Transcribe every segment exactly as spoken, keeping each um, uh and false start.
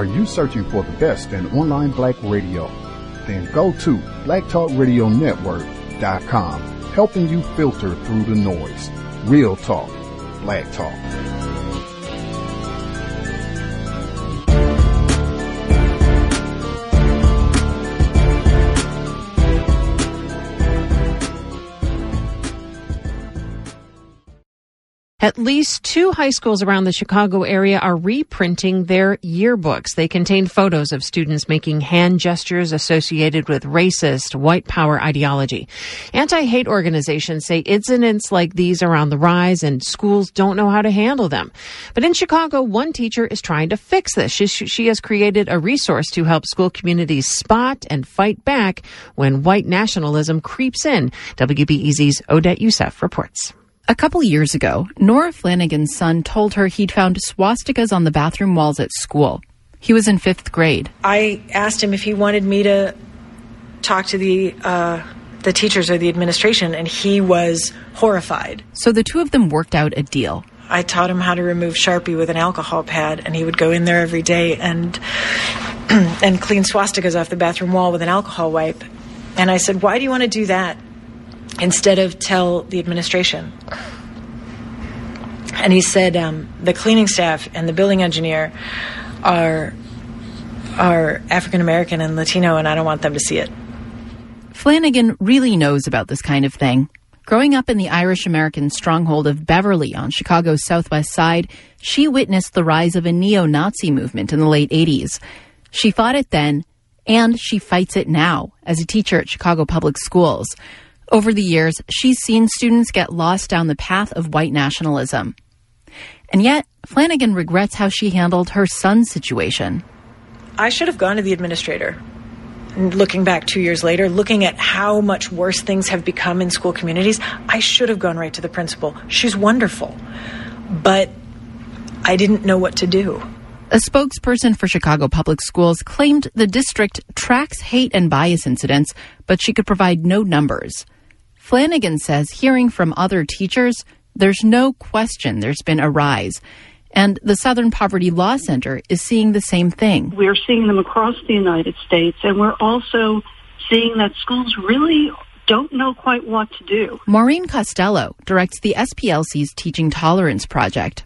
Are you searching for the best in online black radio? Then go to black talk radio network dot com, helping you filter through the noise. Real talk, black talk. At least two high schools around the Chicago area are reprinting their yearbooks. They contain photos of students making hand gestures associated with racist, white power ideology. Anti-hate organizations say incidents like these are on the rise and schools don't know how to handle them. But in Chicago, one teacher is trying to fix this. She, she has created a resource to help school communities spot and fight back when white nationalism creeps in. W B E Z's Odette Youssef reports. A couple years ago, Nora Flanagan's son told her he'd found swastikas on the bathroom walls at school. He was in fifth grade. I asked him if he wanted me to talk to the uh, the teachers or the administration, and he was horrified. So the two of them worked out a deal. I taught him how to remove Sharpie with an alcohol pad, and he would go in there every day and and clean swastikas off the bathroom wall with an alcohol wipe. And I said, why do you want to do that instead of tell the administration? And he said, um, the cleaning staff and the building engineer are are African-American and Latino, and I don't want them to see it. Flanagan really knows about this kind of thing. Growing up in the Irish-American stronghold of Beverly on Chicago's southwest side, she witnessed the rise of a neo-Nazi movement in the late eighties. She fought it then, and she fights it now as a teacher at Chicago Public Schools. Over the years, she's seen students get lost down the path of white nationalism. And yet, Flanagan regrets how she handled her son's situation. I should have gone to the administrator. And looking back two years later, looking at how much worse things have become in school communities, I should have gone right to the principal. She's wonderful. But I didn't know what to do. A spokesperson for Chicago Public Schools claimed the district tracks hate and bias incidents, but she could provide no numbers. Flanagan says hearing from other teachers, there's no question there's been a rise. And the Southern Poverty Law Center is seeing the same thing. We're seeing them across the United States, and we're also seeing that schools really don't know quite what to do. Maureen Costello directs the S P L C's Teaching Tolerance Project.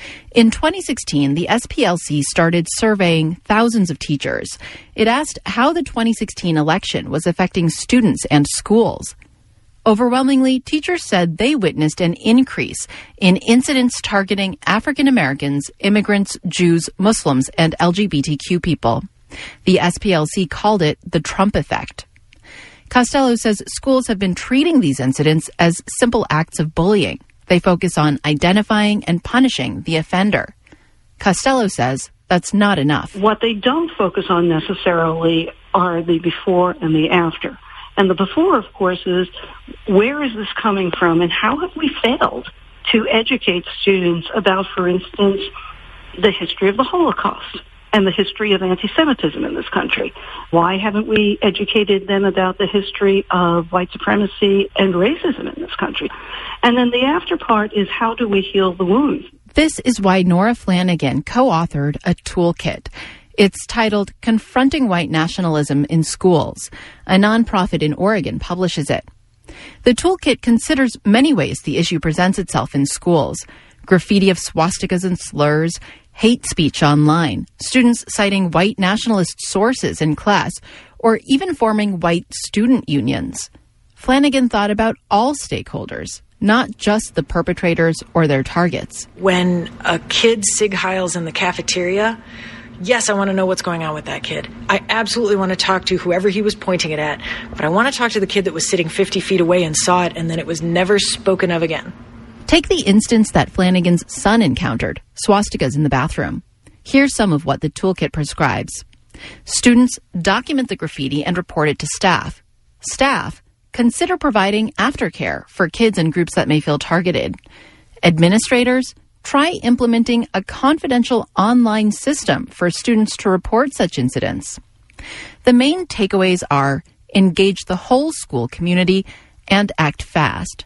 In twenty sixteen, the S P L C started surveying thousands of teachers. It asked how the twenty sixteen election was affecting students and schools. Overwhelmingly, teachers said they witnessed an increase in incidents targeting African Americans, immigrants, Jews, Muslims, and L G B T Q people. The S P L C called it the Trump effect. Costello says schools have been treating these incidents as simple acts of bullying. They focus on identifying and punishing the offender. Costello says that's not enough. What they don't focus on necessarily are the before and the after. And the before, of course, is where is this coming from and how have we failed to educate students about, for instance, the history of the Holocaust and the history of anti-Semitism in this country? Why haven't we educated them about the history of white supremacy and racism in this country? And then the after part is how do we heal the wounds? This is why Nora Flanagan co-authored a toolkit. It's titled Confronting White Nationalism in Schools. A nonprofit in Oregon publishes it. The toolkit considers many ways the issue presents itself in schools. Graffiti of swastikas and slurs, hate speech online, students citing white nationalist sources in class, or even forming white student unions. Flanagan thought about all stakeholders, not just the perpetrators or their targets. When a kid sig heils in the cafeteria, yes, I want to know what's going on with that kid. I absolutely want to talk to whoever he was pointing it at, but I want to talk to the kid that was sitting fifty feet away and saw it, and then it was never spoken of again. Take the instance that Flanagan's son encountered, swastikas in the bathroom. Here's some of what the toolkit prescribes. Students document the graffiti and report it to staff. Staff consider providing aftercare for kids and groups that may feel targeted. Administrators try implementing a confidential online system for students to report such incidents. The main takeaways are engage the whole school community and act fast.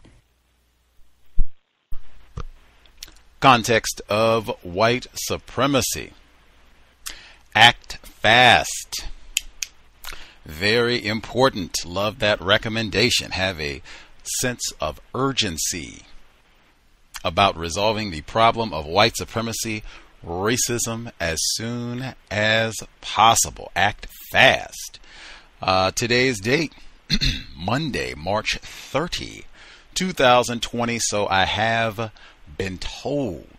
Context of white supremacy. Act fast. Very important. Love that recommendation. Have a sense of urgency about resolving the problem of white supremacy, racism as soon as possible. Act fast. Uh, today's date, Monday, March thirtieth, two thousand twenty. So I have been told.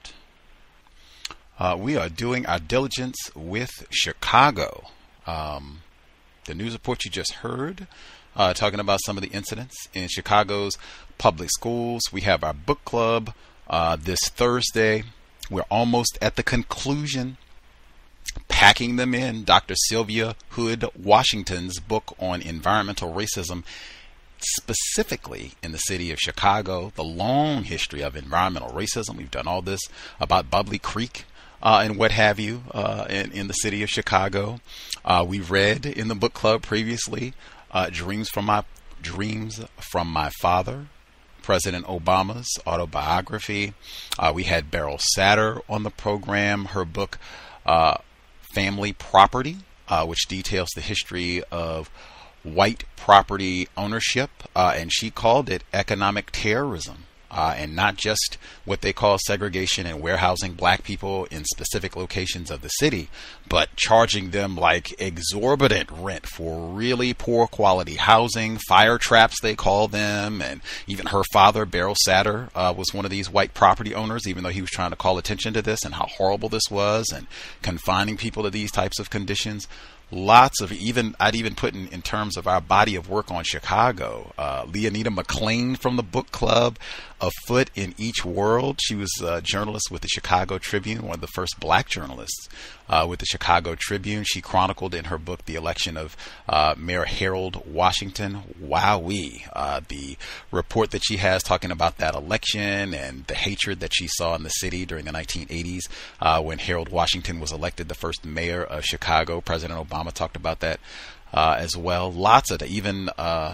Uh, we are doing our diligence with Chicago. Um, the news report you just heard, uh, talking about some of the incidents in Chicago's public schools. We have our book club uh, this Thursday. We're almost at the conclusion, packing them in. Doctor Sylvia Hood Washington's book on environmental racism, specifically in the city of Chicago, the long history of environmental racism. We've done all this about Bubbly Creek uh, and what have you uh, in, in the city of Chicago. Uh, we read in the book club previously uh, Dreams from My Dreams from My Father, President Obama's autobiography. Uh, we had Beryl Satter on the program, her book uh, Family Property, uh, which details the history of white property ownership, uh, and she called it economic terrorism, uh, and not just what they call segregation and warehousing black people in specific locations of the city, but charging them like exorbitant rent for really poor quality housing, fire traps they call them. And even her father, Beryl Satter, uh, was one of these white property owners, even though he was trying to call attention to this and how horrible this was and confining people to these types of conditions. Lots of, even I'd even put in, in terms of our body of work on Chicago, uh, Leonida McLean from the book club, A Foot in Each World. She was a journalist with the Chicago Tribune, one of the first black journalists uh, with the Chicago Tribune. She chronicled in her book the election of uh, Mayor Harold Washington. Wowee. Uh, the report that she has talking about that election and the hatred that she saw in the city during the nineteen eighties uh, when Harold Washington was elected the first mayor of Chicago. President Obama talked about that uh, as well. Lots of it, even uh,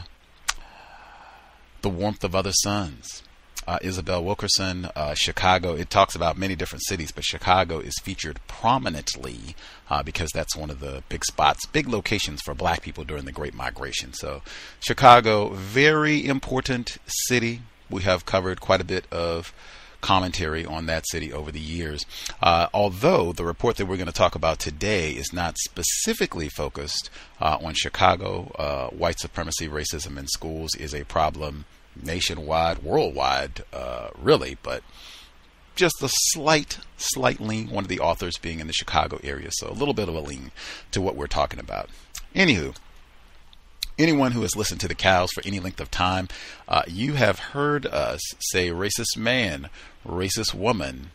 The Warmth of Other Suns. Uh, Isabel Wilkerson, uh, Chicago. It talks about many different cities, but Chicago is featured prominently uh, because that's one of the big spots, big locations for black people during the Great Migration. So Chicago, very important city. We have covered quite a bit of commentary on that city over the years. Uh, although the report that we're going to talk about today is not specifically focused uh, on Chicago, uh, white supremacy, racism in schools is a problem nationwide, worldwide, uh, really, but just a slight, slight lean, one of the authors being in the Chicago area. So a little bit of a lean to what we're talking about. Anywho, anyone who has listened to the Cows for any length of time, uh, you have heard us say racist man, racist woman,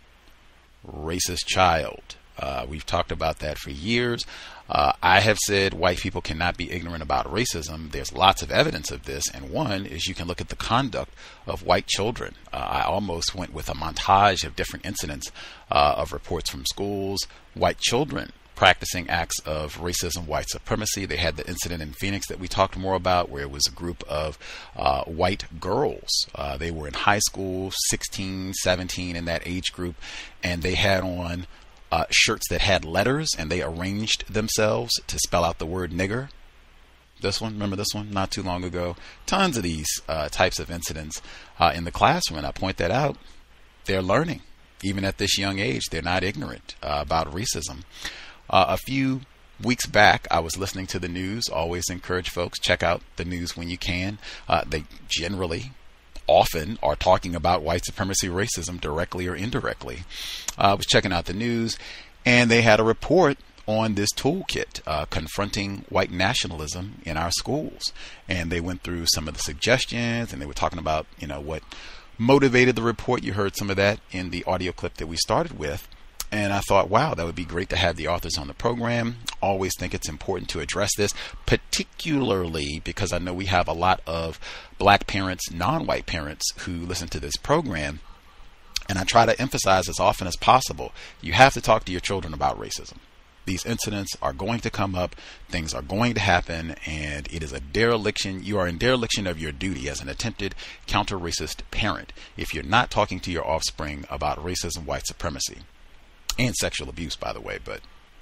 racist child. Uh, we've talked about that for years. Uh, I have said white people cannot be ignorant about racism. There's lots of evidence of this, and one is you can look at the conduct of white children. Uh, I almost went with a montage of different incidents uh, of reports from schools, white children practicing acts of racism, white supremacy. They had the incident in Phoenix that we talked more about, where it was a group of uh, white girls. Uh, they were in high school, sixteen, seventeen, in that age group, and they had on Uh, shirts that had letters, and they arranged themselves to spell out the word nigger. This one, remember this one? Not too long ago. Tons of these uh, types of incidents uh, in the classroom, and I point that out. They're learning. Even at this young age, they're not ignorant uh, about racism. Uh, a few weeks back, I was listening to the news. Always encourage folks, check out the news when you can. Uh, they generally often are talking about white supremacy, racism, directly or indirectly. Uh, I was checking out the news, and they had a report on this toolkit, uh, confronting white nationalism in our schools. And they went through some of the suggestions, and they were talking about, you know, what motivated the report. You heard some of that in the audio clip that we started with. And I thought, wow, that would be great to have the authors on the program. Always think it's important to address this, particularly because I know we have a lot of black parents, non-white parents who listen to this program. And I try to emphasize as often as possible, you have to talk to your children about racism. These incidents are going to come up, things are going to happen, and it is a dereliction. You are in dereliction of your duty as an attempted counter-racist parent if you're not talking to your offspring about racism, white supremacy, and sexual abuse, by the way. But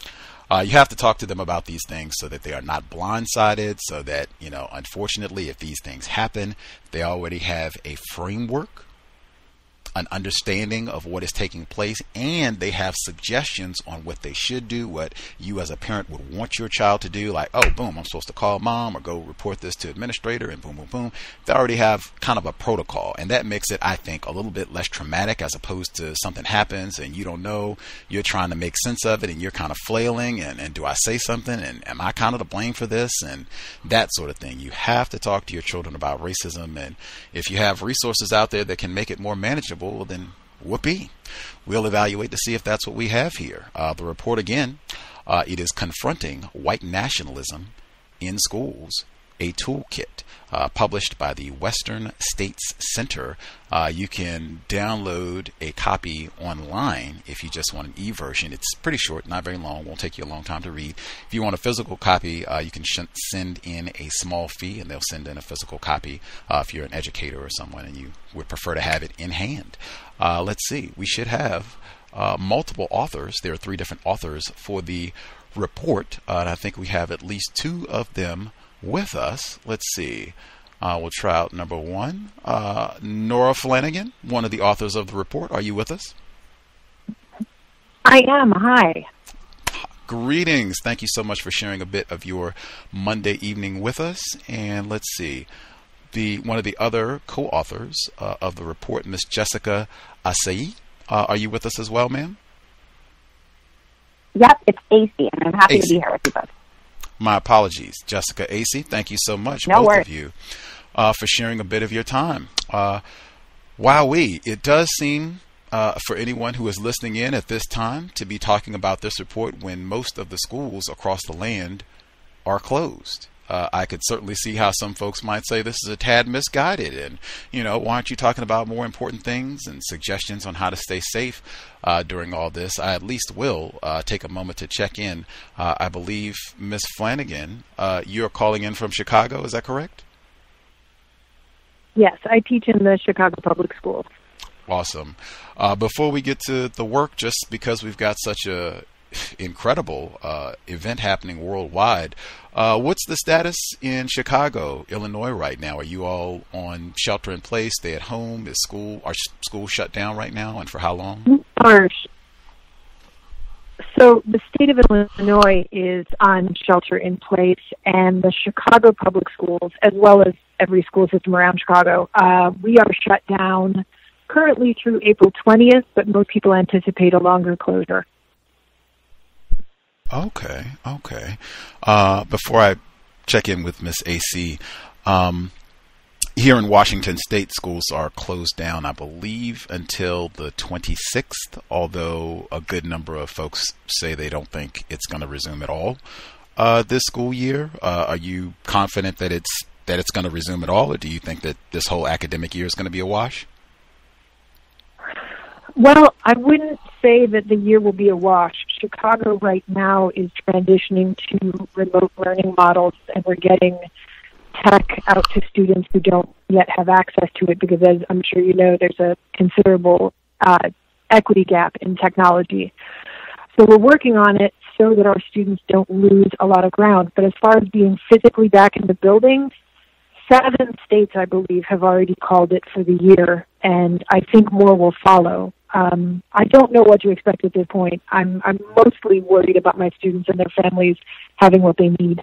Uh, you have to talk to them about these things so that they are not blindsided, so that, you know, unfortunately, if these things happen, they already have a framework, an understanding of what is taking place, and they have suggestions on what they should do, what you as a parent would want your child to do, like, oh, boom, I'm supposed to call mom or go report this to administrator, and boom, boom, boom. They already have kind of a protocol, and that makes it, I think, a little bit less traumatic, as opposed to something happens and you don't know, you're trying to make sense of it, and you're kind of flailing, and, and do I say something, and am I kind of to blame for this, and that sort of thing. You have to talk to your children about racism, and if you have resources out there that can make it more manageable, well, then whoopee. We'll evaluate to see if that's what we have here. Uh, the report again, uh, it is Confronting White Nationalism in Schools, a Toolkit, uh, published by the Western States Center. Uh, you can download a copy online if you just want an e-version. It's pretty short, not very long, won't take you a long time to read. If you want a physical copy, uh, you can sh- send in a small fee, and they'll send in a physical copy uh, if you're an educator or someone and you would prefer to have it in hand. Uh, let's see, we should have uh, multiple authors. There are three different authors for the report, uh, and I think we have at least two of them with us. Let's see. Uh, we'll try out number one. Uh, Nora Flanagan, one of the authors of the report. Are you with us? I am. Hi. Greetings. Thank you so much for sharing a bit of your Monday evening with us. And let's see. The one of the other co-authors uh, of the report, Miss Jessica Acee. Uh, are you with us as well, ma'am? Yep, it's Acee, and I'm happy Acee. to be here with you both. My apologies, Jessica Acee. Thank you so much, no both worries. of you, uh, for sharing a bit of your time. Uh, wowee, it does seem, uh, for anyone who is listening in at this time, to be talking about this report when most of the schools across the land are closed. Uh, I could certainly see how some folks might say this is a tad misguided, and, you know, why aren't you talking about more important things and suggestions on how to stay safe uh, during all this? I at least will uh, take a moment to check in. Uh, I believe, Miss Flanagan, uh, you're calling in from Chicago, is that correct? Yes, I teach in the Chicago Public Schools. Awesome. Uh, before we get to the work, just because we've got such a incredible uh, event happening worldwide, uh, what's the status in Chicago, Illinois right now? Are you all on shelter in place, stay at home? Is school, are schools shut down right now, and for how long? So the state of Illinois is on shelter in place, and the Chicago Public Schools, as well as every school system around Chicago, uh, we are shut down currently through April twentieth, but most people anticipate a longer closure. Okay, okay. Uh, before I check in with Miss Acee, um, here in Washington State, schools are closed down, I believe, until the twenty-sixth, although a good number of folks say they don't think it's going to resume at all uh, this school year. Uh, are you confident that it's that it's going to resume at all, or do you think that this whole academic year is going to be a wash? Well, I wouldn't say that the year will be a wash. Chicago right now is transitioning to remote learning models, and we're getting tech out to students who don't yet have access to it because, as I'm sure you know, there's a considerable uh, equity gap in technology. So we're working on it so that our students don't lose a lot of ground. But as far as being physically back in the buildings, seven states, I believe, have already called it for the year, and I think more will follow. Um, I don't know what to expect at this point. I'm, I'm mostly worried about my students and their families having what they need.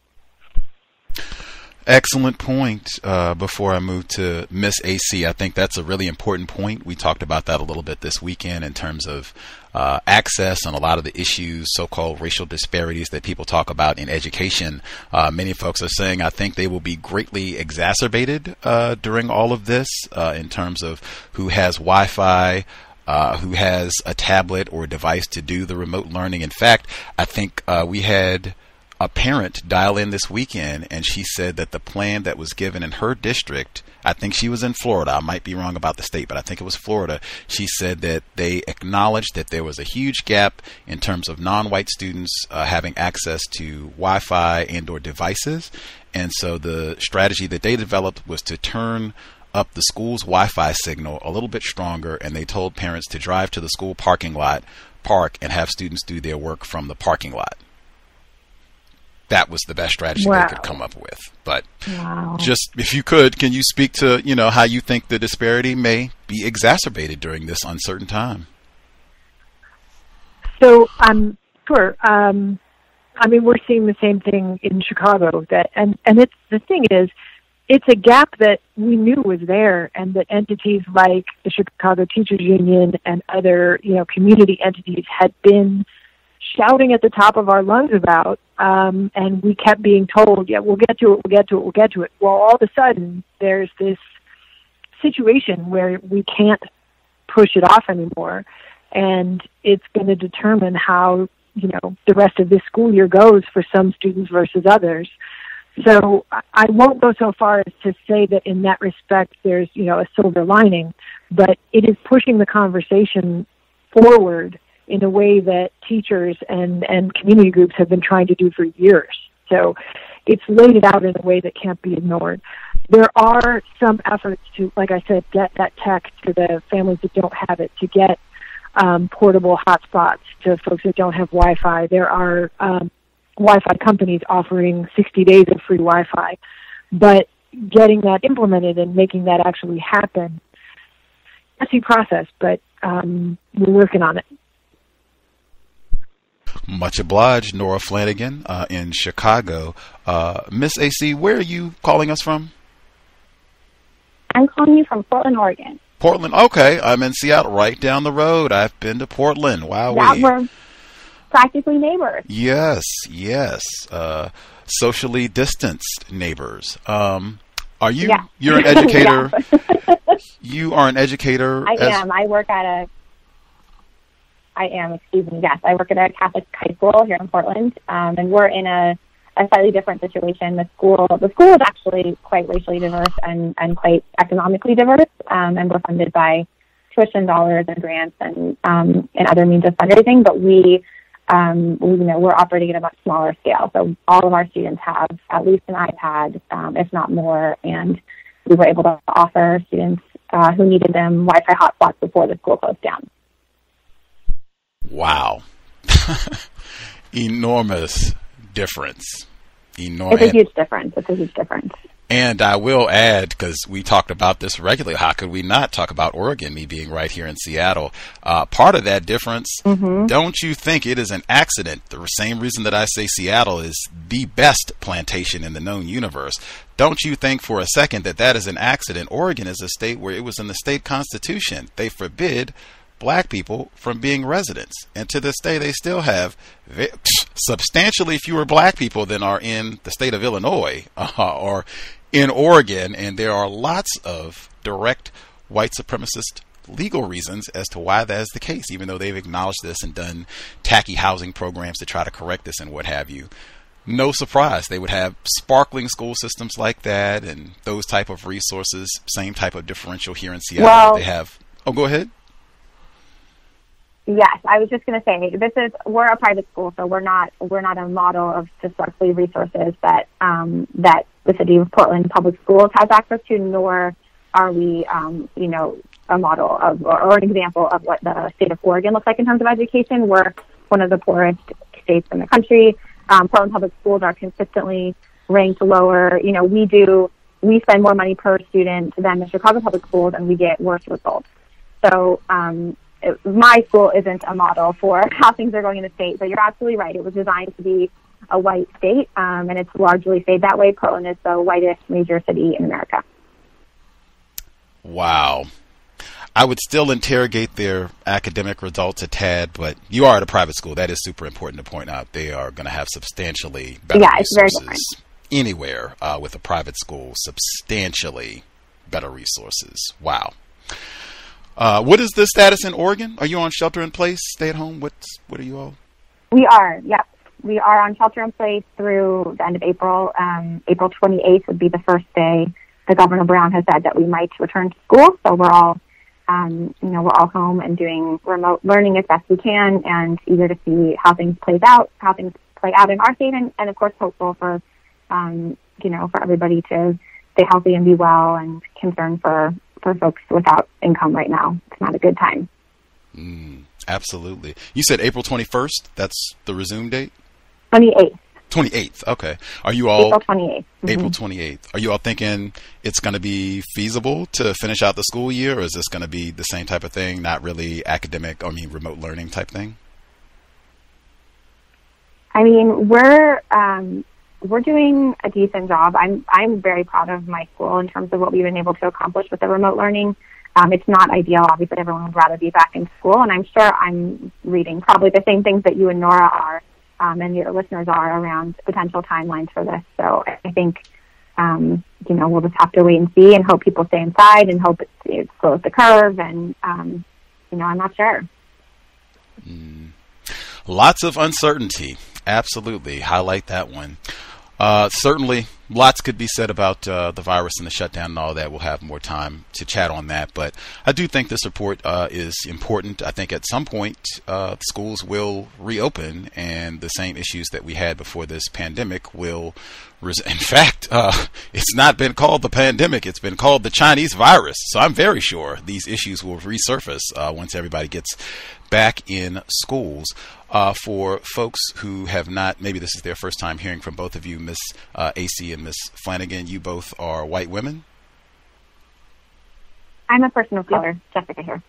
Excellent point. Uh, before I move to Miss Acee, I think that's a really important point. We talked about that a little bit this weekend in terms of uh, access and a lot of the issues, so-called racial disparities that people talk about in education. Uh, many folks are saying, I think they will be greatly exacerbated uh, during all of this uh, in terms of who has Wi-Fi, Uh, who has a tablet or a device to do the remote learning. In fact, I think uh, we had a parent dial in this weekend, and she said that the plan that was given in her district, I think she was in Florida, I might be wrong about the state, but I think it was Florida. She said that they acknowledged that there was a huge gap in terms of non-white students uh, having access to Wi-Fi and or devices. And so the strategy that they developed was to turn up the school's Wi-Fi signal a little bit stronger, and they told parents to drive to the school parking lot, park, and have students do their work from the parking lot. that was the best strategy wow. they could come up with. But wow. just, if you could, can you speak to, you know, how you think the disparity may be exacerbated during this uncertain time? So, um, sure. Um, I mean, we're seeing the same thing in Chicago. That, and, and it's, the thing is, it's a gap that we knew was there, and that entities like the Chicago Teachers Union and other, you know, community entities had been shouting at the top of our lungs about, um, and we kept being told, yeah, we'll get to it, we'll get to it, we'll get to it. Well, all of a sudden, there's this situation where we can't push it off anymore, and it's going to determine how, you know, the rest of this school year goes for some students versus others. So I won't go so far as to say that in that respect there's, you know, a silver lining, but it is pushing the conversation forward in a way that teachers and, and community groups have been trying to do for years. So it's laid it out in a way that can't be ignored. There are some efforts to, like I said, get that tech to the families that don't have it, to get um, portable hotspots to folks that don't have Wi-Fi. There are um, Wi-Fi companies offering sixty days of free Wi-Fi, but getting that implemented and making that actually happen, messy process, but um, we're working on it. Much obliged, Nora Flanagan uh, in Chicago. Uh, Miss Acee, where are you calling us from? I'm calling you from Portland, Oregon. Portland, okay. I'm in Seattle, right down the road. I've been to Portland. Wow. Yeah, we're practically neighbors. Yes, yes. Uh, socially distanced neighbors. Um, are you, yeah. you're an educator. You are an educator. I as, am. I work at a, I am, excuse me, yes. I work at a Catholic high school here in Portland, um, and we're in a, a slightly different situation. The school, the school is actually quite racially diverse and, and quite economically diverse, um, and we're funded by tuition dollars and grants and, um, and other means of fundraising, but we, Um, we, you know, we're operating at a much smaller scale. So all of our students have at least an iPad, um, if not more, and we were able to offer students uh, who needed them Wi-Fi hotspots before the school closed down. Wow. Enormous difference. Enormous. It's a huge difference. It's a huge difference. And I will add, because we talked about this regularly, how could we not talk about Oregon, me being right here in Seattle? Uh, part of that difference, mm-hmm. don't you think it is an accident? The same reason that I say Seattle is the best plantation in the known universe. Don't you think for a second that that is an accident? Oregon is a state where it was in the state constitution. They forbid black people from being residents. And to this day, they still have ve- substantially fewer black people than are in the state of Illinois uh, or in Oregon, and there are lots of direct white supremacist legal reasons as to why that is the case, even though they've acknowledged this and done tacky housing programs to try to correct this and what have you. No surprise, they would have sparkling school systems like that and those type of resources, same type of differential here in Seattle. Well, they have. Oh, go ahead. Yes, I was just going to say this is we're a private school, so we're not we're not a model of sparkly resources that um, that the city of Portland Public Schools has access to, nor are we, um, you know, a model of or, or an example of what the state of Oregon looks like in terms of education. We're one of the poorest states in the country. Um, Portland Public Schools are consistently ranked lower. You know, we do we spend more money per student than the Chicago Public Schools, and we get worse results. So. Um, It, my school isn't a model for how things are going in the state, but you're absolutely right. It was designed to be a white state, um, and it's largely stayed that way. Portland is the whitest major city in America. Wow. I would still interrogate their academic results a tad, but you are at a private school. That is super important to point out. They are going to have substantially better yeah, it's resources very different. Anywhere uh, with a private school, substantially better resources. Wow. Uh, what is the status in Oregon? Are you on shelter in place, stay at home? What's, what are you all? We are, yep. We are on shelter in place through the end of April. Um, April twenty-eighth would be the first day the Governor Brown has said that we might return to school. So we're all, um, you know, we're all home and doing remote learning as best we can, and eager to see how things plays out, how things play out in our state, and, and of course hopeful for, um, you know, for everybody to stay healthy and be well, and concerned for. for folks without income right now. It's not a good time. Mm, absolutely. You said April twenty-first? That's the resume date? twenty-eighth. twenty-eighth. Okay. Are you all April twenty-eighth? Mm-hmm. April twenty-eighth. Are you all thinking it's going to be feasible to finish out the school year, or is this going to be the same type of thing, not really academic, I mean, remote learning type thing? I mean, we're um, we're doing a decent job. I'm I'm very proud of my school in terms of what we've been able to accomplish with the remote learning. Um, it's not ideal. Obviously, everyone would rather be back in school, and I'm sure I'm reading probably the same things that you and Nora are, um, and your listeners are around potential timelines for this. So I think, um, you know, we'll just have to wait and see and hope people stay inside and hope it, it slows the curve. And, um, you know, I'm not sure. Mm. Lots of uncertainty. Absolutely. Highlight that one. Uh, certainly, lots could be said about uh, the virus and the shutdown and all that. We'll have more time to chat on that. But I do think this report uh, is important. I think at some point, uh, schools will reopen, and the same issues that we had before this pandemic will res- in fact, uh, it's not been called the pandemic. It's been called the Chinese virus. So I'm very sure these issues will resurface uh, once everybody gets back in schools. Uh, for folks who have not, maybe this is their first time hearing from both of you, Miss uh, Acee and Miss Flanagan, you both are white women? I'm a person of color. Jessica here.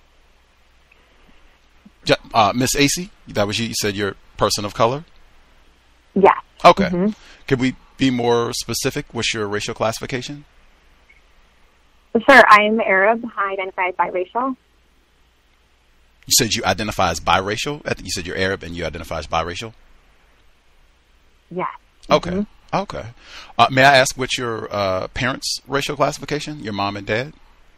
Je- uh, Miss Acee, that was you? You said you're a person of color? Yes. Okay. Mm-hmm. Could we be more specific? What's your racial classification? Sure. I'm Arab. I identify as biracial. You said you identify as biracial? You said you're Arab and you identify as biracial? Yes. Okay. Mm-hmm. Okay. Uh, may I ask what's your uh, parents' racial classification? Your mom and dad?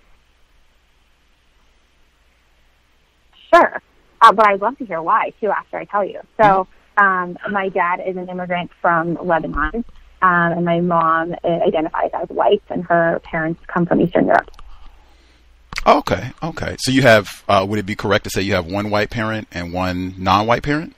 Sure. Uh, but I'd love to hear why, too, after I tell you. So um, my dad is an immigrant from Lebanon, um, and my mom uh, identifies as white, and her parents come from Eastern Europe. Okay, okay. So you have, uh, would it be correct to say you have one white parent and one non-white parent?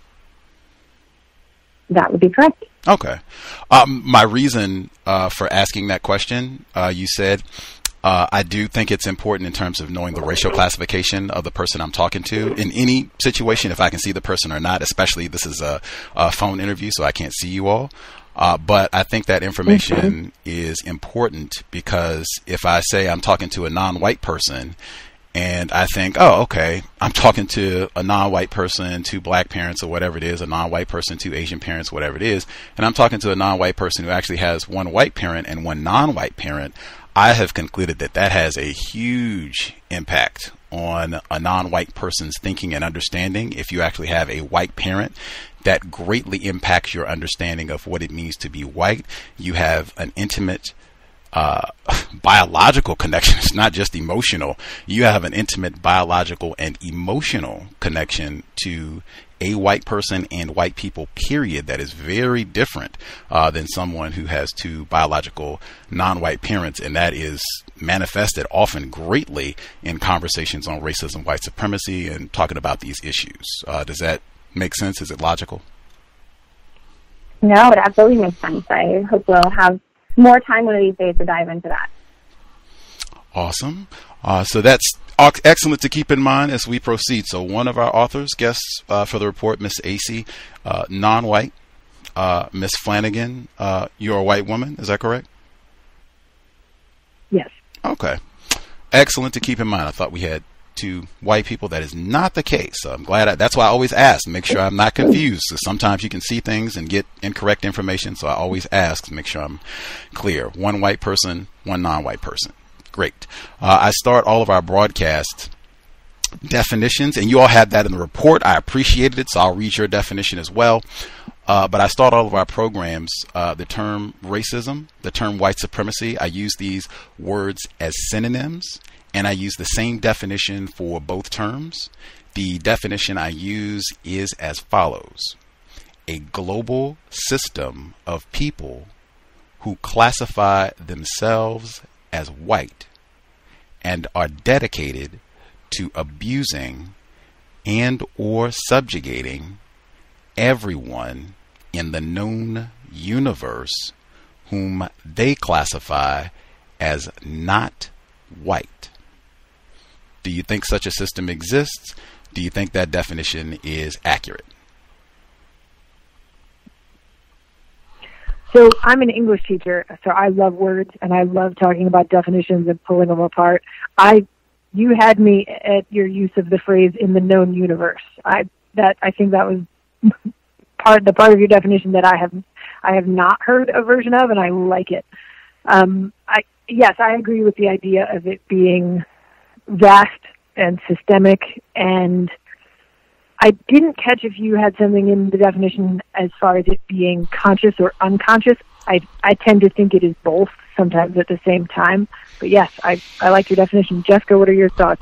That would be correct. Okay. Um, my reason uh, for asking that question, uh, you said, uh, I do think it's important in terms of knowing the racial classification of the person I'm talking to. In any situation, if I can see the person or not, especially this is a, a phone interview, so I can't see you all. Uh, but I think that information mm-hmm. is important because if I say I'm talking to a non-white person and I think, oh, okay, I'm talking to a non-white person, two black parents or whatever it is, a non-white person, two Asian parents, whatever it is, and I'm talking to a non-white person who actually has one white parent and one non-white parent, I have concluded that that has a huge impact on a non-white person's thinking and understanding. If you actually have a white parent, that greatly impacts your understanding of what it means to be white. You have an intimate uh, biological connection. It's not just emotional. You have an intimate biological and emotional connection to a white person and white people, period, that is very different uh, than someone who has two biological non-white parents. And that is manifested often greatly in conversations on racism, white supremacy, and talking about these issues. Uh, does that make sense? Is it logical? No, it absolutely makes sense. I hope we'll have more time one of these days to dive into that. Awesome. Uh, so that's excellent to keep in mind as we proceed. So one of our authors, guests uh, for the report, Miss Acee, uh, non-white. Uh, Miss Flanagan, uh, you're a white woman. Is that correct? Yes. Okay. Excellent to keep in mind. I thought we had two white people. That is not the case. So I'm glad. I, that's why I always ask to make sure I'm not confused. So sometimes you can see things and get incorrect information. So I always ask to make sure I'm clear. One white person, one non-white person. Great. Uh, I start all of our broadcast definitions, and you all had that in the report. I appreciated it, so I'll read your definition as well. Uh, but I start all of our programs, uh, the term racism, the term white supremacy. I use these words as synonyms, and I use the same definition for both terms. The definition I use is as follows: a global system of people who classify themselves as white and are dedicated to abusing and or subjugating everyone in the known universe whom they classify as not white. Do you think such a system exists? Do you think that definition is accurate? So I'm an English teacher, so I love words and I love talking about definitions and pulling them apart. I, you had me at your use of the phrase "in the known universe." I that I think that was part the part of your definition that I have I have not heard a version of, and I like it. Um, I yes, I agree with the idea of it being vast and systemic, and I didn't catch if you had something in the definition as far as it being conscious or unconscious. I I tend to think it is both, sometimes at the same time. But yes, I I like your definition. Jessica, what are your thoughts?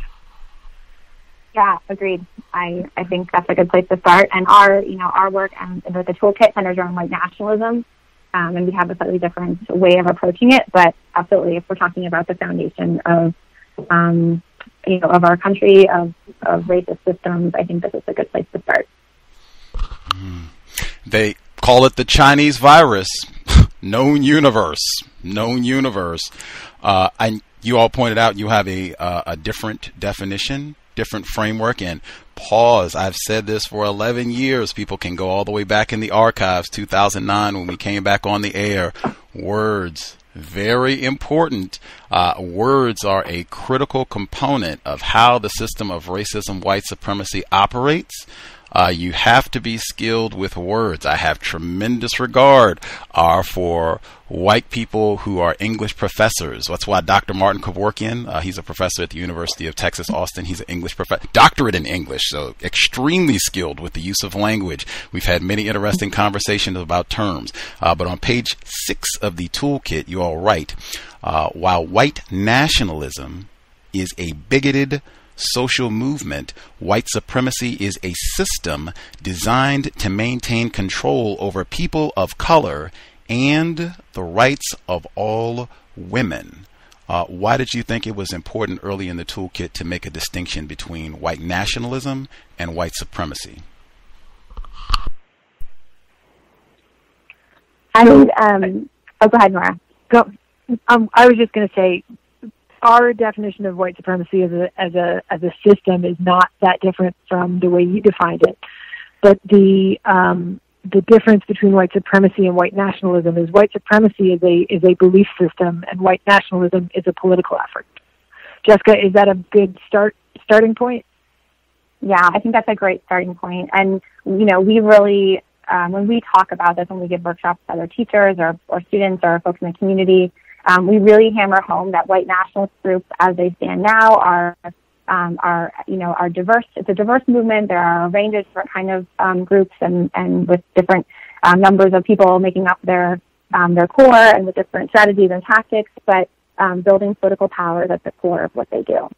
Yeah, agreed. I, I think that's a good place to start. And our you know our work and the toolkit centers around white nationalism, um, and we have a slightly different way of approaching it. But absolutely, if we're talking about the foundation of um, you know, of our country, of, of racist systems, I think this is a good place to start. Mm. They call it the Chinese virus, known universe, known universe. Uh, I, you all pointed out you have a, uh, a different definition, different framework, and pause. I've said this for eleven years. People can go all the way back in the archives, two thousand nine, when we came back on the air. Words. Very important. Uh, words are a critical component of how the system of racism, white supremacy operates. Uh, you have to be skilled with words. I have tremendous regard uh, for white people who are English professors. That's why Doctor Martin Kevorkian, uh, he's a professor at the University of Texas, Austin. He's an English professor, doctorate in English, so extremely skilled with the use of language. We've had many interesting conversations about terms. Uh, but on page six of the toolkit, you all write, uh, while white nationalism is a bigoted social movement, white supremacy is a system designed to maintain control over people of color and the rights of all women. Uh, why did you think it was important early in the toolkit to make a distinction between white nationalism and white supremacy? I think, um, oh, go ahead, Nora. Go, um, I was just going to say, our definition of white supremacy as a as a as a system is not that different from the way you defined it. But the um, the difference between white supremacy and white nationalism is white supremacy is a is a belief system, and white nationalism is a political effort. Jessica, is that a good start starting point? Yeah, I think that's a great starting point. And you know, we really um, when we talk about this, when we give workshops to other teachers or or students or folks in the community, Um, we really hammer home that white nationalist groups, as they stand now, are um, are you know are diverse. It's a diverse movement. There are a range of different kind of um, groups, and, and with different um, numbers of people making up their um, their core, and with different strategies and tactics. But um, building political power is at the core of what they do.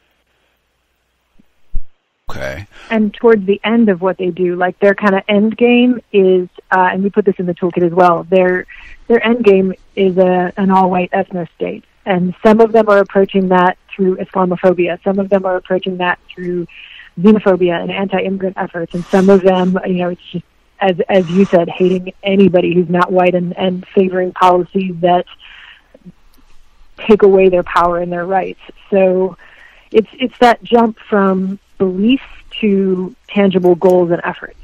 Okay. And towards the end of what they do, like their kind of end game is, uh, and we put this in the toolkit as well, their their end game is a, an all-white ethno-state. And some of them are approaching that through Islamophobia. Some of them are approaching that through xenophobia and anti-immigrant efforts. And some of them, you know, it's just, as as you said, hating anybody who's not white and, and favoring policies that take away their power and their rights. So it's it's that jump from belief to tangible goals and efforts.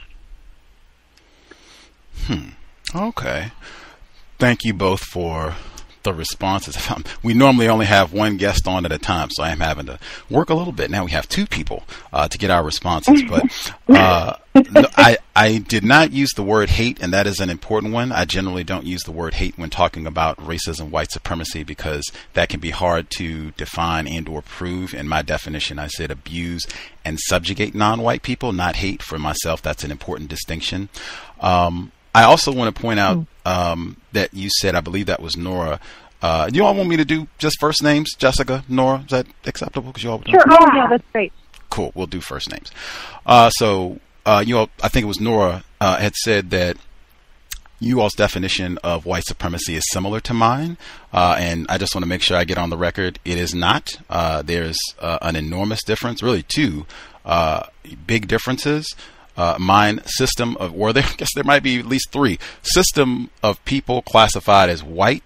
Hmm. Okay. Thank you both for the responses. We normally only have one guest on at a time, so I am having to work a little bit. Now we have two people uh, to get our responses. But uh, no, I, I did not use the word hate, and that is an important one. I generally don't use the word hate when talking about racism, white supremacy, because that can be hard to define and or prove. In my definition, I said abuse and subjugate non-white people, not hate. For myself, that's an important distinction. Um, I also want to point out um, that you said, I believe that was Nora. Uh, you all want me to do just first names, Jessica, Nora? Is that acceptable? Cause you all sure. Oh, yeah, that's great. Cool. We'll do first names. Uh, so, uh, you all, I think it was Nora uh, had said that you all's definition of white supremacy is similar to mine. Uh, and I just want to make sure I get on the record. It is not. Uh, there's uh, an enormous difference, really two uh, big differences. Uh, mine system of, or there, I guess there might be at least three system of people classified as white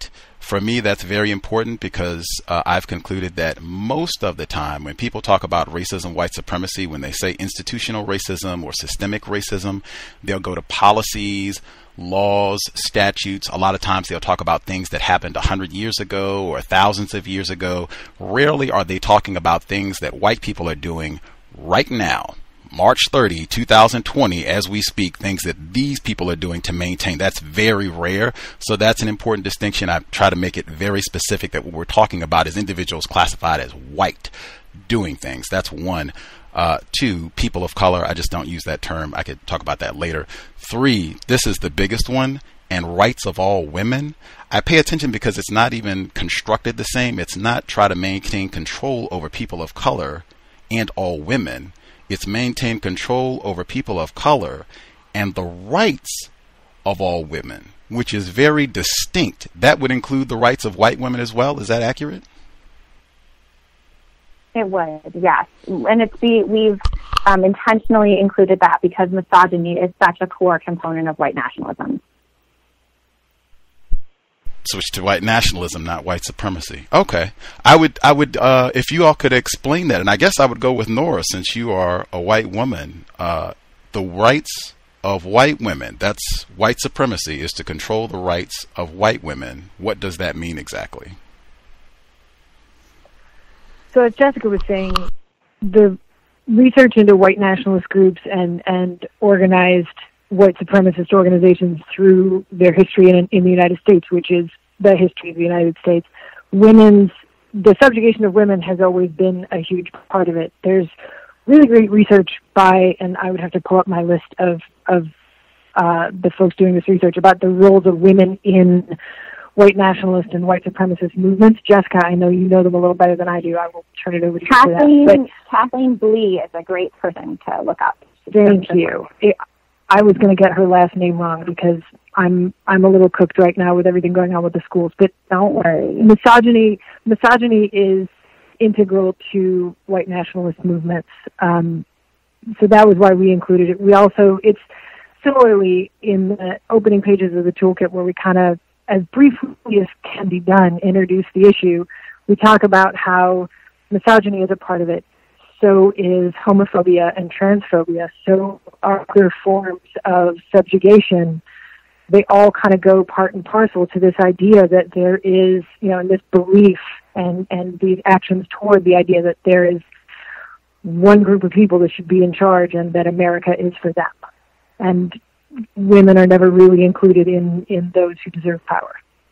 for me, that's very important because uh, I've concluded that most of the time when people talk about racism, white supremacy, when they say institutional racism or systemic racism, they'll go to policies, laws, statutes. A lot of times they'll talk about things that happened a hundred years ago or thousands of years ago. Rarely are they talking about things that white people are doing right now. March thirtieth, two thousand twenty, as we speak, things that these people are doing to maintain. That's very rare. So that's an important distinction. I try to make it very specific that what we're talking about is individuals classified as white doing things. That's one. Uh, two, people of color. I just don't use that term. I could talk about that later. Three, this is the biggest one, and rights of all women. I pay attention because it's not even constructed the same. It's not try to maintain control over people of color and all women. It's maintain control over people of color and the rights of all women, which is very distinct. That would include the rights of white women as well. Is that accurate? It would, yes. And it's the, we've um, intentionally included that because misogyny is such a core component of white nationalism. Switch to white nationalism, not white supremacy. Okay. I would, I would, uh, if you all could explain that, and I guess I would go with Nora since you are a white woman, uh, the rights of white women, that's white supremacy, is to control the rights of white women. What does that mean exactly? So as Jessica was saying, the research into white nationalist groups and, and organized white supremacist organizations through their history in, in the United States, which is the history of the United States, women's, the subjugation of women has always been a huge part of it. There's really great research by, and I would have to pull up my list of, of uh, the folks doing this research about the roles of women in white nationalist and white supremacist movements. Jessica, I know you know them a little better than I do. I will turn it over to you for Kathleen, that. But Kathleen Blee is a great person to look up. Thank you. It, I was going to get her last name wrong because I'm I'm a little cooked right now with everything going on with the schools. But don't worry. Misogyny misogyny is integral to white nationalist movements. Um, so that was why we included it. We also, it's similarly in the opening pages of the toolkit where we kind of, as briefly as can be done, introduce the issue. We talk about how misogyny is a part of it. So is homophobia and transphobia. So are other forms of subjugation. They all kind of go part and parcel to this idea that there is, you know, and this belief and, and these actions toward the idea that there is one group of people that should be in charge and that America is for them. And women are never really included in, in those who deserve power.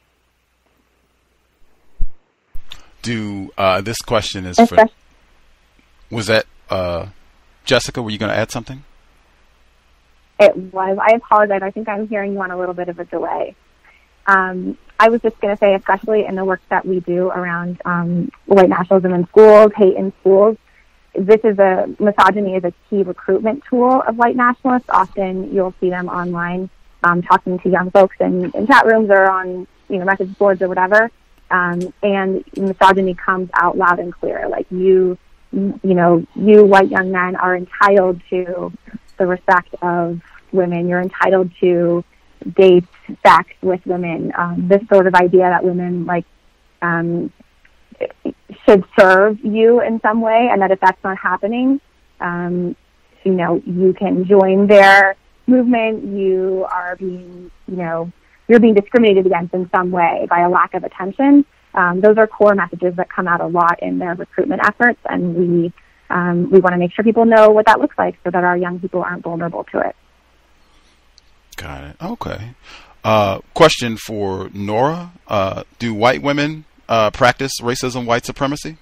Do, uh, this question is for... Was that, uh, Jessica, were you going to add something? It was. I apologize. I think I'm hearing you on a little bit of a delay. Um, I was just going to say, especially in the work that we do around um, white nationalism in schools, hate in schools, this is a, misogyny is a key recruitment tool of white nationalists. Often you'll see them online um, talking to young folks in, in chat rooms or on, you know, message boards or whatever. Um, and misogyny comes out loud and clear. Like you... you know, you white young men are entitled to the respect of women. You're entitled to date, sex with women. Um, this sort of idea that women, like, um, should serve you in some way, and that if that's not happening, um, you know, you can join their movement. You are being, you know, you're being discriminated against in some way by a lack of attention. Um, those are core messages that come out a lot in their recruitment efforts, and we um, we want to make sure people know what that looks like so that our young people aren't vulnerable to it. Got it. Okay. Uh, question for Nora. Uh, do white women uh, practice racism, white supremacy?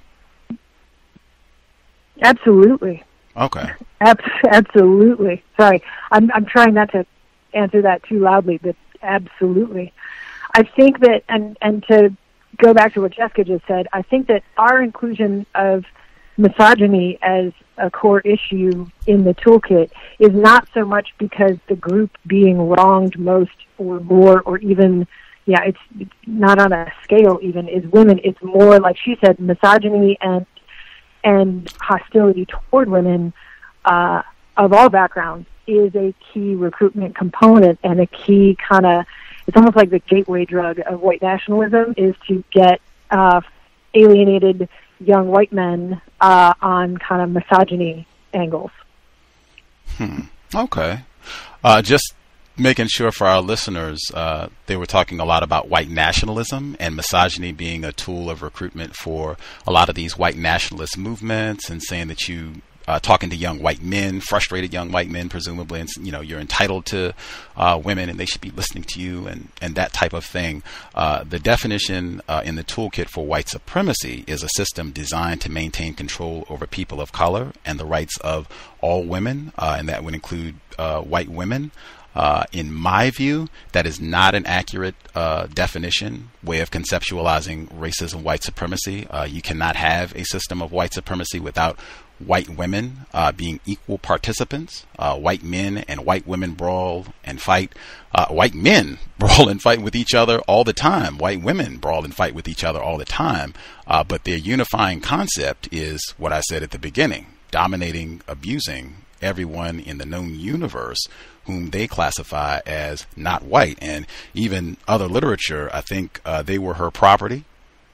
Absolutely. Okay. Ab- absolutely. Sorry, I'm I'm trying not to answer that too loudly, but absolutely. I think that, and and to go back to what Jessica just said, I think that our inclusion of misogyny as a core issue in the toolkit is not so much because the group being wronged most or more or even, yeah, it's, it's not on a scale even, is women. It's more, like she said, misogyny and and hostility toward women uh, of all backgrounds is a key recruitment component and a key kind of it's almost like the gateway drug of white nationalism is to get uh, alienated young white men uh, on kind of misogyny angles. Hmm. Okay. Uh, just making sure for our listeners, uh, they were talking a lot about white nationalism and misogyny being a tool of recruitment for a lot of these white nationalist movements, and saying that you uh, talking to young white men, frustrated young white men, presumably, and you know you're entitled to uh, women and they should be listening to you, and and that type of thing. Uh, the definition uh, in the toolkit for white supremacy is a system designed to maintain control over people of color and the rights of all women, uh, and that would include uh, white women. Uh, in my view, that is not an accurate uh, definition, way of conceptualizing racism, white supremacy. Uh, you cannot have a system of white supremacy without white women uh, being equal participants. Uh, white men and white women brawl and fight. Uh, white men brawl and fight with each other all the time. White women brawl and fight with each other all the time. Uh, but their unifying concept is what I said at the beginning: dominating, abusing everyone in the known universe whom they classify as not white. And even other literature, I think uh, They Were Her Property.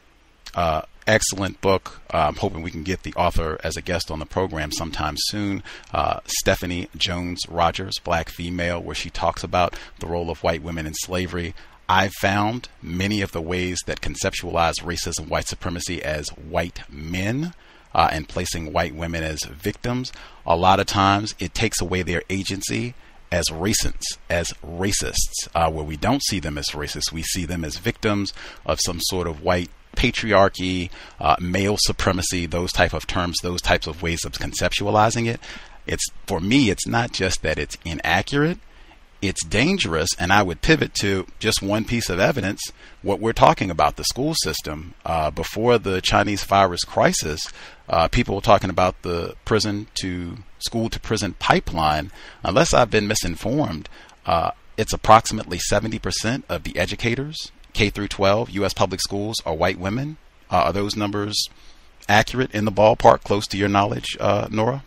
Uh, excellent book. Uh, I'm hoping we can get the author as a guest on the program sometime soon. Uh, Stephanie Jones Rogers, Black Female, where she talks about the role of white women in slavery. I've found many of the ways that conceptualize racism, white supremacy as white men, uh, and placing white women as victims. A lot of times it takes away their agency as racists, as racists, uh, where we don't see them as racists. We see them as victims of some sort of white patriarchy, uh, male supremacy, those type of terms, those types of ways of conceptualizing it. It's, for me, it's not just that it's inaccurate, it's dangerous. And I would pivot to just one piece of evidence, what we're talking about, the school system. Uh, before the Chinese virus crisis, uh, people were talking about the prison to school to prison pipeline. Unless I've been misinformed, uh, it's approximately seventy percent of the educators, K through twelve, U S public schools, are white women. Uh, are those numbers accurate, in the ballpark, close to your knowledge, uh, Nora?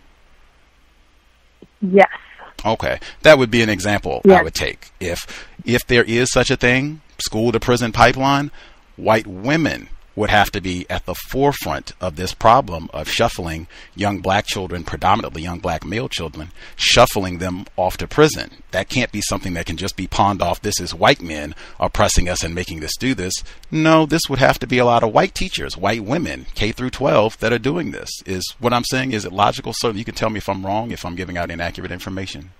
Yes. Okay, that would be an example yes. I would take. If if there is such a thing, school to prison pipeline, white women would have to be at the forefront of this problem of shuffling young black children, predominantly young black male children, shuffling them off to prison. That can't be something that can just be pawned off. This is white men oppressing us and making us do this. No, this would have to be a lot of white teachers, white women, K through twelve, that are doing this. Is what I'm saying, is it logical? So you can tell me if I'm wrong, if I'm giving out inaccurate information.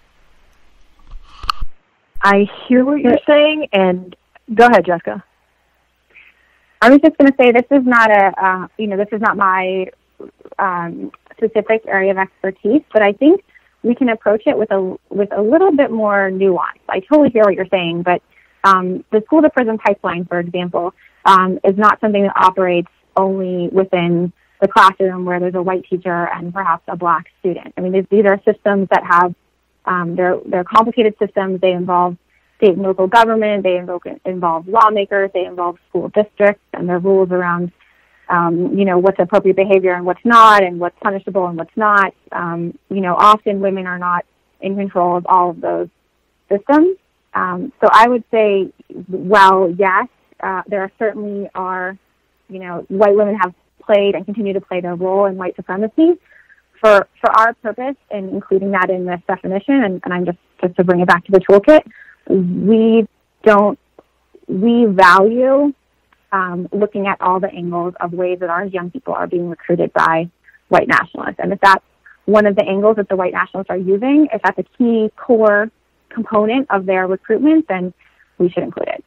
I hear what you're saying, and go ahead, Jessica. I was just going to say, this is not a, uh, you know, this is not my um, specific area of expertise, but I think we can approach it with a with a little bit more nuance. I totally hear what you're saying, but um, the school to prison pipeline, for example, um, is not something that operates only within the classroom where there's a white teacher and perhaps a black student. I mean, these, these are systems that have um, they're they're complicated systems. They involve state and local government, they invoke, involve lawmakers, they involve school districts and their rules around, um, you know, what's appropriate behavior and what's not, and what's punishable and what's not. Um, you know, often women are not in control of all of those systems. Um, so I would say, well, yes, uh, there are certainly are, you know, white women have played and continue to play their role in white supremacy. For for our purpose, and including that in this definition, and, and I'm just, just to bring it back to the toolkit, we don't, we value um, looking at all the angles of ways that our young people are being recruited by white nationalists. And if that's one of the angles that the white nationalists are using, if that's a key core component of their recruitment, then we should include it.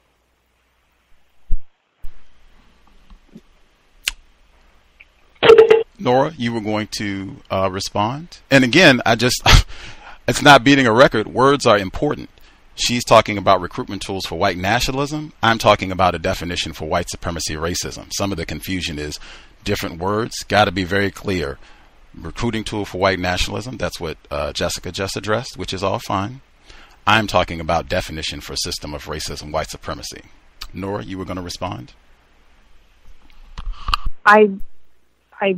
Nora, you were going to uh, respond. And again, I just, it's not beating a record. Words are important. She's talking about recruitment tools for white nationalism. I'm talking about a definition for white supremacy racism. Some of the confusion is different words. Got to be very clear. Recruiting tool for white nationalism, that's what uh, Jessica just addressed, which is all fine. I'm talking about definition for system of racism, white supremacy. Nora, you were going to respond? I I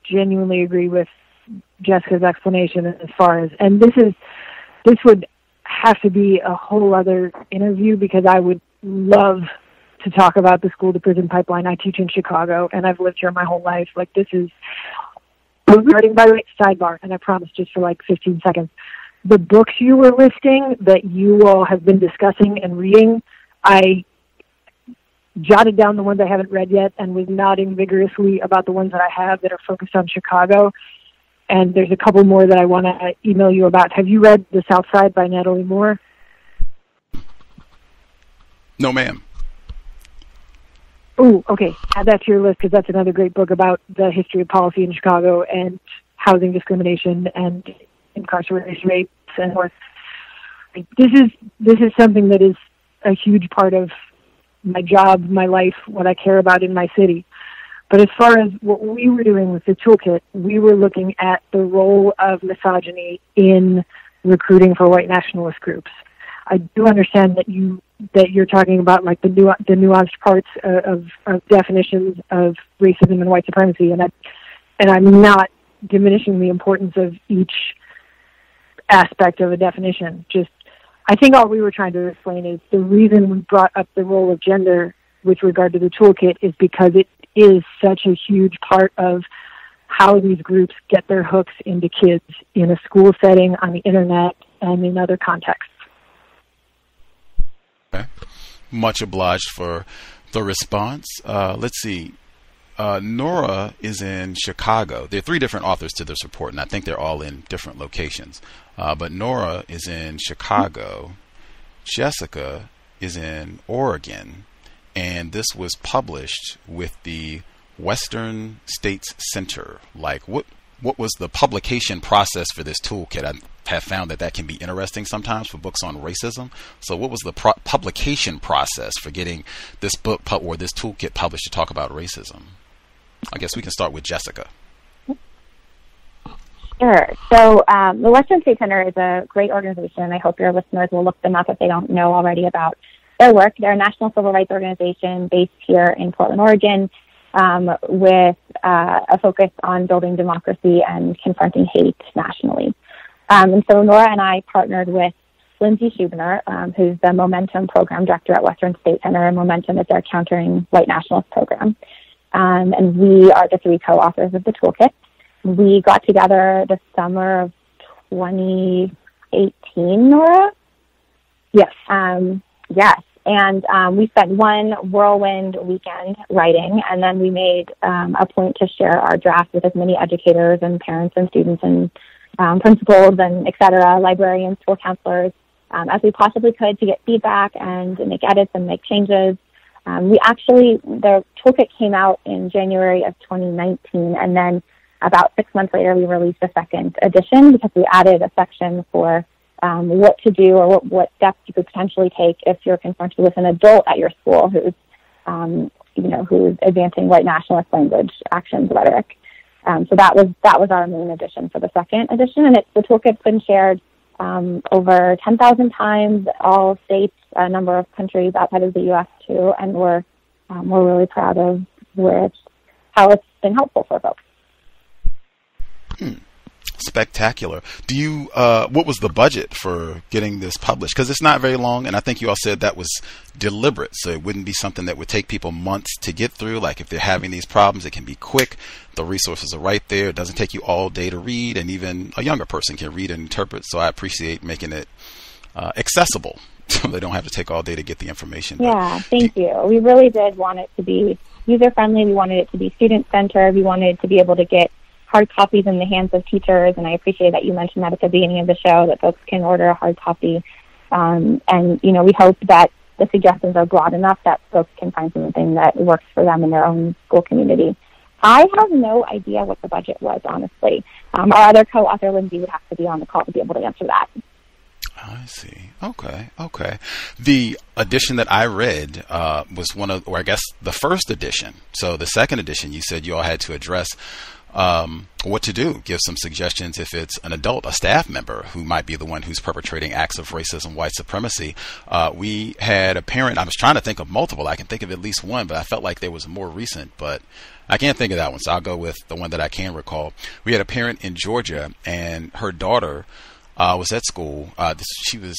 genuinely agree with Jessica's explanation as far as, and this is, this would have to be a whole other interview because I would love to talk about the school to prison pipeline. I teach in Chicago, and I've lived here my whole life. Like, this is, regarding, by the way, sidebar, and I promise just for like fifteen seconds. The books you were listing that you all have been discussing and reading, I jotted down the ones I haven't read yet and was nodding vigorously about the ones that I have that are focused on Chicago. And there's a couple more that I want to email you about. Have you read The South Side by Natalie Moore? No, ma'am. Oh, okay. Add that to your list because that's another great book about the history of policy in Chicago and housing discrimination and incarceration rates and more. This is this is something that is a huge part of my job, my life, what I care about in my city. But as far as what we were doing with the toolkit, we were looking at the role of misogyny in recruiting for white nationalist groups. I do understand that you that you're talking about like the nu- the nuanced parts of, of definitions of racism and white supremacy, and I and I'm not diminishing the importance of each aspect of a definition. Just I think all we were trying to explain is the reason we brought up the role of gender with regard to the toolkit is because it is such a huge part of how these groups get their hooks into kids in a school setting, on the internet, and in other contexts. Okay. Much obliged for the response. Uh, let's see. Uh, Nora is in Chicago. There are three different authors to this report, and I think they're all in different locations. Uh, but Nora is in Chicago. Jessica is in Oregon. And this was published with the Western States Center. Like, what what was the publication process for this toolkit? I have found that that can be interesting sometimes for books on racism. So what was the pro- publication process for getting this book pu- or this toolkit published to talk about racism? I guess we can start with Jessica. Sure. So um, the Western State Center is a great organization. I hope your listeners will look them up if they don't know already about their work. They're a national civil rights organization based here in Portland, Oregon, um, with uh, a focus on building democracy and confronting hate nationally. Um, and so Nora and I partnered with Lindsay Schubiner, um, who's the Momentum Program Director at Western State Center, and Momentum is their Countering White Nationalist program. Um, and we are the three co-authors of the toolkit. We got together the summer of twenty eighteen, Nora? Yes. Um, yes. And um, we spent one whirlwind weekend writing, and then we made um, a point to share our draft with as many educators and parents and students and um, principals and et cetera, librarians, school counselors, um, as we possibly could to get feedback and make edits and make changes. Um, we actually, the toolkit came out in January of twenty nineteen, and then about six months later, we released a second edition because we added a section for um, what to do or what, what steps you could potentially take if you're confronted with an adult at your school who's, um, you know, who's advancing white nationalist language, actions, rhetoric. Um, so that was that was our main edition for the second edition, and it's the toolkit's been shared um, over ten thousand times, all states, a number of countries outside of the U S too, and we're um, we're really proud of where it's, how it's been helpful for folks. Hmm. Spectacular. Do you, uh, what was the budget for getting this published? Because it's not very long, and I think you all said that was deliberate, so it wouldn't be something that would take people months to get through. Like if they're having these problems, it can be quick. The resources are right there. It doesn't take you all day to read, and even a younger person can read and interpret. So I appreciate making it uh, accessible so they don't have to take all day to get the information. Yeah, thank you. We really did want it to be user-friendly. We wanted it to be student-centered. We wanted it to be able to get hard copies in the hands of teachers, and I appreciate that you mentioned that at the beginning of the show, that folks can order a hard copy. Um, and, you know, we hope that the suggestions are broad enough that folks can find something that works for them in their own school community. I have no idea what the budget was, honestly. Um, our other co-author, Lindsay, would have to be on the call to be able to answer that. I see. Okay, okay. The edition that I read uh, was one of, or I guess the first edition. So the second edition, you said you all had to address um, what to do, give some suggestions if it's an adult, a staff member who might be the one who's perpetrating acts of racism, white supremacy. Uh, we had a parent, I was trying to think of multiple, I can think of at least one, but I felt like there was more recent, but I can't think of that one, so I'll go with the one that I can recall. We had a parent in Georgia, and her daughter uh, was at school. Uh, this, she was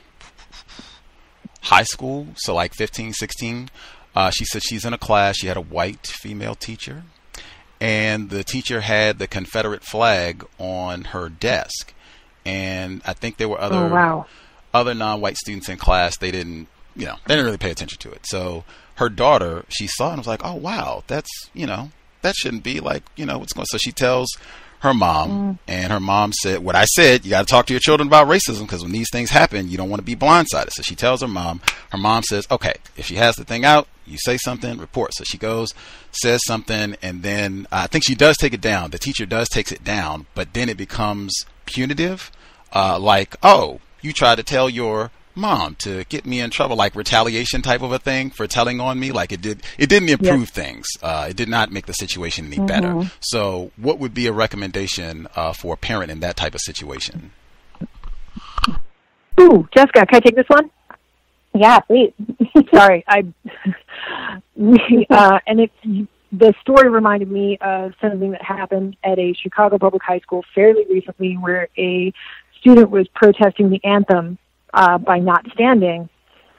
high school, so like fifteen, sixteen. Uh, she said she's in a class. She had a white female teacher, and the teacher had the Confederate flag on her desk. And I think there were other oh, wow. other non-white students in class. They didn't, you know, they didn't really pay attention to it. So her daughter, she saw it and was like, "Oh wow, that's, you know, that shouldn't be, like, you know, what's going." So she tells her mom, mm. and her mom said, "What I said, you got to talk to your children about racism, because when these things happen, you don't want to be blindsided." So she tells her mom. Her mom says, "Okay, if she has the thing out, you say something, report." So she goes, says something, and then uh, I think she does take it down. The teacher does takes it down, but then it becomes punitive, uh, like, "Oh, you tried to tell your mom to get me in trouble," like retaliation type of a thing for telling on me. Like it did, it didn't improve yep. things. Uh, it did not make the situation any mm-hmm. better. So what would be a recommendation uh, for a parent in that type of situation? Ooh, Jessica, can I take this one? Yeah, please. Sorry, I. we, uh, and it, the story reminded me of something that happened at a Chicago public high school fairly recently, where a student was protesting the anthem Uh, by not standing,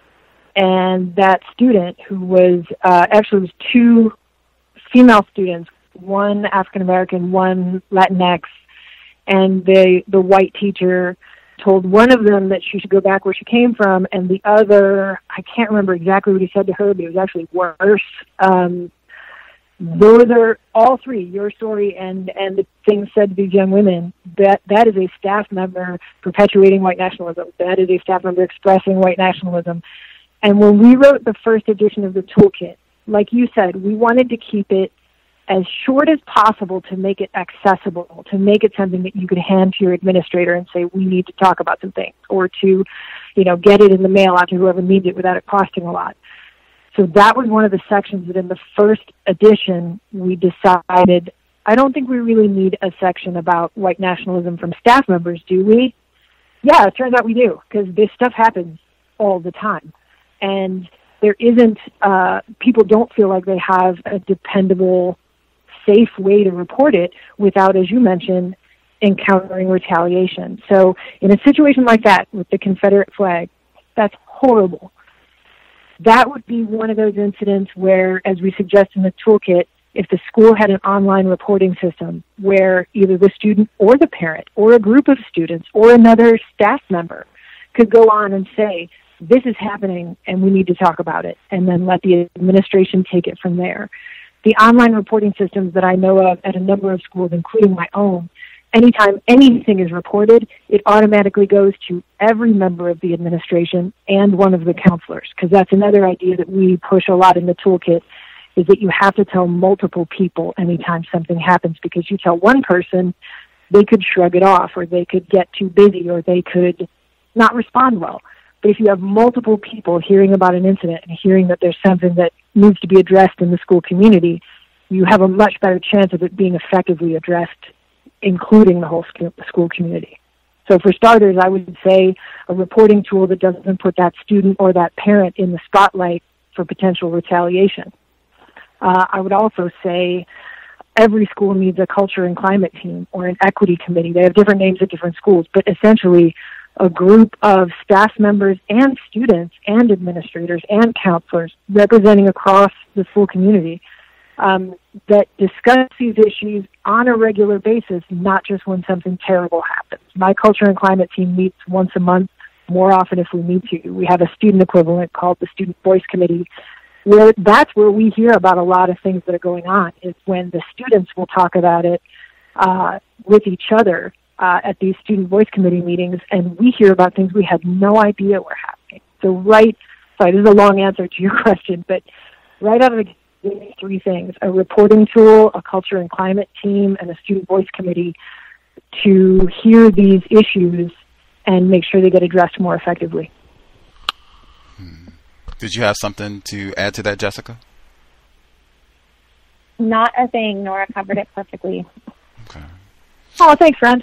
and that student, who was uh, actually was two female students, one African American, one Latinx, and the the white teacher told one of them that she should go back where she came from, and the other, I can't remember exactly what he said to her, but it was actually worse. Um, those are all three, your story and, and the things said to these young women, that that is a staff member perpetuating white nationalism. That is a staff member expressing white nationalism. And when we wrote the first edition of the toolkit, like you said, we wanted to keep it as short as possible to make it accessible, to make it something that you could hand to your administrator and say, we need to talk about some things, or to, you know, get it in the mail out to whoever needs it without it costing a lot. So that was one of the sections that in the first edition we decided, I don't think we really need a section about white nationalism from staff members, do we? Yeah, it turns out we do, because this stuff happens all the time. And there isn't, uh, people don't feel like they have a dependable, safe way to report it without, as you mentioned, encountering retaliation. So in a situation like that with the Confederate flag, that's horrible. That would be one of those incidents where, as we suggest in the toolkit, if the school had an online reporting system where either the student or the parent or a group of students or another staff member could go on and say, this is happening and we need to talk about it, and then let the administration take it from there. The online reporting systems that I know of at a number of schools, including my own, anytime anything is reported, it automatically goes to every member of the administration and one of the counselors, because that's another idea that we push a lot in the toolkit, is that you have to tell multiple people anytime something happens, because you tell one person, they could shrug it off, or they could get too busy, or they could not respond well. But if you have multiple people hearing about an incident and hearing that there's something that needs to be addressed in the school community, you have a much better chance of it being effectively addressed, including the whole school community. So for starters, I would say a reporting tool that doesn't put that student or that parent in the spotlight for potential retaliation. Uh, I would also say every school needs a culture and climate team or an equity committee. They have different names at different schools, but essentially a group of staff members and students and administrators and counselors representing across the school community Um, that discuss these issues on a regular basis, not just when something terrible happens. My culture and climate team meets once a month, more often if we need to. We have a student equivalent called the Student Voice Committee, where that's where we hear about a lot of things that are going on, is when the students will talk about it uh, with each other uh, at these Student Voice Committee meetings, and we hear about things we had no idea were happening. So right, sorry, this is a long answer to your question, but right out of the three things: a reporting tool, a culture and climate team, and a student voice committee to hear these issues and make sure they get addressed more effectively. Hmm. Did you have something to add to that, Jessica? Not a thing. Nora covered it perfectly. Okay. Oh, thanks, friend.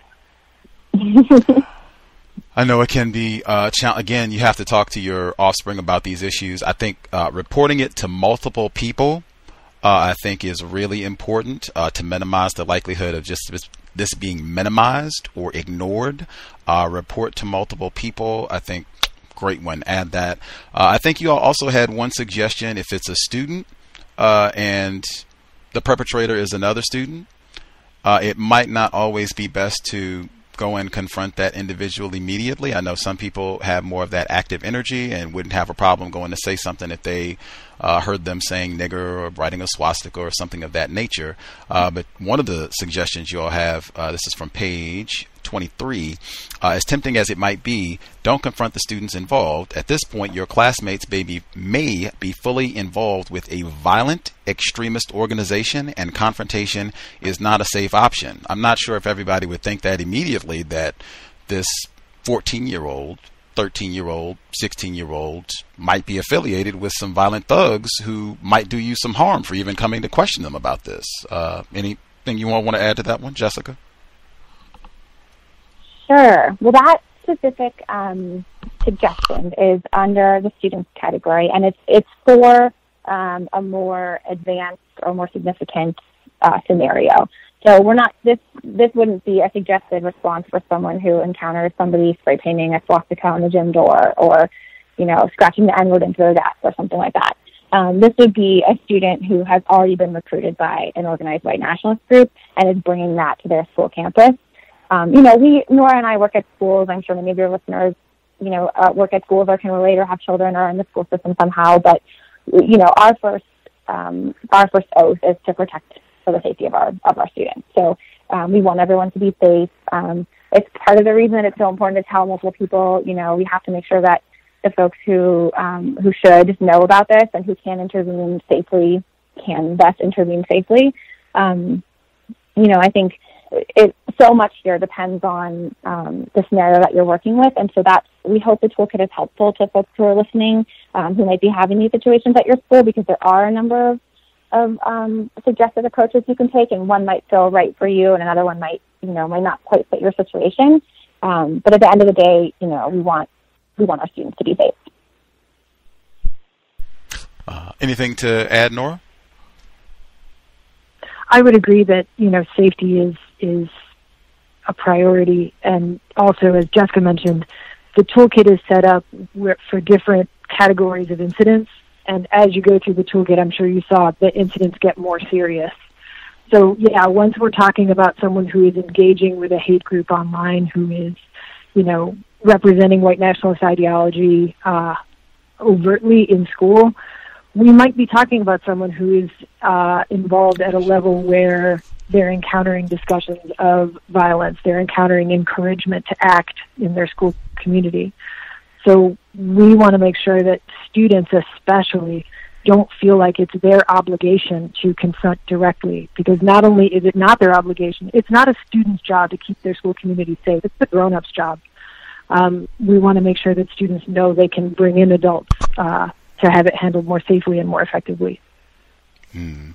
I know it can be, uh, cha- again, you have to talk to your offspring about these issues. I think uh, reporting it to multiple people, uh, I think is really important uh, to minimize the likelihood of just this, this being minimized or ignored. Uh, report to multiple people. I think great one. Add that. Uh, I think you all also had one suggestion. If it's a student uh, and the perpetrator is another student, uh, it might not always be best to go and confront that individual immediately. I know some people have more of that active energy and wouldn't have a problem going to say something if they uh, heard them saying nigger or writing a swastika or something of that nature. Uh, but one of the suggestions you all have, uh, this is from page twenty-three, uh, as tempting as it might be, don't confront the students involved. At this point, your classmates may be, may be fully involved with a violent extremist organization, and confrontation is not a safe option. I'm not sure if everybody would think that immediately, that this fourteen-year-old, thirteen-year-old, sixteen-year-old might be affiliated with some violent thugs who might do you some harm for even coming to question them about this. Uh, anything you all want to add to that one, Jessica? Sure. Well, that specific um, suggestion is under the students category, and it's it's for um, a more advanced or more significant uh, scenario. So we're not this this wouldn't be a suggested response for someone who encounters somebody spray painting a swastika on the gym door, or you know scratching the N-word into their desk or something like that. Um, this would be a student who has already been recruited by an organized white nationalist group and is bringing that to their school campus. Um, you know, we, Nora and I work at schools. I'm sure many of your listeners, you know, uh, work at schools or can relate or have children or are in the school system somehow. But, you know, our first, um, our first oath is to protect for the safety of our, of our students. So, um, we want everyone to be safe. Um, it's part of the reason that it's so important to tell multiple people, you know, we have to make sure that the folks who, um, who should know about this and who can intervene safely can best intervene safely. Um, you know, I think, It so much here depends on um, the scenario that you're working with, and so that's we hope the toolkit is helpful to folks who are listening um, who might be having these situations at your school, because there are a number of, of um, suggested approaches you can take, and one might feel right for you, and another one might you know might not quite fit your situation. Um, but at the end of the day, you know we want we want our students to be safe. Uh, anything to add, Nora? I would agree that, you know, safety is, is a priority. And also, as Jessica mentioned, the toolkit is set up for different categories of incidents. And as you go through the toolkit, I'm sure you saw the incidents get more serious. So, yeah, once we're talking about someone who is engaging with a hate group online, who is, you know, representing white nationalist ideology uh, overtly in school, we might be talking about someone who is uh, involved at a level where they're encountering discussions of violence. They're encountering encouragement to act in their school community. So we want to make sure that students especially don't feel like it's their obligation to confront directly, because not only is it not their obligation, it's not a student's job to keep their school community safe. It's the grown-up's job. Um, we want to make sure that students know they can bring in adults uh, to have it handled more safely and more effectively. Hmm.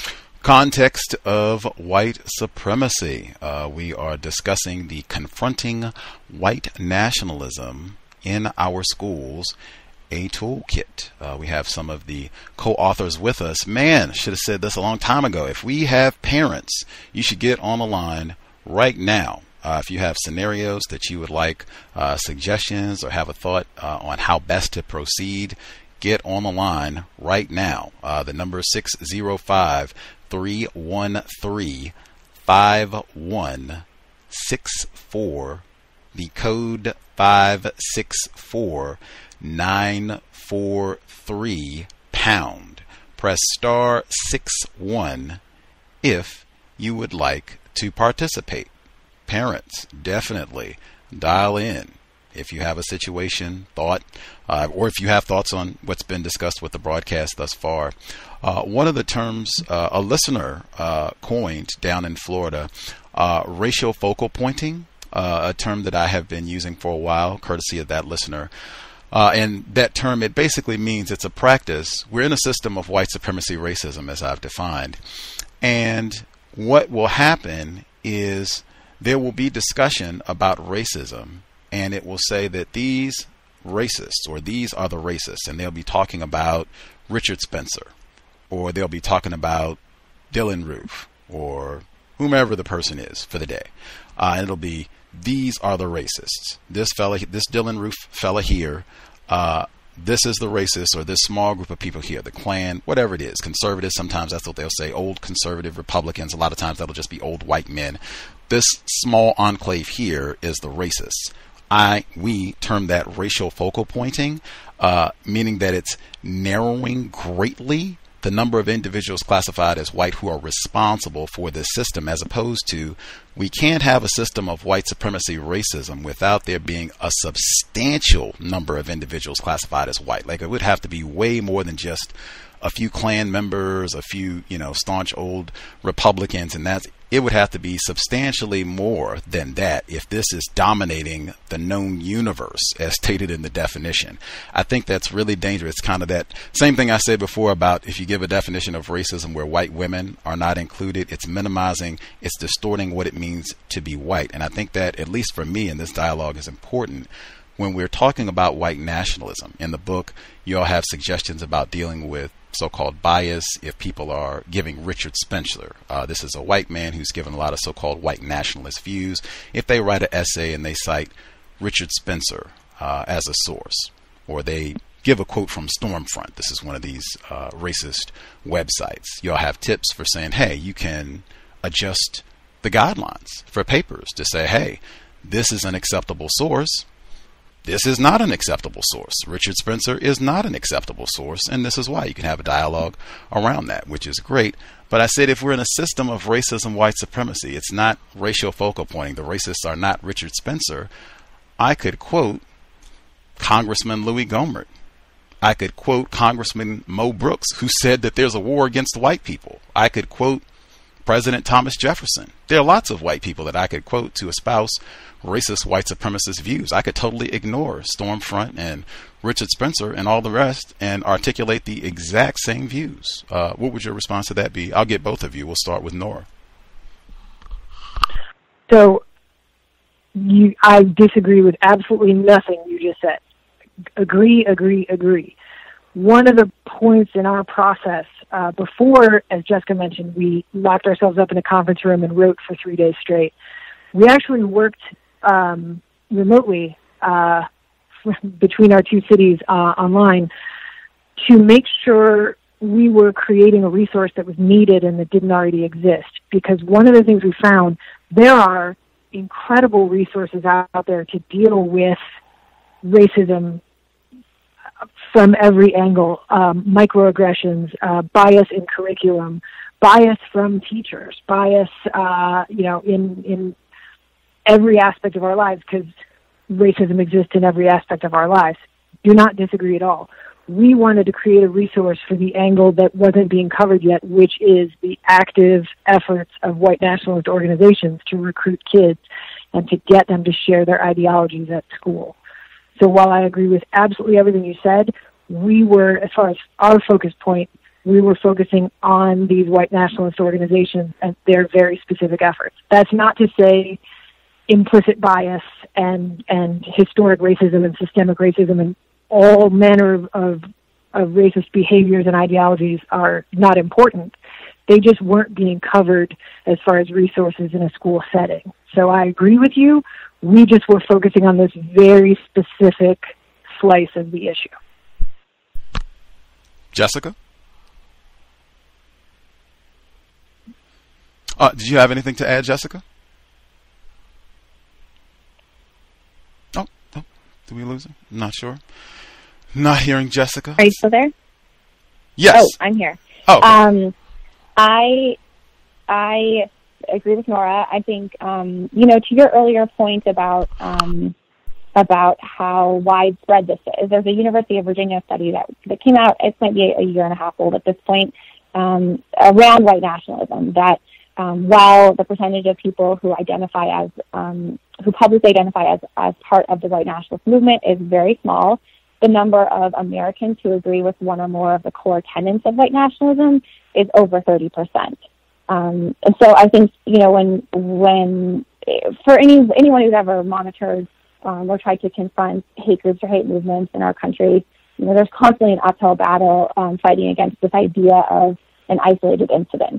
Context of white supremacy. Uh, we are discussing the confronting white nationalism in our schools, a toolkit. Uh, we have some of the co-authors with us. Man, should have said this a long time ago. If we have parents, you should get on the line right now. Uh, if you have scenarios that you would like uh, suggestions or have a thought uh, on how best to proceed, get on the line right now. Uh, the number is six zero five, three one three, five one six four. The code five six four nine four three pound. Press star six one if you would like to participate. Parents, definitely dial in if you have a situation, thought, uh, or if you have thoughts on what's been discussed with the broadcast thus far. Uh, one of the terms uh, a listener uh, coined down in Florida, uh, racial focal pointing, uh, a term that I have been using for a while, courtesy of that listener. Uh, and that term, it basically means it's a practice. We're in a system of white supremacy racism, as I've defined. And what will happen is there will be discussion about racism, and it will say that these racists, or these are the racists, and they'll be talking about Richard Spencer, or they'll be talking about Dylan Roof, or whomever the person is for the day. Uh, and it'll be, these are the racists. This fella, this Dylan Roof fella here, uh, this is the racist, or this small group of people here, the Klan, whatever it is, conservatives, sometimes that's what they'll say, old conservative Republicans, a lot of times that'll just be old white men. This small enclave here is the racists. I, we term that racial focal pointing, uh, meaning that it's narrowing greatly the number of individuals classified as white who are responsible for this system, as opposed to, we can't have a system of white supremacy racism without there being a substantial number of individuals classified as white. Like, it would have to be way more than just a few Klan members, a few, you know, staunch old Republicans, and that's, it would have to be substantially more than that if this is dominating the known universe as stated in the definition. I think that's really dangerous. Kind of that same thing I said before about if you give a definition of racism where white women are not included, it's minimizing, it's distorting what it means to be white. And I think that, at least for me in this dialogue, is important when we're talking about white nationalism. In the book, you all have suggestions about dealing with so-called bias if people are giving Richard Spencer. Uh, this is a white man who's given a lot of so-called white nationalist views. If they write an essay and they cite Richard Spencer uh, as a source, or they give a quote from Stormfront, this is one of these uh, racist websites, you'll have tips for saying, hey, you can adjust the guidelines for papers to say, hey, this is an acceptable source. This is not an acceptable source. Richard Spencer is not an acceptable source, and this is why. You can have a dialogue around that, which is great. But I said, if we're in a system of racism, white supremacy, it's not racial focal pointing. The racists are not Richard Spencer. I could quote Congressman Louis Gohmert. I could quote Congressman Mo Brooks, who said that there's a war against white people. I could quote President Thomas Jefferson. There are lots of white people that I could quote to espouse racist white supremacist views. I could totally ignore Stormfront and Richard Spencer and all the rest and articulate the exact same views. Uh, what would your response to that be? I'll get both of you. We'll start with Nora. So you, I disagree with absolutely nothing you just said. Agree, agree, agree. One of the points in our process, uh, before, as Jessica mentioned, we locked ourselves up in a conference room and wrote for three days straight. We actually worked um, remotely uh, between our two cities uh, online to make sure we were creating a resource that was needed and that didn't already exist. Because one of the things we found, there are incredible resources out there to deal with racism from every angle, um, microaggressions, uh, bias in curriculum, bias from teachers, bias, uh, you know, in, in every aspect of our lives, because racism exists in every aspect of our lives. Do not disagree at all. We wanted to create a resource for the angle that wasn't being covered yet, which is the active efforts of white nationalist organizations to recruit kids and to get them to share their ideologies at school. So while I agree with absolutely everything you said, we were, as far as our focus point, we were focusing on these white nationalist organizations and their very specific efforts. That's not to say implicit bias and, and historic racism and systemic racism and all manner of, of, of racist behaviors and ideologies are not important. They just weren't being covered as far as resources in a school setting. So I agree with you. We just were focusing on this very specific slice of the issue. Jessica? Uh, did you have anything to add, Jessica? Oh, oh, did we lose her? I'm not sure. Not hearing Jessica. Are you still there? Yes. Oh, I'm here. Oh. Okay. Um, I, I agree with Nora. I think, um, you know, to your earlier point about um, about how widespread this is, there's a University of Virginia study that, that came out, it might be a year and a half old at this point, um, around white nationalism, that um, while the percentage of people who identify as, um, who publicly identify as, as part of the white nationalist movement is very small, the number of Americans who agree with one or more of the core tenets of white nationalism is over thirty percent. Um, and so I think, you know, when, when, for any, anyone who's ever monitored um, or tried to confront hate groups or hate movements in our country, you know, there's constantly an uphill battle um, fighting against this idea of an isolated incident.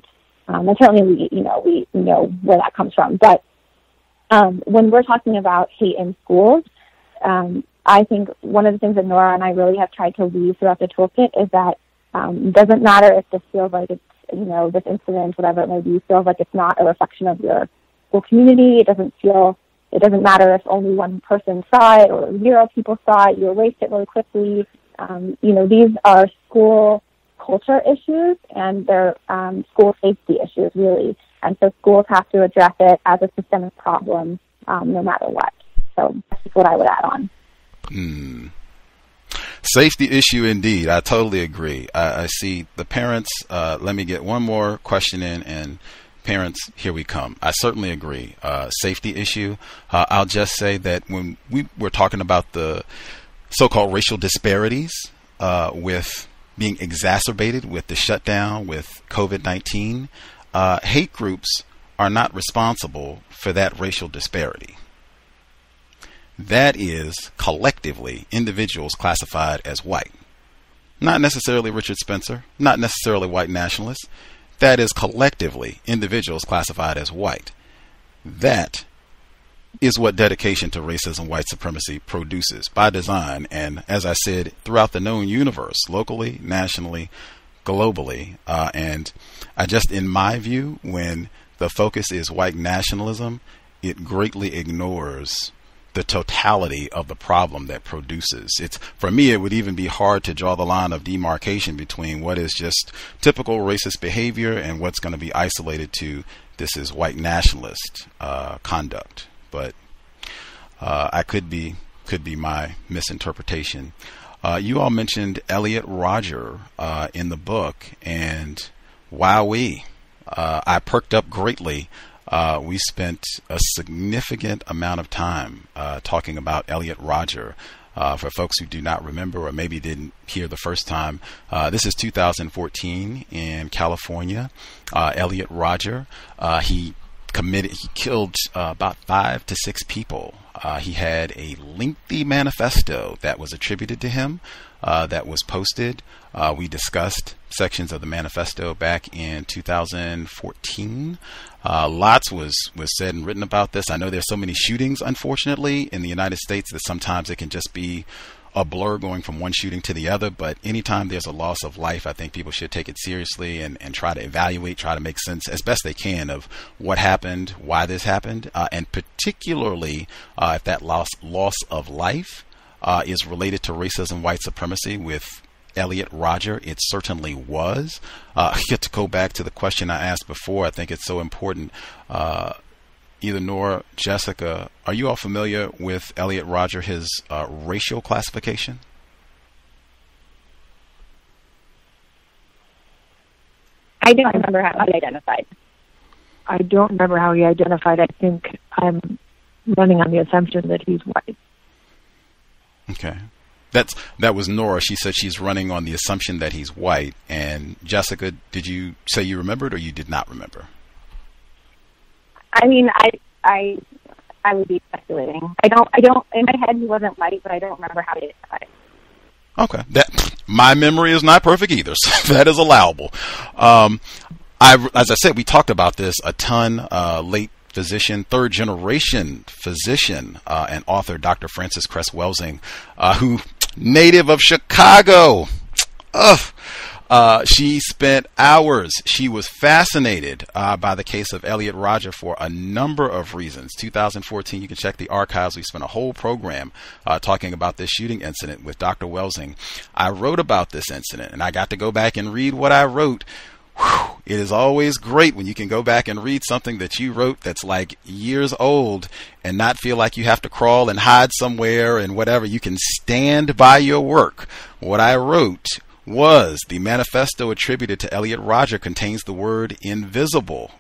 Um, and certainly, we, you know, we know where that comes from. But um, when we're talking about hate in schools, um, I think one of the things that Nora and I really have tried to weave throughout the toolkit is that um, it doesn't matter if this feels like it's, you know, this incident, whatever it may be, feels like it's not a reflection of your school community. It doesn't feel, it doesn't matter if only one person saw it or zero people saw it. You erased it really quickly. Um, you know, these are school culture issues, and they're um, school safety issues, really. And so schools have to address it as a systemic problem, um, no matter what. So that's just what I would add on. Hmm. Safety issue indeed. I totally agree. I, I see the parents. Uh, let me get one more question in, and parents, here we come. I certainly agree. Uh, safety issue. Uh, I'll just say that when we were talking about the so-called racial disparities uh, with being exacerbated with the shutdown, with COVID nineteen, uh, hate groups are not responsible for that racial disparity. That is collectively individuals classified as white. Not necessarily Richard Spencer, not necessarily white nationalists. That is collectively individuals classified as white. That is what dedication to racism, white supremacy produces by design. And as I said, throughout the known universe, locally, nationally, globally. Uh, and I just, in my view, when the focus is white nationalism, it greatly ignores the totality of the problem that produces. It's, for me, it would even be hard to draw the line of demarcation between what is just typical racist behavior and what's going to be isolated to this is white nationalist uh, conduct. But uh, I could be could be my misinterpretation. Uh, you all mentioned Elliot Rodger uh, in the book, and wowee, uh, I perked up greatly. Uh, we spent a significant amount of time uh, talking about Elliot Rodger. Uh, for folks who do not remember or maybe didn't hear the first time, uh, this is two thousand fourteen in California. Uh, Elliot Rodger, uh, he committed, he killed uh, about five to six people. Uh, he had a lengthy manifesto that was attributed to him uh, that was posted. Uh, we discussed sections of the manifesto back in two thousand fourteen. Uh, lots was, was said and written about this. I know there's so many shootings, unfortunately, in the United States that sometimes it can just be a blur going from one shooting to the other. But anytime there's a loss of life, I think people should take it seriously and, and try to evaluate, try to make sense as best they can of what happened, why this happened, uh, and particularly uh, if that loss, loss of life uh, is related to racism, white supremacy. With Elliot Rodger, it certainly was. Uh, I get to go back to the question I asked before. I think it's so important. Uh, either Nora, Jessica, are you all familiar with Elliot Rodger, his uh, racial classification? I don't remember how he identified. I don't remember how he identified. I think I'm running on the assumption that he's white. Okay. That's that was Nora. She said she's running on the assumption that he's white. And Jessica, did you say you remembered or you did not remember? I mean, I I I would be speculating. I don't I don't in my head he wasn't white, but I don't remember how he identified. Okay, that my memory is not perfect either, so that is allowable. Um, I as I said, we talked about this a ton. Uh, late physician, third generation physician, uh, and author Doctor Frances Cress Welsing, uh, who native of Chicago. Ugh. Uh, she spent hours. She was fascinated uh, by the case of Elliot Rodger for a number of reasons. two thousand fourteen, you can check the archives. We spent a whole program uh, talking about this shooting incident with Doctor Welsing. I wrote about this incident, and I got to go back and read what I wrote. Whew. It is always great when you can go back and read something that you wrote that's like years old and not feel like you have to crawl and hide somewhere and whatever. You can stand by your work. What I wrote was the manifesto attributed to Elliot Rodger contains the word invisible.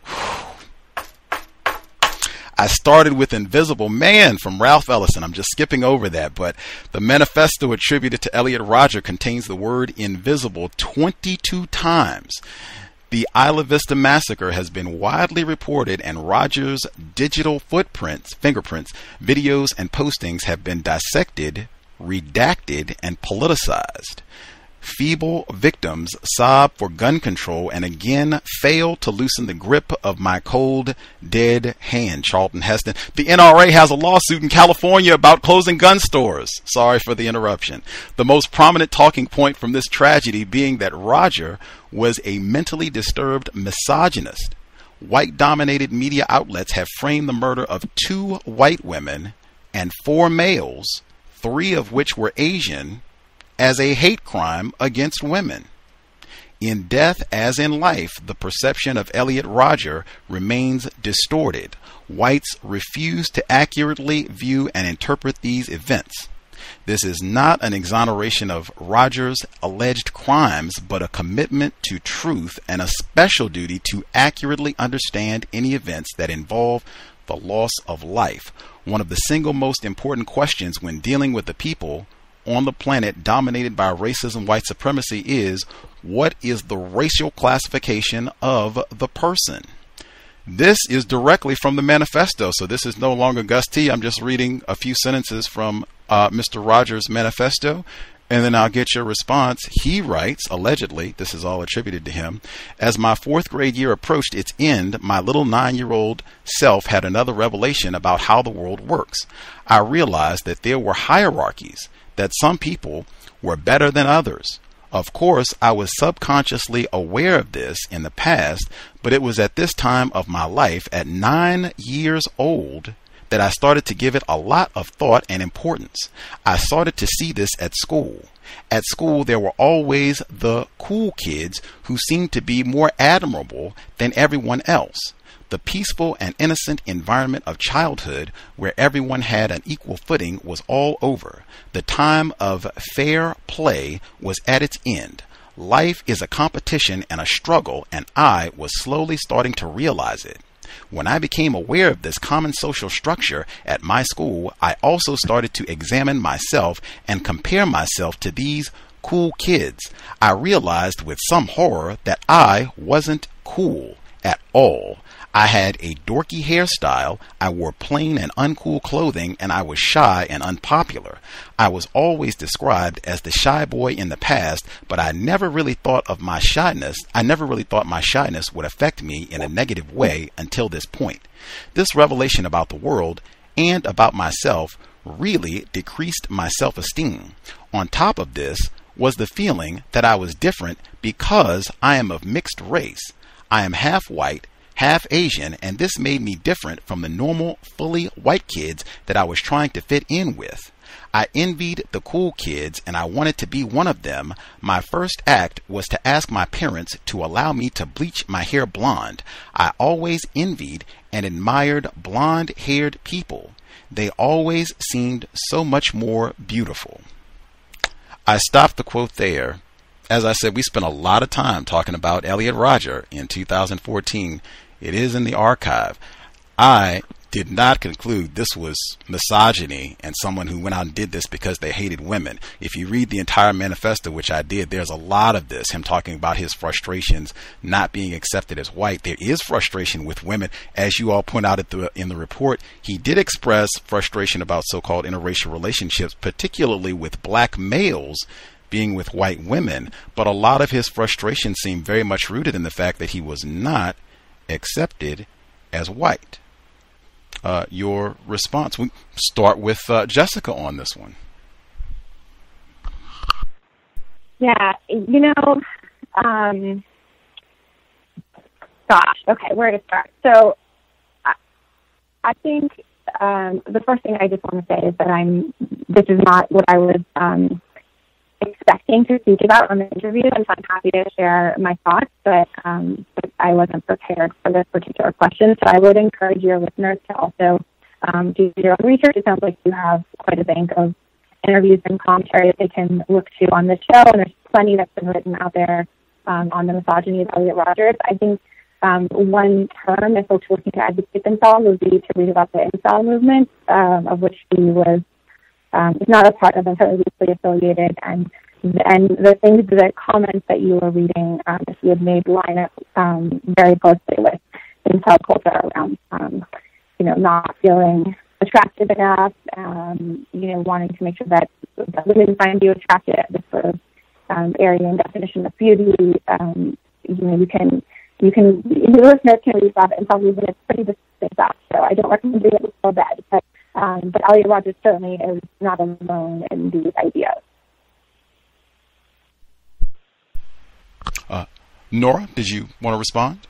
I started with Invisible Man from Ralph Ellison. I'm just skipping over that, but the manifesto attributed to Elliot Rodger contains the word invisible twenty-two times. The Isla Vista massacre has been widely reported, and Rodger's digital footprints, fingerprints, videos, and postings have been dissected, redacted, and politicized. Feeble victims sob for gun control and again fail to loosen the grip of my cold, dead hand. Charlton Heston. The N R A has a lawsuit in California about closing gun stores. Sorry for the interruption. The most prominent talking point from this tragedy being that Roger was a mentally disturbed misogynist. White-dominated media outlets have framed the murder of two white women and four males, three of which were Asian, as a hate crime against women. In death as in life, the perception of Elliot Rodger remains distorted. Whites refuse to accurately view and interpret these events. This is not an exoneration of Rodger's alleged crimes, but a commitment to truth and a special duty to accurately understand any events that involve the loss of life. One of the single most important questions when dealing with the people on the planet dominated by racism, white supremacy is, what is the racial classification of the person? This is directly from the manifesto, so this is no longer Gus T. I'm just reading a few sentences from uh, Mister Rogers' manifesto, and then I'll get your response. He writes, allegedly, this is all attributed to him, as my fourth grade year approached its end, my little nine-year-old self had another revelation about how the world works. I realized that there were hierarchies, that some people were better than others. Of course, I was subconsciously aware of this in the past, but it was at this time of my life, at nine years old, that I started to give it a lot of thought and importance. I started to see this at school. At school, there were always the cool kids who seemed to be more admirable than everyone else. The peaceful and innocent environment of childhood where everyone had an equal footing was all over. The time of fair play was at its end. Life is a competition and a struggle, and I was slowly starting to realize it. When I became aware of this common social structure at my school, I also started to examine myself and compare myself to these cool kids. I realized with some horror that I wasn't cool at all. I had a dorky hairstyle, I wore plain and uncool clothing, and I was shy and unpopular. I was always described as the shy boy in the past, but I never really thought of my shyness. I never really thought my shyness would affect me in a negative way until this point. This revelation about the world and about myself really decreased my self-esteem. On top of this was the feeling that I was different because I am of mixed race. I am half white, half Asian, and this made me different from the normal, fully white kids that I was trying to fit in with. I envied the cool kids, and I wanted to be one of them. My first act was to ask my parents to allow me to bleach my hair blonde. I always envied and admired blonde-haired people. They always seemed so much more beautiful. I stopped the quote there. As I said, we spent a lot of time talking about Elliot Rodger in two thousand fourteen. It is in the archive. I did not conclude this was misogyny and someone who went out and did this because they hated women. If you read the entire manifesto, which I did, there's a lot of this, him talking about his frustrations not being accepted as white. There is frustration with women. As you all point out at the, in the report, he did express frustration about so-called interracial relationships, particularly with black males being with white women, but a lot of his frustration seemed very much rooted in the fact that he was not accepted as white. Uh, your response? We start with uh, Jessica on this one. Yeah, you know, um, gosh, okay, where to start? So I, I think um, the first thing I just want to say is that I'm, this is not what I was um, expecting to speak about on the interview, and so I'm happy to share my thoughts, but, um, but I wasn't prepared for this particular question, so I would encourage your listeners to also um, do your own research. It sounds like you have quite a bank of interviews and commentary that they can look to on this show, and there's plenty that's been written out there um, on the misogyny of Elliot Rodgers. I think um, one term, if folks were looking to advocate themselves, would be to read about the incel movement, um, of which he was Um, is not a part of, and very loosely affiliated, and and the things, the comments that you were reading, um, that you had made line up um, very closely with incel culture around, um, you know, not feeling attractive enough, um, you know, wanting to make sure that, that women find you attractive, this sort of um, Aryan definition of beauty. Um, you know, you can, you can, the listeners can read that and probably even it's pretty distinct stuff. So I don't recommend reading it so bad. But, um, but Elliot Rogers certainly is not alone in these ideas. Uh, Nora, did you want to respond?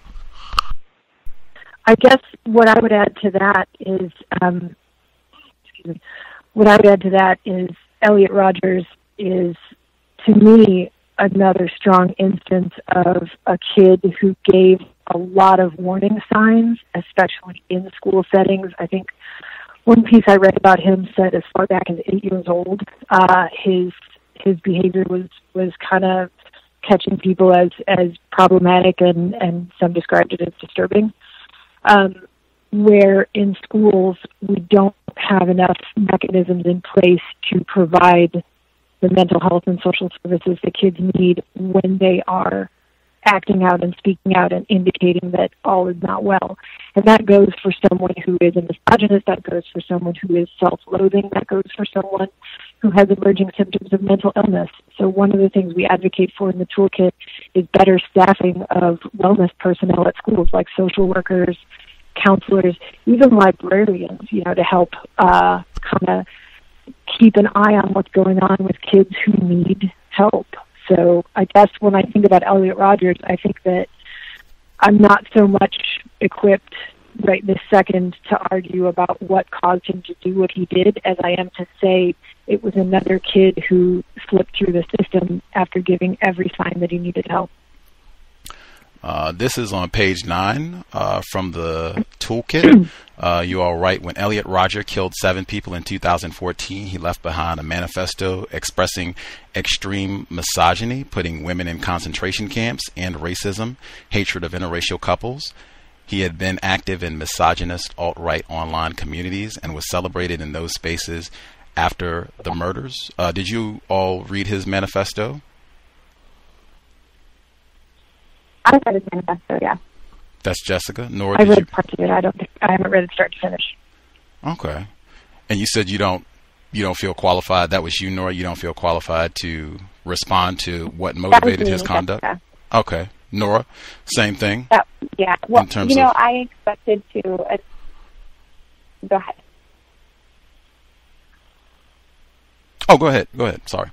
I guess what I would add to that is, um, excuse me, what I would add to that is Elliot Rogers is, to me, another strong instance of a kid who gave a lot of warning signs, especially in school settings. I think one piece I read about him said as far back as eight years old, uh, his his behavior was, was kind of catching people as, as problematic, and, and some described it as disturbing. Um, where in schools we don't have enough mechanisms in place to provide the mental health and social services that kids need when they are acting out and speaking out and indicating that all is not well. And that goes for someone who is a misogynist, that goes for someone who is self-loathing, that goes for someone who has emerging symptoms of mental illness. So one of the things we advocate for in the toolkit is better staffing of wellness personnel at schools, like social workers, counselors, even librarians, you know, to help uh, kind of keep an eye on what's going on with kids who need help. So I guess when I think about Elliot Rogers, I think that I'm not so much equipped right this second to argue about what caused him to do what he did as I am to say it was another kid who slipped through the system after giving every sign that he needed help. Uh, this is on page nine uh, from the toolkit. Uh, you all write, when Elliot Rodger killed seven people in two thousand fourteen, he left behind a manifesto expressing extreme misogyny, putting women in concentration camps, and racism, hatred of interracial couples. He had been active in misogynist alt-right online communities and was celebrated in those spaces after the murders. Uh, did you all read his manifesto? I read his manifesto, yeah. That's Jessica. Nora, I did read you? parts of it. I don't. Think, I haven't read it start to finish. Okay. And you said you don't. You don't feel qualified. That was you, Nora. You don't feel qualified to respond to what motivated me, his conduct. Jessica. Okay, Nora. Same thing. That, yeah. Well, in terms you know, of, I expected to. Uh, go ahead. Oh, go ahead. Go ahead. Sorry.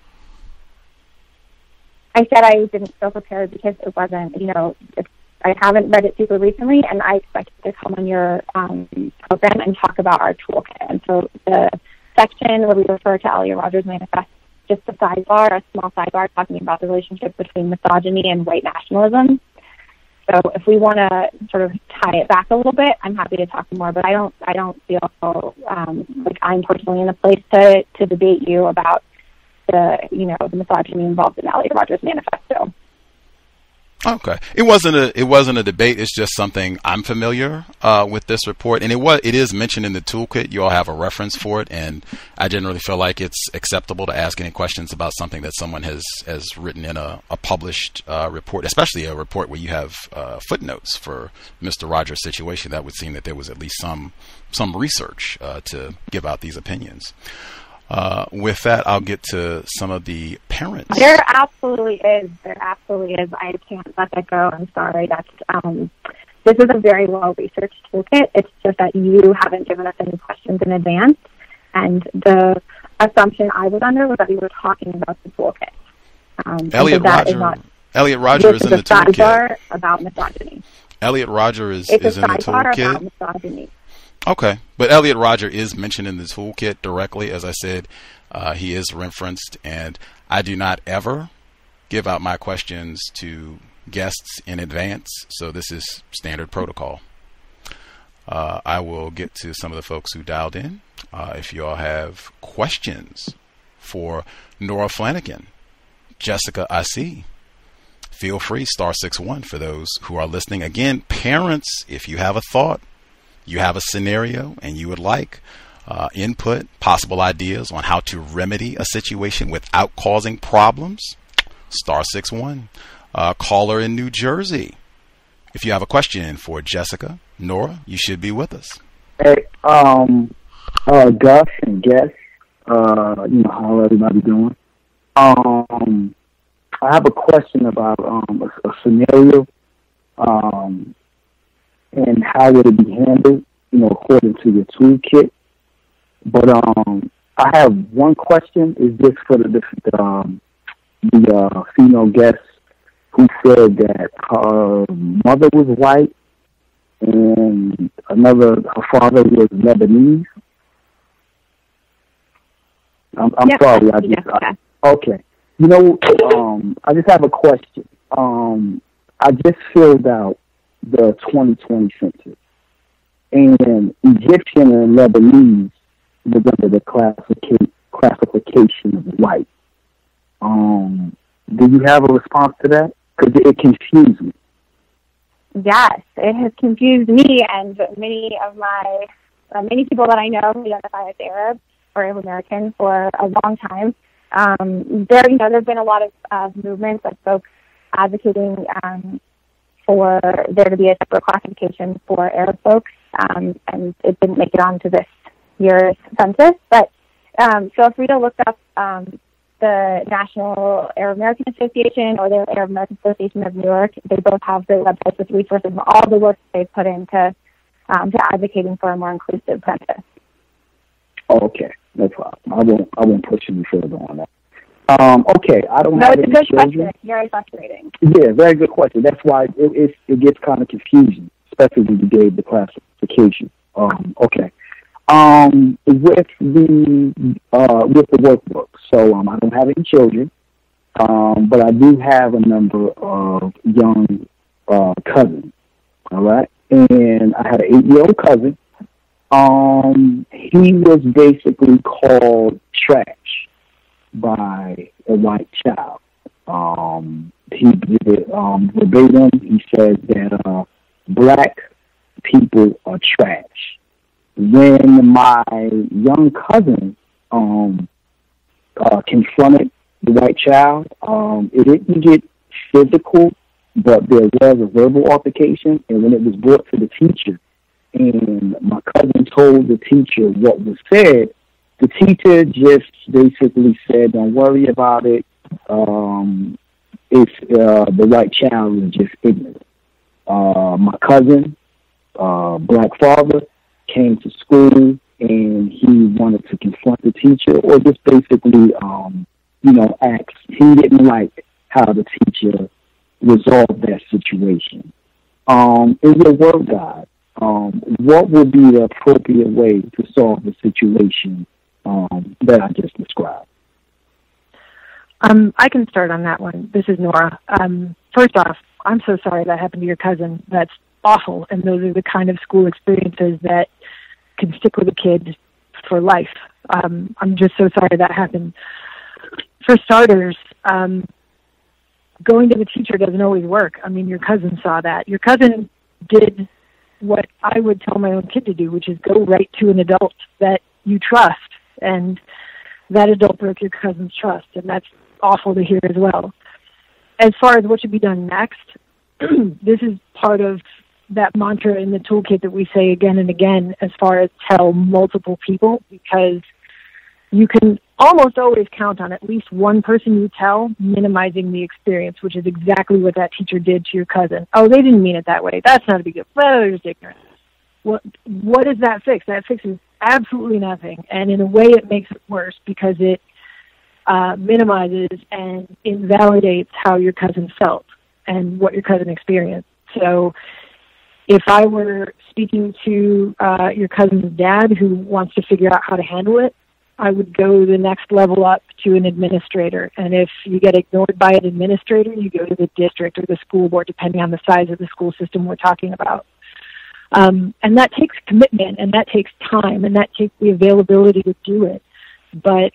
I said I didn't feel prepared because it wasn't, you know, it's, I haven't read it super recently, and I expected to come on your um, program and talk about our toolkit. And so the section where we refer to Elliot Rodger's manifesto, just a sidebar, a small sidebar, talking about the relationship between misogyny and white nationalism. So if we want to sort of tie it back a little bit, I'm happy to talk more. But I don't, I don't feel um, like I'm personally in a place to to debate you about the, you know, the misogyny involved in Elliot Rodger's manifesto. Okay, it wasn't a it wasn't a debate. It's just something I'm familiar uh, with this report, and it was it is mentioned in the toolkit. You all have a reference for it, and I generally feel like it's acceptable to ask any questions about something that someone has has written in a, a published uh, report, especially a report where you have uh, footnotes for Mister Rodger's situation. That would seem that there was at least some some research uh, to give out these opinions. Uh, with that, I'll get to some of the parents. There absolutely is. There absolutely is. I can't let that go. I'm sorry. That's um, this is a very well-researched toolkit. It's just that you haven't given us any questions in advance, and the assumption I was under was that we were talking about the toolkit. Um, Elliot so Rodger. Not, Elliot Rodger is in the toolkit. It's a sidebar about misogyny. Elliot Rodger is, it's is in the toolkit. It's a sidebar about misogyny. Okay, but Elliot Rodger is mentioned in the toolkit directly. As I said, uh, he is referenced, and I do not ever give out my questions to guests in advance, so this is standard protocol. Uh, I will get to some of the folks who dialed in. Uh, if you all have questions for Nora Flanagan, Jessica Acee, feel free, star six one for those who are listening. Again, parents, if you have a thought, you have a scenario, and you would like uh, input, possible ideas on how to remedy a situation without causing problems, star six one. Uh, caller in New Jersey. If you have a question for Jessica, Nora, you should be with us. Hey, um, uh, Gus and Guess, uh, you know, how everybody doing? Um, um, I have a question about um, a, a scenario um, and how would it be handled, you know, according to your toolkit. But um, I have one question. Is this for the the, um, the uh, female guest who said that her mother was white and another, her father was Lebanese? I'm, I'm yes, sorry. I just, yes, I, yes. Okay. You know, um, I just have a question. Um, I just filled out the twenty twenty census, and Egyptian and Lebanese was under the classification classification of white. Um, do you have a response to that? Because it confused me. Yes, it has confused me and many of my uh, many people that I know who identify as Arab or Arab American for a long time. Um, there, you know, there's been a lot of uh, movements of folks advocating um, for there to be a separate classification for Arab folks, um, and it didn't make it onto this year's census. But um, feel free to look up um, the National Arab American Association or the Arab American Association of New York. They both have their websites with resources and all the work they've put into um, to advocating for a more inclusive census. Okay, no problem. I won't. I won't push any further on that. Um, okay, I don't no, have it's any a good children. question. Very frustrating. Yeah, very good question. That's why it it, it gets kind of confusing, especially when you gave the classification. Um, okay. Um, with the uh, with the workbook, so um, I don't have any children, um, but I do have a number of young uh, cousins. All right, and I had an eight-year-old cousin. Um, he was basically called trash by a white child. Um, he did um, verbatim. He said that uh, black people are trash. When my young cousin um, uh, confronted the white child, um, it didn't get physical, but there was a verbal altercation. And when it was brought to the teacher, and my cousin told the teacher what was said, the teacher just basically said, "Don't worry about it. Um, it's uh, the white child is just ignorant." Uh, my cousin, uh, black father, came to school and he wanted to confront the teacher, or just basically, um, you know, ask. He didn't like how the teacher resolved that situation. Um, in your word guide, um, what would be the appropriate way to solve the situation um, that I just described? Um, I can start on that one. This is Nora. Um, first off, I'm so sorry that happened to your cousin. That's awful, and those are the kind of school experiences that can stick with a kid for life. Um, I'm just so sorry that happened. For starters, um, going to the teacher doesn't always work. I mean, your cousin saw that. Your cousin did what I would tell my own kid to do, which is go right to an adult that you trust, and that adult broke your cousin's trust, and that's awful to hear as well. As far as what should be done next, this is part of that mantra in the toolkit that we say again and again, as far as tell multiple people, because you can almost always count on at least one person you tell minimizing the experience, which is exactly what that teacher did to your cousin. Oh, they didn't mean it that way. That's not a big deal. Well, they're just ignorant. What, what does that fix? That fixes absolutely nothing. And in a way, it makes it worse because it uh, minimizes and invalidates how your cousin felt and what your cousin experienced. So if I were speaking to uh, your cousin's dad who wants to figure out how to handle it, I would go the next level up to an administrator. And if you get ignored by an administrator, you go to the district or the school board, depending on the size of the school system we're talking about. Um, and that takes commitment, and that takes time, and that takes the availability to do it. But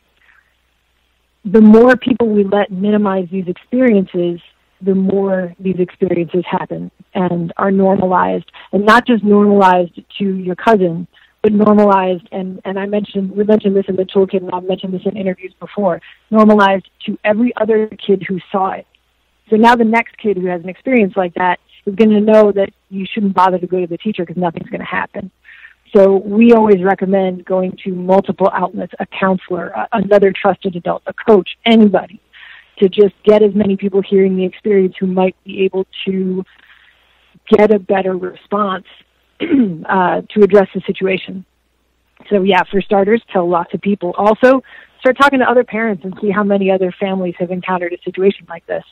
the more people we let minimize these experiences, the more these experiences happen and are normalized, and not just normalized to your cousin, but normalized, and, and I mentioned, we mentioned this in the toolkit, and I've mentioned this in interviews before, normalized to every other kid who saw it. So now the next kid who has an experience like that is going to know that you shouldn't bother to go to the teacher because nothing's going to happen. So we always recommend going to multiple outlets, a counselor, a, another trusted adult, a coach, anybody, to just get as many people hearing the experience who might be able to get a better response uh, to address the situation. So, yeah, for starters, tell lots of people. Also, start talking to other parents and see how many other families have encountered a situation like this.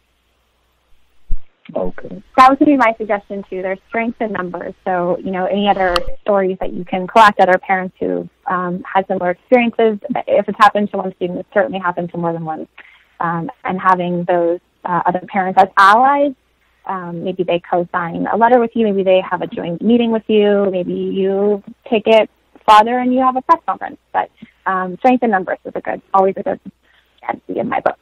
Okay. That was going to be my suggestion, too. There's strength in numbers. So, you know, any other stories that you can collect, other parents who um, had similar experiences. If it's happened to one student, it certainly happened to more than one. Um, and having those uh, other parents as allies, um, maybe they co-sign a letter with you, maybe they have a joint meeting with you, maybe you take it farther and you have a press conference. But um, strength in numbers is a good, always a good strategy in my book.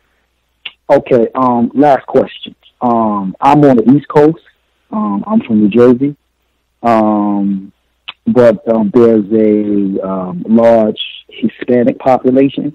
Okay, um, last question. Um, I'm on the East Coast. Um, I'm from New Jersey. Um, but um, there's a um, large Hispanic population.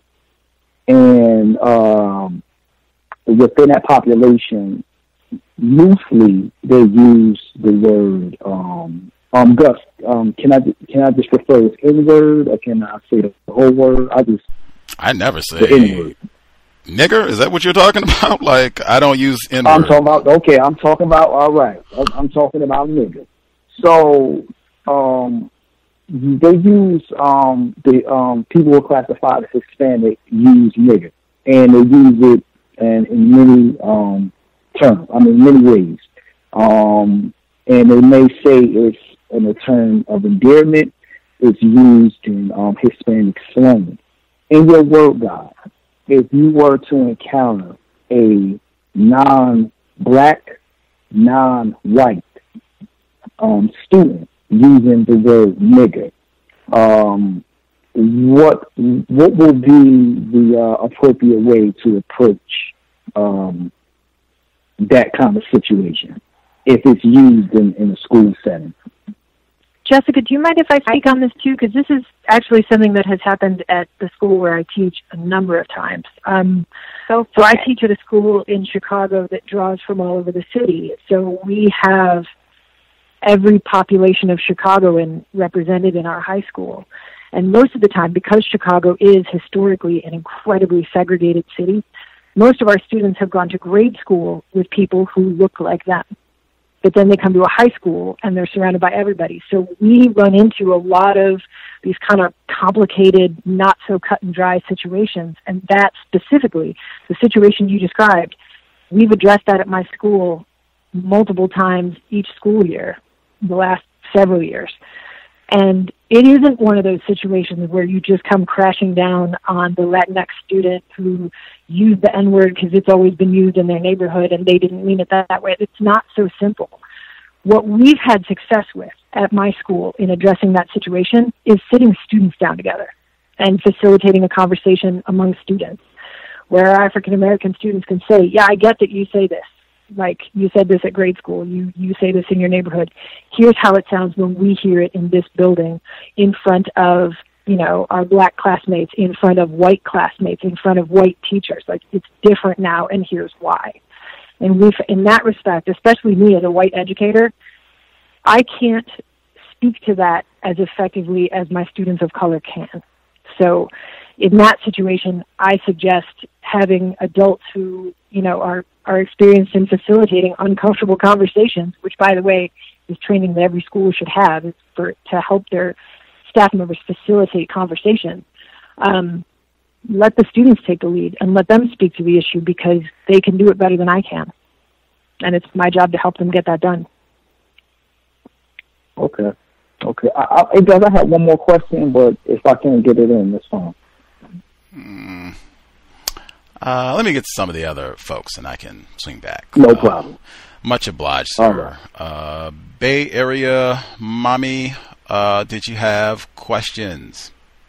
And um, within that population, loosely, they use the word, um, um, Gus, um, can I can I just refer to the N-word, or can I say the whole word? I just... I never say the N-word. Nigger? Is that what you're talking about? Like, I don't use N-word. I'm talking about, okay, I'm talking about, all right. I'm, I'm talking about nigger. So, um, they use, um, the um, people who are classified as Hispanic use nigger. And they use it in, in many um, terms, I mean, many ways. Um, and they may say it's in a term of endearment. It's used in um, Hispanic slang. In your word guide, if you were to encounter a non-black, non-white um, student using the word nigger, um, what what would be the uh, appropriate way to approach um, that kind of situation if it's used in, in a school setting? Jessica, do you mind if I speak on this too? Because this is actually something that has happened at the school where I teach a number of times. Um, so, so I teach at a school in Chicago that draws from all over the city. So we have every population of Chicagoan represented in our high school. And most of the time, because Chicago is historically an incredibly segregated city, most of our students have gone to grade school with people who look like them. But then they come to a high school and they're surrounded by everybody. So we run into a lot of these kind of complicated, not so cut and dry situations. And that specifically, the situation you described, we've addressed that at my school multiple times each school year, the last several years. And it isn't one of those situations where you just come crashing down on the Latinx student who used the N-word because it's always been used in their neighborhood and they didn't mean it that, that way. It's not so simple. What we've had success with at my school in addressing that situation is sitting students down together and facilitating a conversation among students where African-American students can say, yeah, I get that you say this. Like, you said this at grade school, you, you say this in your neighborhood. Here's how it sounds when we hear it in this building in front of, you know, our black classmates, in front of white classmates, in front of white teachers. Like, it's different now, and here's why. And we've, in that respect, especially me as a white educator, I can't speak to that as effectively as my students of color can. So in that situation, I suggest having adults who, you know, are, are experienced in facilitating uncomfortable conversations, which, by the way, is training that every school should have, is for to help their staff members facilitate conversations. Um, let the students take the lead and let them speak to the issue because they can do it better than I can. And it's my job to help them get that done. Okay. Okay. I, I, it does. I have one more question, but if I can't get it in, that's fine. Hmm. Uh, let me get to some of the other folks, and I can swing back. No uh, problem. Much obliged, sir. Right. Uh, Bay Area, Mommy, uh, did you have questions?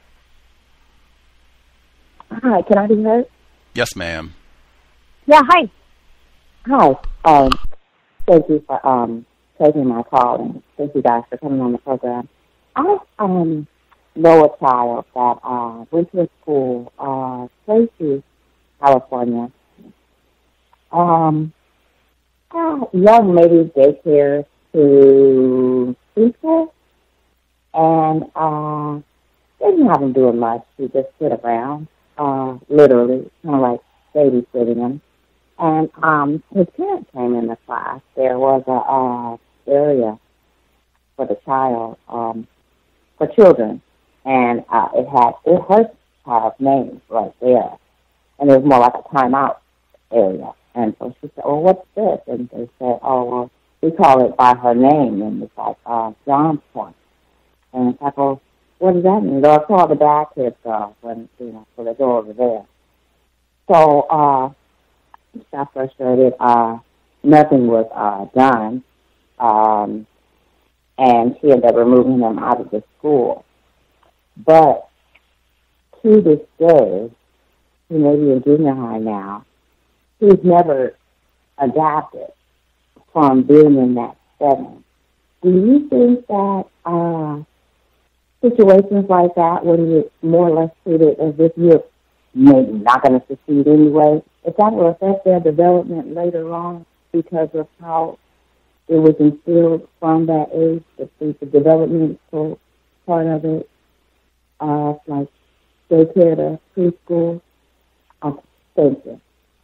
Hi, can I be heard? Yes, ma'am. Yeah, hi. Hi. Um, thank you for um, taking my call, and thank you guys for coming on the program. I um, know a child that uh, went to a school, uh, Tracy, California. Um, uh, young maybe daycare to preschool, and uh, they didn't have him doing much. He just sit around, uh, literally, kind of like stay babysitting him. And um, his parents came in the class. There was a uh, area for the child, um, for children, and uh, it had it her child's name right there, and it was more like a timeout area. And so she said, "Well, what's this?" And they said, "Oh, well, we call it by her name," and it's like uh, John's Point. And it's like, "Well, what does that mean?" They'll call the dad kids uh, when you know, so they go over there. So. Uh, got frustrated. Uh, nothing was uh, done. Um, and she ended up removing him out of the school. But to this day, he may be in junior high now, he's never adapted from being in that setting. Do you think that uh, situations like that, when you're more or less treated as if you're maybe not going to succeed anyway, if that will affect their development later on because of how it was instilled from that age, the, the developmental part of it, uh, like daycare to preschool? Um, thank you.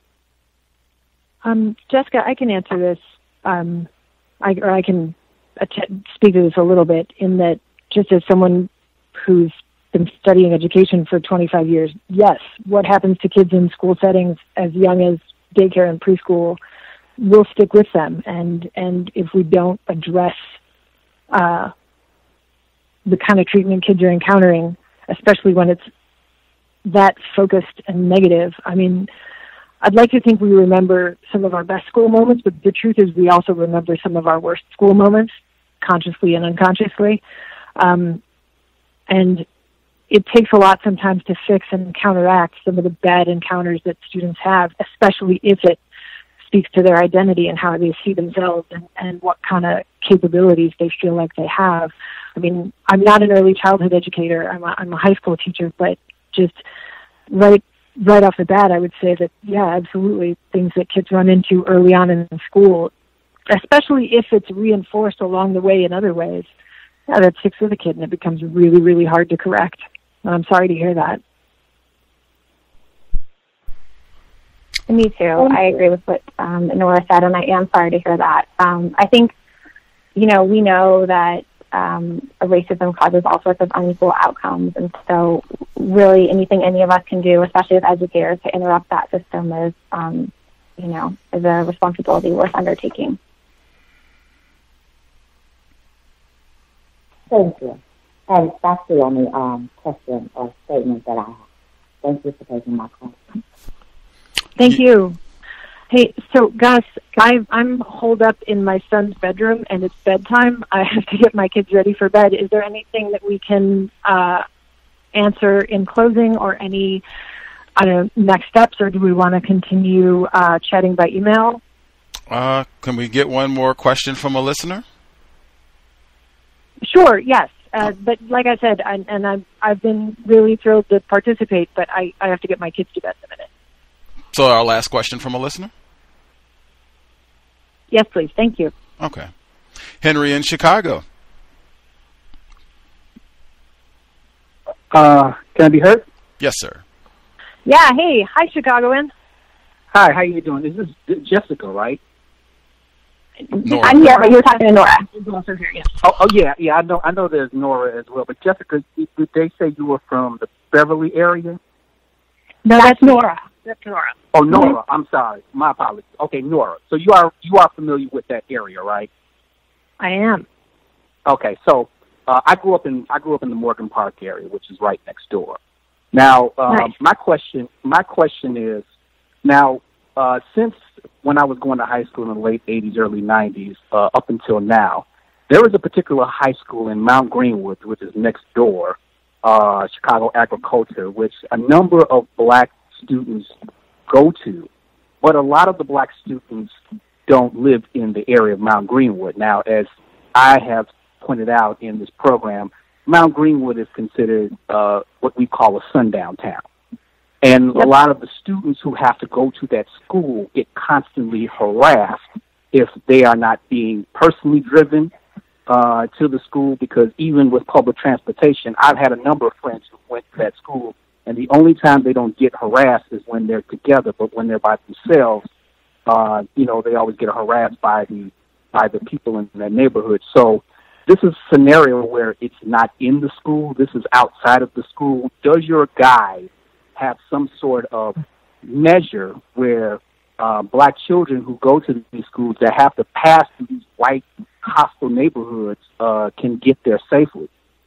Um, Jessica, I can answer this, um, I, or I can att- speak to this a little bit in that just as someone who's been studying education for twenty-five years, yes, what happens to kids in school settings as young as daycare and preschool will stick with them. And, and if we don't address uh, the kind of treatment kids are encountering, especially when it's that focused and negative, I mean, I'd like to think we remember some of our best school moments, but the truth is we also remember some of our worst school moments, consciously and unconsciously. Um, and it takes a lot sometimes to fix and counteract some of the bad encounters that students have, especially if it speaks to their identity and how they see themselves and, and what kind of capabilities they feel like they have. I mean, I'm not an early childhood educator. I'm a, I'm a high school teacher, but just right right off the bat, I would say that, yeah, absolutely, things that kids run into early on in school, especially if it's reinforced along the way in other ways, yeah, that sticks with a kid and it becomes really, really hard to correct. I'm sorry to hear that. Me too. I agree with what um, Nora said, and I am sorry to hear that. Um, I think, you know, we know that um, racism causes all sorts of unequal outcomes, and so really anything any of us can do, especially as educators, to interrupt that system is, um, you know, is a responsibility worth undertaking. Thank you. And that's the only um, question or statement that I have. Thank you for taking my question. Thank you. Hey, so Gus, I, I'm holed up in my son's bedroom, and it's bedtime. I have to get my kids ready for bed. Is there anything that we can uh, answer in closing, or any I don't know, next steps, or do we want to continue uh, chatting by email? Uh, can we get one more question from a listener? Sure, yes. Uh, but like I said, I, and I've, I've been really thrilled to participate, but I, I have to get my kids to bed in a minute. So our last question from a listener? Yes, please. Thank you. Okay. Henry in Chicago. Uh, can I be heard? Yes, sir. Yeah, hey. Hi, Chicagoan. Hi, how you doing? This is Jessica, right? Nora. I'm here, but you're talking to Nora. Oh, oh, yeah, yeah. I know, I know. There's Nora as well. But Jessica, did they say you were from the Beverly area? No, that's Nora. That's Nora. Oh, Nora. I'm sorry. My apologies. Okay, Nora. So you are you are familiar with that area, right? I am. Okay, so uh, I grew up in I grew up in the Morgan Park area, which is right next door. Now, uh, nice. my question my question is now. Uh, since when I was going to high school in the late eighties, early nineties, uh, up until now, there is a particular high school in Mount Greenwood, which is next door, uh, Chicago Agriculture, which a number of black students go to, but a lot of the black students don't live in the area of Mount Greenwood. Now, as I have pointed out in this program, Mount Greenwood is considered uh, what we call a sundown town. And yep. a lot of the students who have to go to that school get constantly harassed if they are not being personally driven uh, to the school, because even with public transportation, I've had a number of friends who went to that school And the only time they don't get harassed is when they're together. But when they're by themselves, uh, you know, they always get harassed by the by the people in their neighborhood. So this is a scenario where it's not in the school. This is outside of the school. Does your guide have some sort of measure where uh, black children who go to these schools that have to pass through these white hostile neighborhoods uh, can get there safely?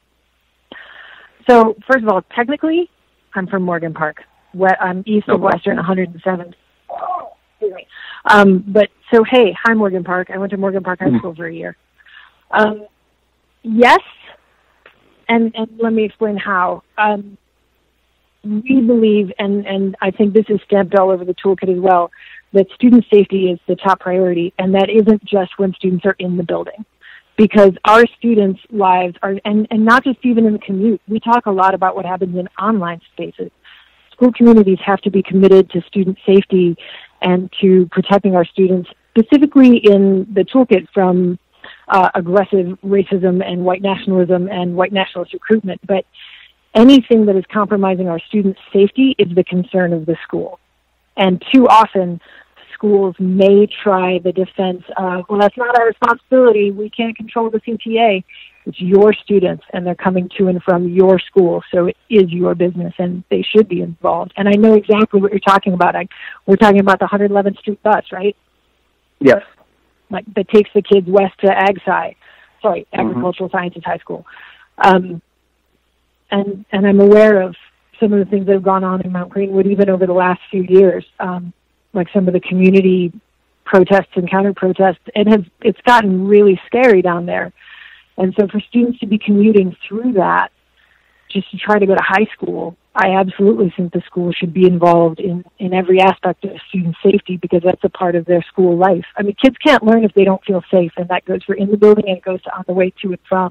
So, first of all, technically, I'm from Morgan Park. I'm east of Okay. Western, one hundred seventh. Oh, excuse me. Um, but, so, hey, hi, Morgan Park. I went to Morgan Park High Mm-hmm. School for a year. Um, yes, and, and let me explain how. Um, we believe, and, and I think this is stamped all over the toolkit as well, that student safety is the top priority, and that isn't just when students are in the building. Because our students' lives are, and, and not just even in the commute, we talk a lot about what happens in online spaces. School communities have to be committed to student safety and to protecting our students, specifically in the toolkit from uh, aggressive racism and white nationalism and white nationalist recruitment. But anything that is compromising our students' safety is the concern of the school. And too often, schools may try the defense of, well, that's not our responsibility. We can't control the C T A. It's your students, and they're coming to and from your school, so it is your business, and they should be involved. And I know exactly what you're talking about. I, we're talking about the one hundred eleventh Street bus, right? Yes. Like that takes the kids west to Ag-Sci, sorry, Agricultural Mm-hmm. Sciences High School. Um, and and I'm aware of some of the things that have gone on in Mount Greenwood, even over the last few years, um, like some of the community protests and counter-protests. It has, it's gotten really scary down there. And so for students to be commuting through that just to try to go to high school, I absolutely think the school should be involved in, in every aspect of student safety, because that's a part of their school life. I mean, kids can't learn if they don't feel safe, and that goes for in the building and it goes on the way to and from.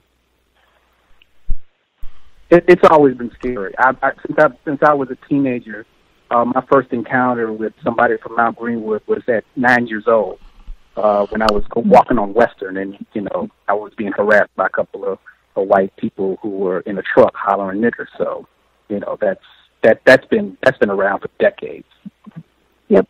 It, it's always been scary. I, I, since, I, since I was a teenager, uh, my first encounter with somebody from Mount Greenwood was at nine years old. Uh, when I was go- walking on Western, and you know, I was being harassed by a couple of, of white people who were in a truck hollering "nigger." So, you know, that's that that's been that's been around for decades. Yep.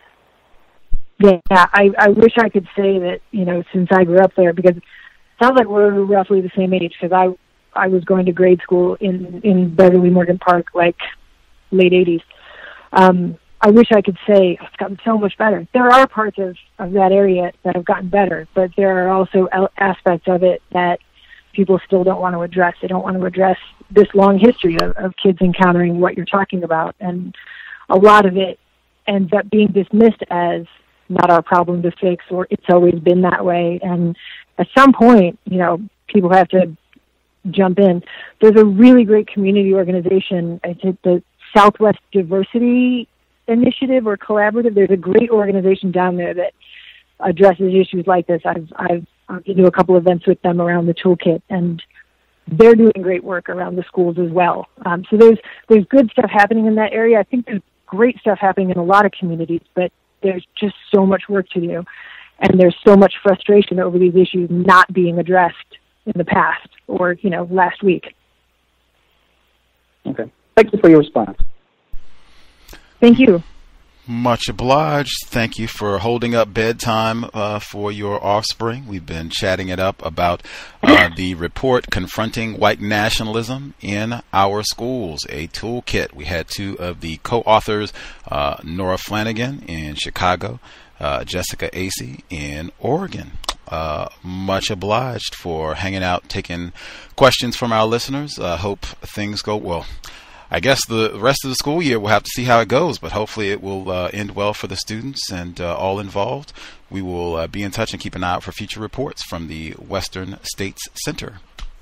Yeah, I, I wish I could say that, you know, since I grew up there, because it sounds like we're roughly the same age, because I I was going to grade school in in Beverly Morgan Park, like late eighties. Um, I wish I could say oh, it's gotten so much better. There are parts of, of that area that have gotten better, but there are also aspects of it that people still don't want to address. They don't want to address this long history of, of kids encountering what you're talking about. And a lot of it ends up being dismissed as not our problem to fix, or it's always been that way. And at some point, you know, people have to jump in. There's a really great community organization, I think the Southwest Diversity Initiative or Collaborative. There's a great organization down there that addresses issues like this. I've I've I've been to a couple events with them around the toolkit, and they're doing great work around the schools as well. Um, so there's there's good stuff happening in that area. I think there's great stuff happening in a lot of communities, but there's just so much work to do, and there's so much frustration over these issues not being addressed in the past or, you know, last week. Okay. Thank you for your response. Thank you. Much obliged. Thank you for holding up bedtime uh, for your offspring. We've been chatting it up about uh, the report Confronting White Nationalism in Our Schools, a toolkit. We had two of the co-authors, uh, Nora Flanagan in Chicago, uh, Jessica Acee in Oregon. Uh, much obliged for hanging out, taking questions from our listeners. I uh, hope things go well. I guess the rest of the school year, we'll have to see how it goes, but hopefully it will uh, end well for the students and uh, all involved. We will uh, be in touch and keep an eye out for future reports from the Western States Center.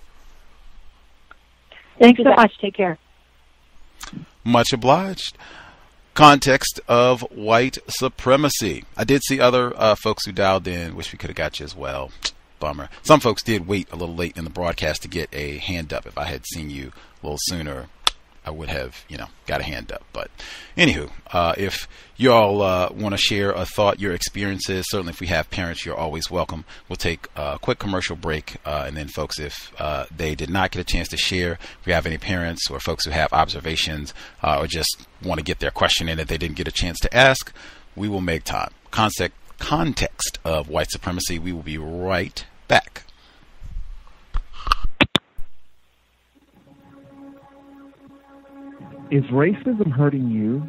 Thanks so much. Take care. Much obliged. Context of white supremacy. I did see other uh, folks who dialed in. Wish we could have got you as well. Bummer. Some folks did wait a little late in the broadcast to get a hand up. If I had seen you a little sooner, I would have, you know, got a hand up. But anywho, uh, if you all uh, want to share a thought, your experiences, certainly if we have parents, you're always welcome. We'll take a quick commercial break. Uh, and then folks, if uh, they did not get a chance to share, if we have any parents or folks who have observations uh, or just want to get their question in that they didn't get a chance to ask, we will make time. Concept, context of white supremacy. We will be right back. Is racism hurting you?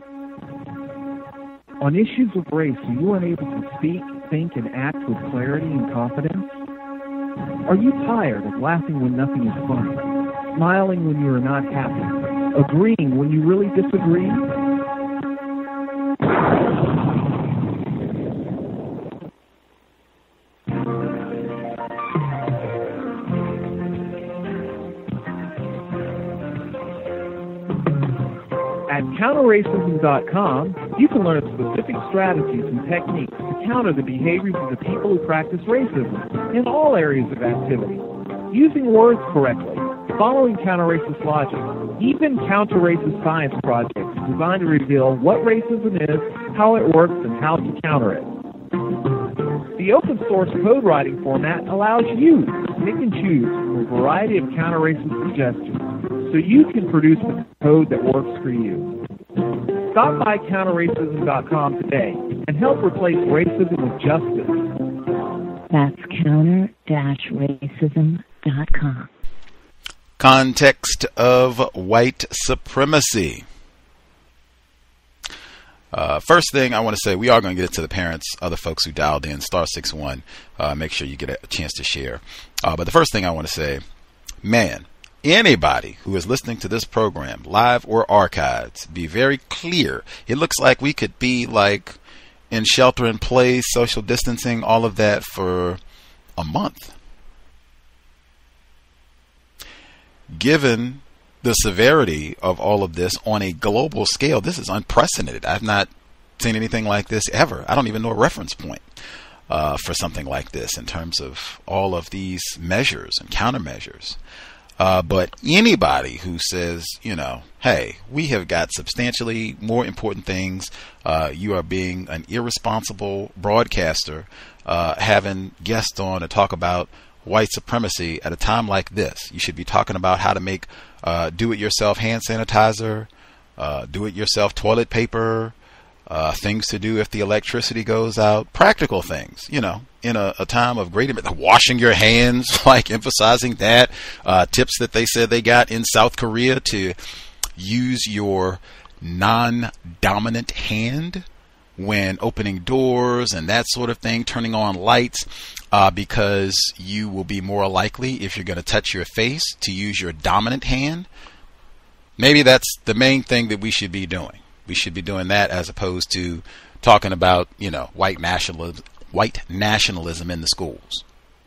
On issues of race, are you unable to speak, think, and act with clarity and confidence? Are you tired of laughing when nothing is funny, smiling when you are not happy, agreeing when you really disagree? At counter racism dot com, you can learn specific strategies and techniques to counter the behaviors of the people who practice racism in all areas of activity, using words correctly, following counter-racist logic, even counter-racist science projects designed to reveal what racism is, how it works, and how to counter it. The open-source code writing format allows you to pick and choose from a variety of counter-racist suggestions, so you can produce the code that works for you. Stop by counter racism dot com today and help replace racism with justice. That's counter racism dot com. Context of white supremacy. Uh, first thing I want to say, we are going to get it to the parents, other folks who dialed in, star six one. Uh, make sure you get a chance to share. Uh, but the first thing I want to say, man, anybody who is listening to this program, live or archived, be very clear. It looks like we could be like in shelter in place, social distancing, all of that for a month. Given the severity of all of this on a global scale, this is unprecedented. I've not seen anything like this ever. I don't even know a reference point uh, for something like this in terms of all of these measures and countermeasures. Uh, but anybody who says, you know, hey, we have got substantially more important things, uh, you are being an irresponsible broadcaster, uh, having guests on to talk about white supremacy at a time like this. You should be talking about how to make uh, do-it-yourself hand sanitizer, uh, do-it-yourself toilet paper, uh, things to do if the electricity goes out, practical things, you know, in a, a time of great, washing your hands, like emphasizing that, uh, tips that they said they got in South Korea to use your non-dominant hand when opening doors and that sort of thing, turning on lights, uh, because you will be more likely, if you're going to touch your face, to use your dominant hand. Maybe that's the main thing that we should be doing. We should be doing that as opposed to talking about, you know, white nationalism, white nationalism in the schools.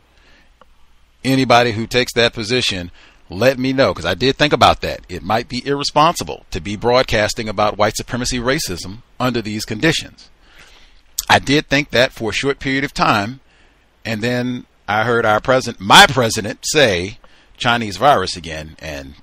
Anybody who takes that position, let me know, because I did think about that. It might be irresponsible to be broadcasting about white supremacy racism under these conditions. I did think that for a short period of time, and then I heard our president, my president, say Chinese virus again, and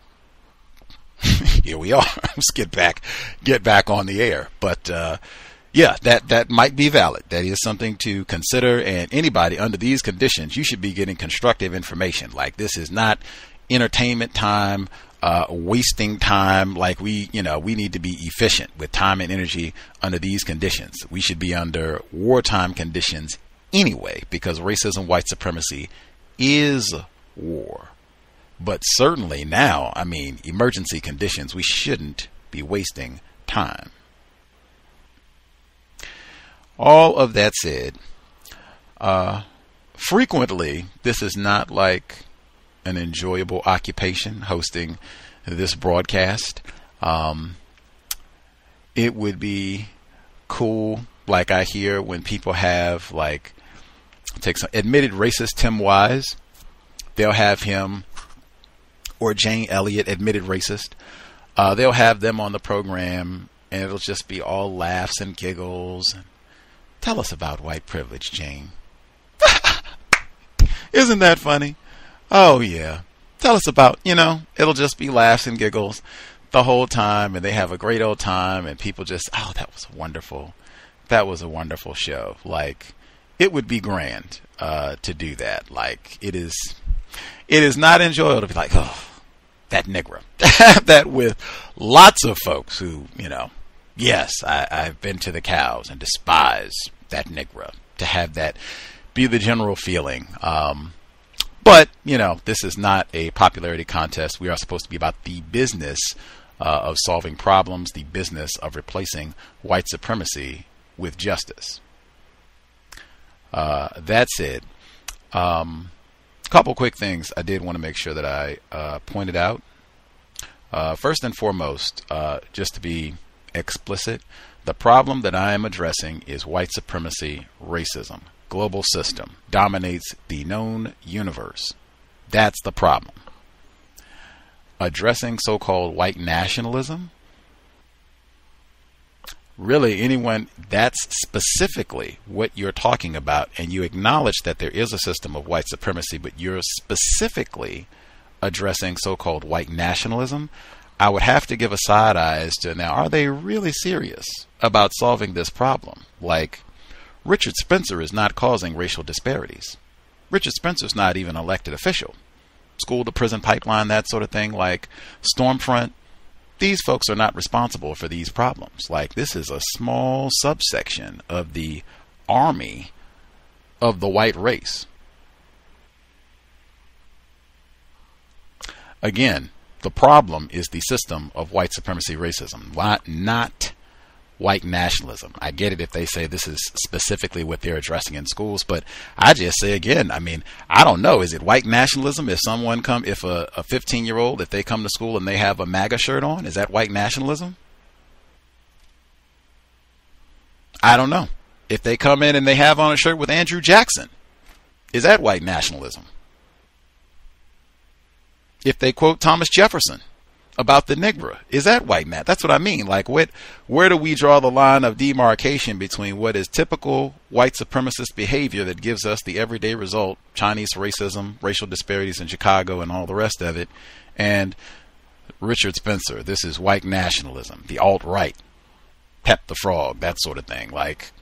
here we are. Let's get back, get back on the air. But uh, yeah, that that might be valid. That is something to consider. And anybody under these conditions, you should be getting constructive information. Like, this is not entertainment time, uh, wasting time. Like, we, you know, we need to be efficient with time and energy under these conditions. We should be under wartime conditions anyway, because racism, white supremacy is war. But certainly now, I mean, emergency conditions, we shouldn't be wasting time. All of that said, uh, frequently, this is not like an enjoyable occupation, hosting this broadcast. Um, it would be cool, like I hear when people have, like, take some admitted racist Tim Wise, they'll have him, or Jane Elliott, admitted racist. Uh, they'll have them on the program, and it'll just be all laughs and giggles. Tell us about white privilege, Jane. Isn't that funny? Oh, yeah. Tell us about, you know, it'll just be laughs and giggles. the whole time, and they have a great old time, and people just, oh, that was wonderful. That was a wonderful show. Like, it would be grand uh, to do that. Like, it is, it is not enjoyable to be like, oh, that Negro. That with lots of folks who, you know, yes, I, I've been to the cows and despise that Negro. To have that be the general feeling. Um, but, you know, this is not a popularity contest. We are supposed to be about the business uh, of solving problems, the business of replacing white supremacy with justice. Uh, that said, um, a couple quick things I did want to make sure that I uh, pointed out. Uh, first and foremost, uh, just to be explicit, the problem that I am addressing is white supremacy, racism. Global system dominates the known universe. That's the problem. Addressing so-called white nationalism, really anyone, that's specifically what you're talking about, and you acknowledge that there is a system of white supremacy, but you're specifically addressing so-called white nationalism. I would have to give a side eye as to, now, are they really serious about solving this problem? Like, Richard Spencer is not causing racial disparities. Richard Spencer's not even an elected official. School to prison pipeline, that sort of thing, like Stormfront, these folks are not responsible for these problems. Like, this is a small subsection of the army of the white race. Again, the problem is the system of white supremacy racism, not, not white nationalism. I get it if they say this is specifically what they're addressing in schools, but I just say again, I mean, I don't know. Is it white nationalism if someone come, if a, a fifteen year old, if they come to school and they have a MAGA shirt on, is that white nationalism? I don't know. If they come in and they have on a shirt with Andrew Jackson, is that white nationalism? If they quote Thomas Jefferson about the Negro, is that white nat? That's what I mean. Like, what, where do we draw the line of demarcation between what is typical white supremacist behavior that gives us the everyday result, Chinese racism, racial disparities in Chicago and all the rest of it, and Richard Spencer, this is white nationalism, the alt-right, Pep the Frog, that sort of thing. Like,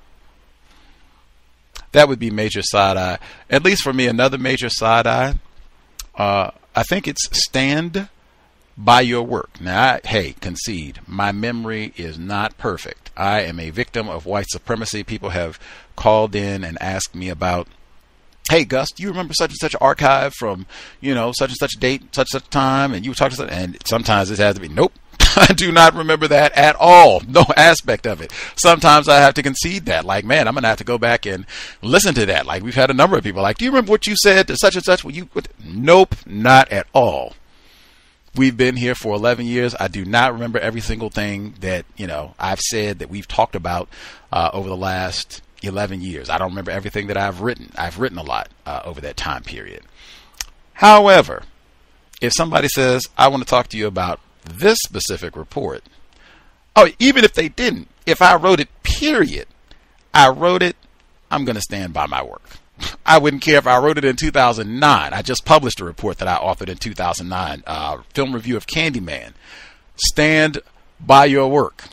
that would be major side-eye. At least for me, another major side-eye, uh, I think it's stand by your work. Now, I, hey, concede, my memory is not perfect. I am a victim of white supremacy. People have called in and asked me about, hey, Gus, do you remember such and such archive from, you know, such and such date, such and such time, and you talked to such, and sometimes it has to be, nope, I do not remember that at all. No aspect of it. Sometimes I have to concede that. Like, man, I'm going to have to go back and listen to that. Like, we've had a number of people like, do you remember what you said to such and such? Well, you, nope, not at all. We've been here for eleven years. I do not remember every single thing that, you know, I've said that we've talked about uh, over the last eleven years. I don't remember everything that I've written. I've written a lot uh, over that time period. However, if somebody says, I want to talk to you about this specific report, oh, even if they didn't, if I wrote it, period, I wrote it, I'm going to stand by my work. I wouldn't care if I wrote it in two thousand nine. I just published a report that I authored in two thousand nine, uh, film review of Candyman. Stand by your work.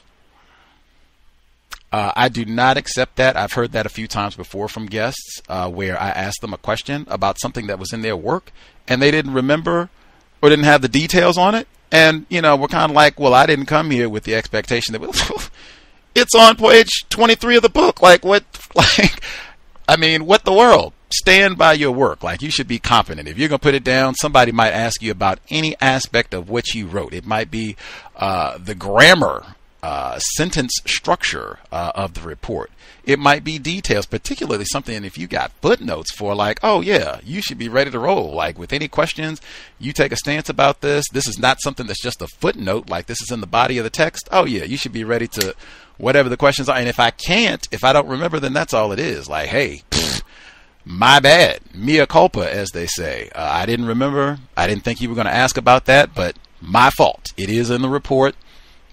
Uh, I do not accept that. I've heard that a few times before from guests uh, where I asked them a question about something that was in their work and they didn't remember or didn't have the details on it. And, you know, we're kind of like, well, I didn't come here with the expectation that it's on page twenty-three of the book. Like, what, like, I mean, what the world? Stand by your work. Like, you should be competent. If you're going to put it down, somebody might ask you about any aspect of what you wrote. It might be uh, the grammar, uh, sentence structure uh, of the report. It might be details, particularly something if you got footnotes for like, oh, yeah, you should be ready to roll. Like, with any questions, you take a stance about this. This is not something that's just a footnote. Like, this is in the body of the text. Oh, yeah, you should be ready to whatever the questions are. And if I can't, if I don't remember, then that's all it is. Like, hey, pfft, my bad. Mea culpa, as they say. Uh, I didn't remember. I didn't think you were going to ask about that, but my fault. It is in the report.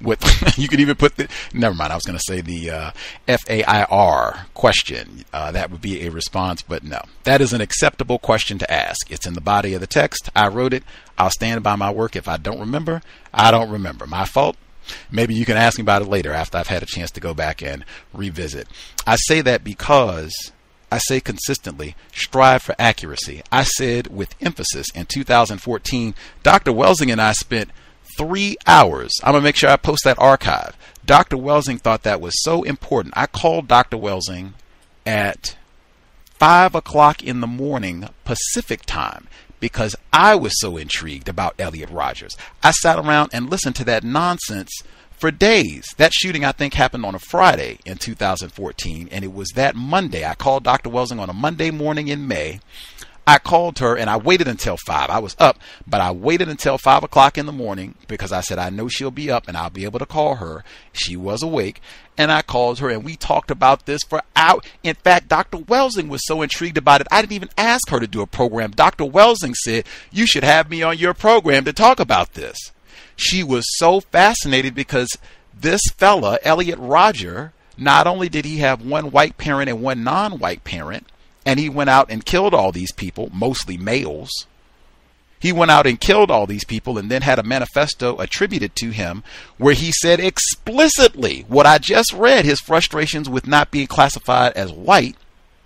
With you could even put the never mind. I was going to say the uh, F A I R question. Uh, that would be a response, but no, that is an acceptable question to ask. It's in the body of the text. I wrote it. I'll stand by my work. If I don't remember, I don't remember. My fault. Maybe you can ask me about it later after I've had a chance to go back and revisit. I say that because I say consistently, strive for accuracy. I said with emphasis in two thousand fourteen, Doctor Welsing and I spent three hours. I'm going to make sure I post that archive. Doctor Welsing thought that was so important. I called Doctor Welsing at five o'clock in the morning Pacific time because I was so intrigued about Elliot Rodgers. I sat around and listened to that nonsense for days. That shooting, I think, happened on a Friday in two thousand fourteen, and it was that Monday. I called Doctor Welsing on a Monday morning in May. I called her and I waited until five. I was up, but I waited until five o'clock in the morning because I said, I know she'll be up and I'll be able to call her. She was awake, and I called her and we talked about this for hours. In fact, Doctor Welsing was so intrigued about it, I didn't even ask her to do a program. Doctor Welsing said, you should have me on your program to talk about this. She was so fascinated because this fella, Elliot Rodgers, not only did he have one white parent and one non-white parent, and he went out and killed all these people, mostly males. He went out and killed all these people and then had a manifesto attributed to him where he said explicitly what I just read, his frustrations with not being classified as white.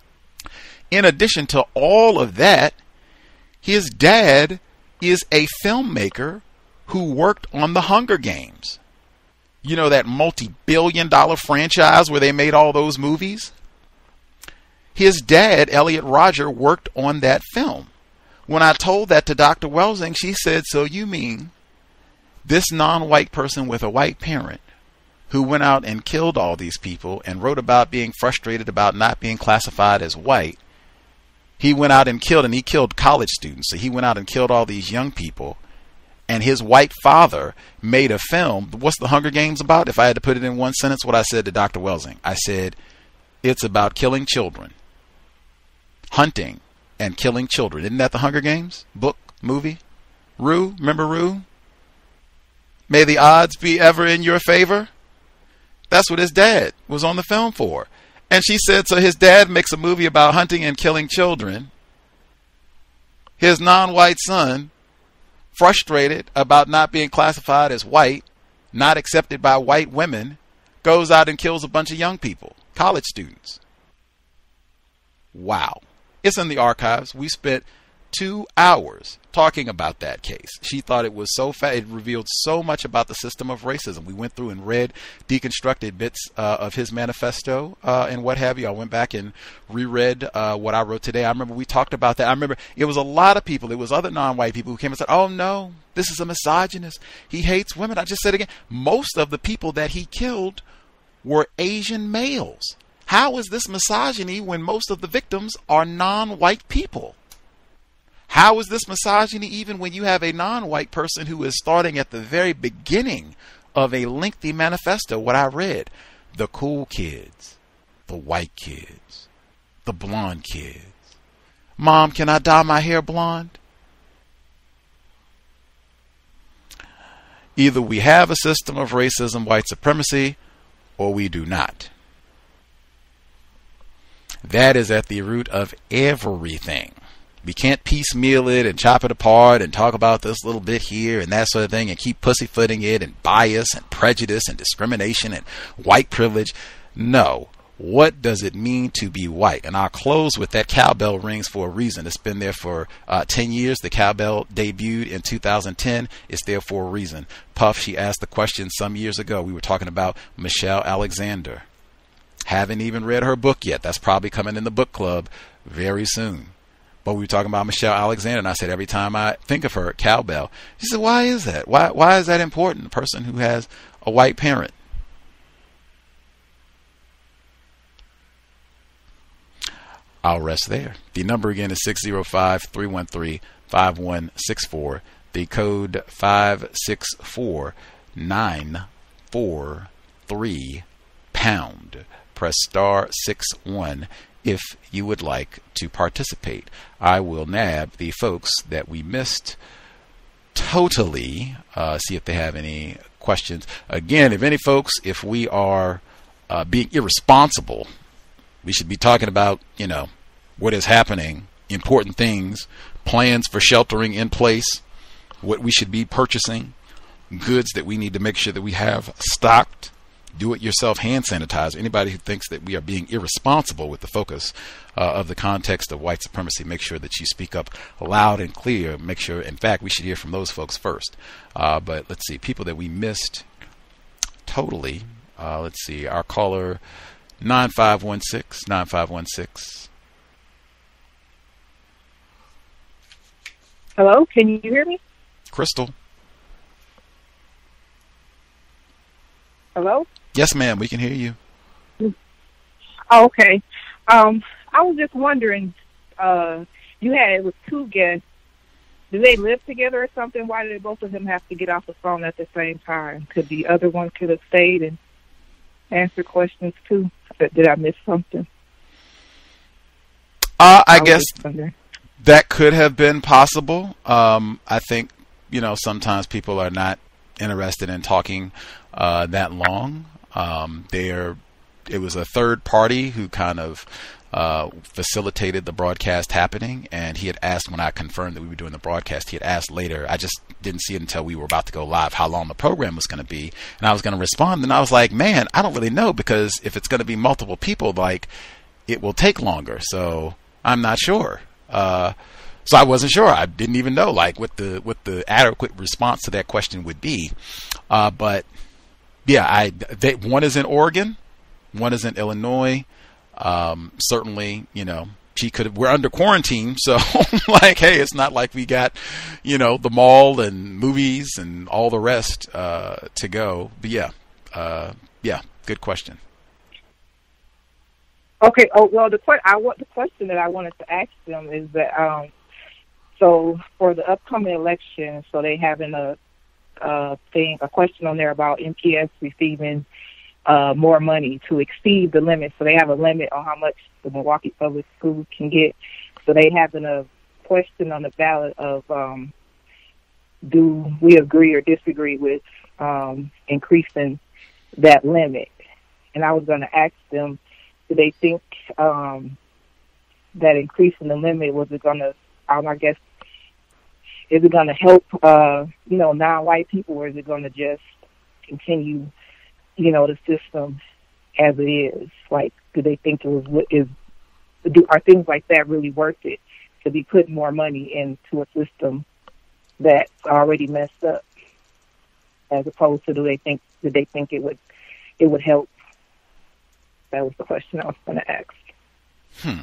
In addition to all of that, his dad is a filmmaker who worked on the Hunger Games. You know, that multi-billion dollar franchise where they made all those movies? His dad, Elliot Rodgers, worked on that film. When I told that to Doctor Welsing, she said, so you mean this non-white person with a white parent who went out and killed all these people and wrote about being frustrated about not being classified as white. He went out and killed, and he killed college students. So he went out and killed all these young people. And his white father made a film. What's the Hunger Games about? If I had to put it in one sentence, what I said to Doctor Welsing, I said, it's about killing children. Hunting and killing children. Isn't that the Hunger Games? Book, movie? Rue? Remember Rue? May the odds be ever in your favor? That's what his dad was on the film for. And she said, so his dad makes a movie about hunting and killing children. His non-white son, frustrated about not being classified as white, not accepted by white women, goes out and kills a bunch of young people, college students. Wow. It's in the archives. We spent two hours talking about that case. She thought it was so fa- it revealed so much about the system of racism. We went through and read deconstructed bits uh, of his manifesto uh, and what have you. I went back and reread uh, what I wrote today. I remember we talked about that. I remember it was a lot of people. It was other non-white people who came and said, oh no, this is a misogynist. He hates women. I just said again, most of the people that he killed were Asian males. How is this misogyny when most of the victims are non-white people? How is this misogyny even when you have a non-white person who is starting at the very beginning of a lengthy manifesto? What I read, the cool kids, the white kids, the blonde kids. Mom, can I dye my hair blonde? Either we have a system of racism, white supremacy, or we do not. That is at the root of everything. We can't piecemeal it and chop it apart and talk about this little bit here and that sort of thing and keep pussyfooting it and bias and prejudice and discrimination and white privilege. No. What does it mean to be white? And I'll close with that cowbell rings for a reason. It's been there for uh, ten years. The cowbell debuted in two thousand ten. It's there for a reason. Puff, she asked the question some years ago. We were talking about Michelle Alexander. Haven't even read her book yet. That's probably coming in the book club very soon. But we were talking about Michelle Alexander, and I said every time I think of her, cowbell. She said, why is that? Why why is that important? A person who has a white parent. I'll rest there. The number again is six zero five, three one three, five one six four. The code five six four nine four three pound. Press star six one if you would like to participate. I will nab the folks that we missed totally, uh, see if they have any questions. Again, if any folks, if we are uh, being irresponsible, we should be talking about, you know, what is happening, important things, plans for sheltering in place, what we should be purchasing, goods that we need to make sure that we have stocked, do-it-yourself hand sanitizer. Anybody who thinks that we are being irresponsible with the focus uh, of the context of white supremacy, make sure that you speak up loud and clear. Make sure, in fact, we should hear from those folks first. Uh, but let's see, people that we missed totally. Uh, let's see, our caller nine five one six, nine five one six. Hello, can you hear me? Crystal. Hello? Yes, ma'am, we can hear you. Oh, okay. Um, I was just wondering, uh, you had, it was two guests. Do they live together or something? Why did both of them have to get off the phone at the same time? Could the other one could have stayed and answered questions too? Did I miss something? Uh, I, I guess that could have been possible. Um, I think, you know, sometimes people are not interested in talking uh, that long. Um, there, it was a third party who kind of uh, facilitated the broadcast happening, and he had asked when I confirmed that we were doing the broadcast, he had asked later, I just didn't see it until we were about to go live, how long the program was going to be, and I was going to respond, and I was like, man, I don't really know, because if it's going to be multiple people, like, it will take longer, so I'm not sure. Uh, so I wasn't sure. I didn't even know, like, what the what the adequate response to that question would be. Uh, but yeah, I they, one is in Oregon, one is in Illinois. Um, certainly, you know, she could. We're under quarantine, so like, hey, it's not like we got, you know, the mall and movies and all the rest uh, to go. But yeah, uh, yeah, good question. Okay. Oh well, the que- I want the question that I wanted to ask them is that um, so for the upcoming election, so they having a, a thing, a question on there about M P S receiving uh, more money to exceed the limit. So they have a limit on how much the Milwaukee Public Schools can get. So they having a question on the ballot of um, do we agree or disagree with um, increasing that limit? And I was going to ask them, do they think um, that increasing the limit, was it going to, um, I guess, is it going to help, uh, you know, non-white people, or is it going to just continue, you know, the system as it is? Like, do they think it was, is, do, are things like that really worth it, to be putting more money into a system that's already messed up, as opposed to do they think, do they think it would, it would help? That was the question I was going to ask. Hmm.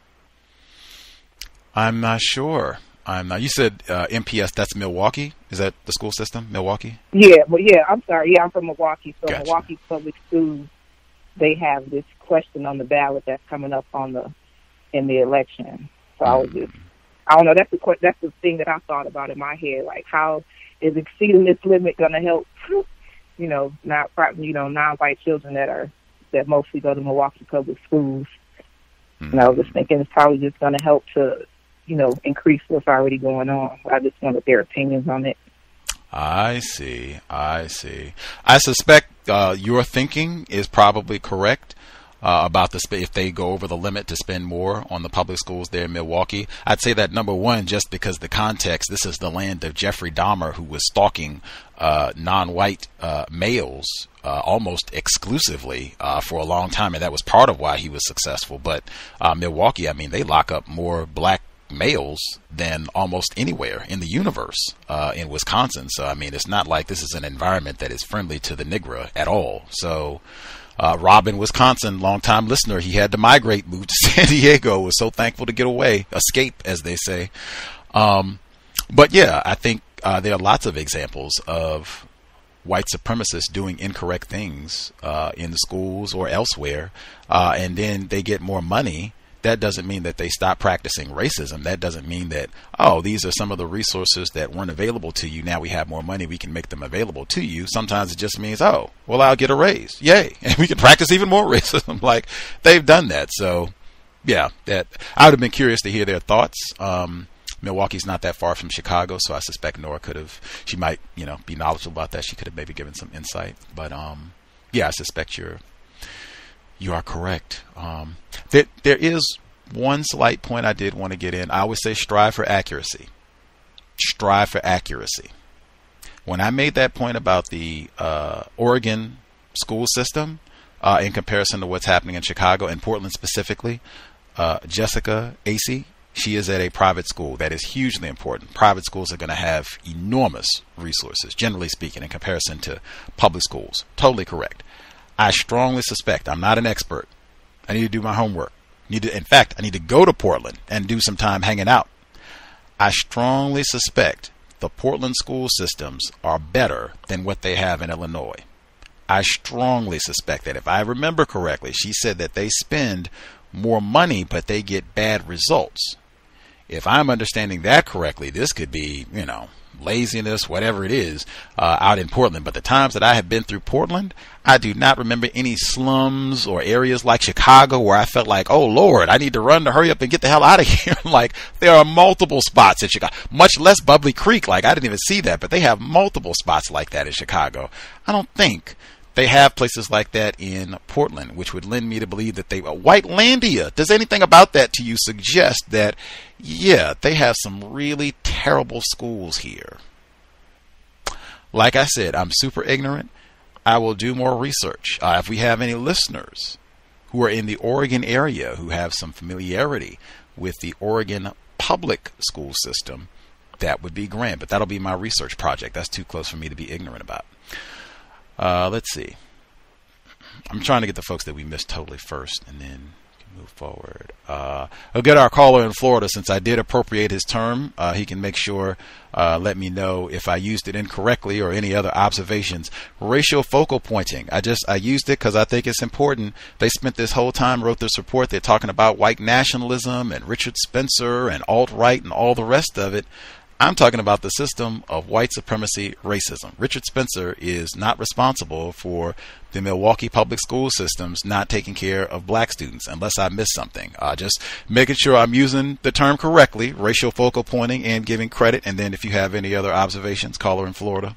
I'm not sure. I'm not. You said uh, M P S. That's Milwaukee. Is that the school system, Milwaukee? Yeah. Well, yeah. I'm sorry. Yeah, I'm from Milwaukee. So Gotcha. Milwaukee Public Schools, they have this question on the ballot that's coming up on the in the election. So mm. I was just, I don't know. That's the that's the thing that I thought about in my head. Like, how is exceeding this limit going to help? You know, not you know non-white children that are that mostly go to Milwaukee Public Schools. Mm. And I was just thinking it's probably just going to help to, you know, increase what's already going on. I just wanted their opinions on it. I see. I see. I suspect uh, your thinking is probably correct uh, about the sp- if they go over the limit to spend more on the public schools there in Milwaukee. I'd say that, number one, just because the context, this is the land of Jeffrey Dahmer, who was stalking uh, non-white uh, males uh, almost exclusively uh, for a long time, and that was part of why he was successful. But uh, Milwaukee, I mean, they lock up more black males than almost anywhere in the universe uh, in Wisconsin. So, I mean, it's not like this is an environment that is friendly to the Negro at all. So, uh, Rob in Wisconsin, longtime listener, he had to migrate, move to San Diego, was so thankful to get away, escape, as they say. Um, but yeah, I think uh, there are lots of examples of white supremacists doing incorrect things uh, in the schools or elsewhere, uh, and then they get more money. That doesn't mean that they stop practicing racism. That doesn't mean that, oh, these are some of the resources that weren't available to you. Now we have more money. We can make them available to you. Sometimes it just means, oh, well, I'll get a raise. Yay. And we can practice even more racism. Like, they've done that. So, yeah, that I would have been curious to hear their thoughts. Um, Milwaukee's not that far from Chicago, so I suspect Nora could have, she might, you know, be knowledgeable about that. She could have maybe given some insight. But, um, yeah, I suspect you're, you are correct. Um, there, there is one slight point I did want to get in. I always say strive for accuracy. Strive for accuracy. When I made that point about the uh, Oregon school system uh, in comparison to what's happening in Chicago and Portland specifically, uh, Jessica Acee, she is at a private school. That is hugely important. Private schools are going to have enormous resources, generally speaking, in comparison to public schools. Totally correct. I strongly suspect, I'm not an expert, I need to do my homework. Need to, in fact, I need to go to Portland and do some time hanging out. I strongly suspect the Portland school systems are better than what they have in Illinois. I strongly suspect that. If I remember correctly, she said that they spend more money, but they get bad results. If I'm understanding that correctly, this could be, you know, laziness, whatever it is, uh, out in Portland. But the times that I have been through Portland, I do not remember any slums or areas like Chicago where I felt like, oh Lord, I need to run to hurry up and get the hell out of here. Like, there are multiple spots in Chicago, much less Bubbly Creek. Like, I didn't even see that, but they have multiple spots like that in Chicago. I don't think they have places like that in Portland, which would lend me to believe that they, uh, Whitelandia, does anything about that to you suggest that, yeah, they have some really terrible schools here? Like I said, I'm super ignorant. I will do more research. Uh, if we have any listeners who are in the Oregon area who have some familiarity with the Oregon public school system, that would be grand. But that'll be my research project. That's too close for me to be ignorant about. Uh, let's see. I'm trying to get the folks that we missed totally first, and then move forward. Uh, I'll get our caller in Florida. Since I did appropriate his term, uh, he can make sure, uh, let me know if I used it incorrectly or any other observations. Racial focal pointing. I just, I used it because I think it's important. They spent this whole time, wrote this report. They're talking about white nationalism and Richard Spencer and alt-right and all the rest of it. I'm talking about the system of white supremacy racism. Richard Spencer is not responsible for the Milwaukee public school systems not taking care of black students, unless I missed something. Uh, just making sure I'm using the term correctly, racial focal pointing, and giving credit. And then if you have any other observations, caller in Florida.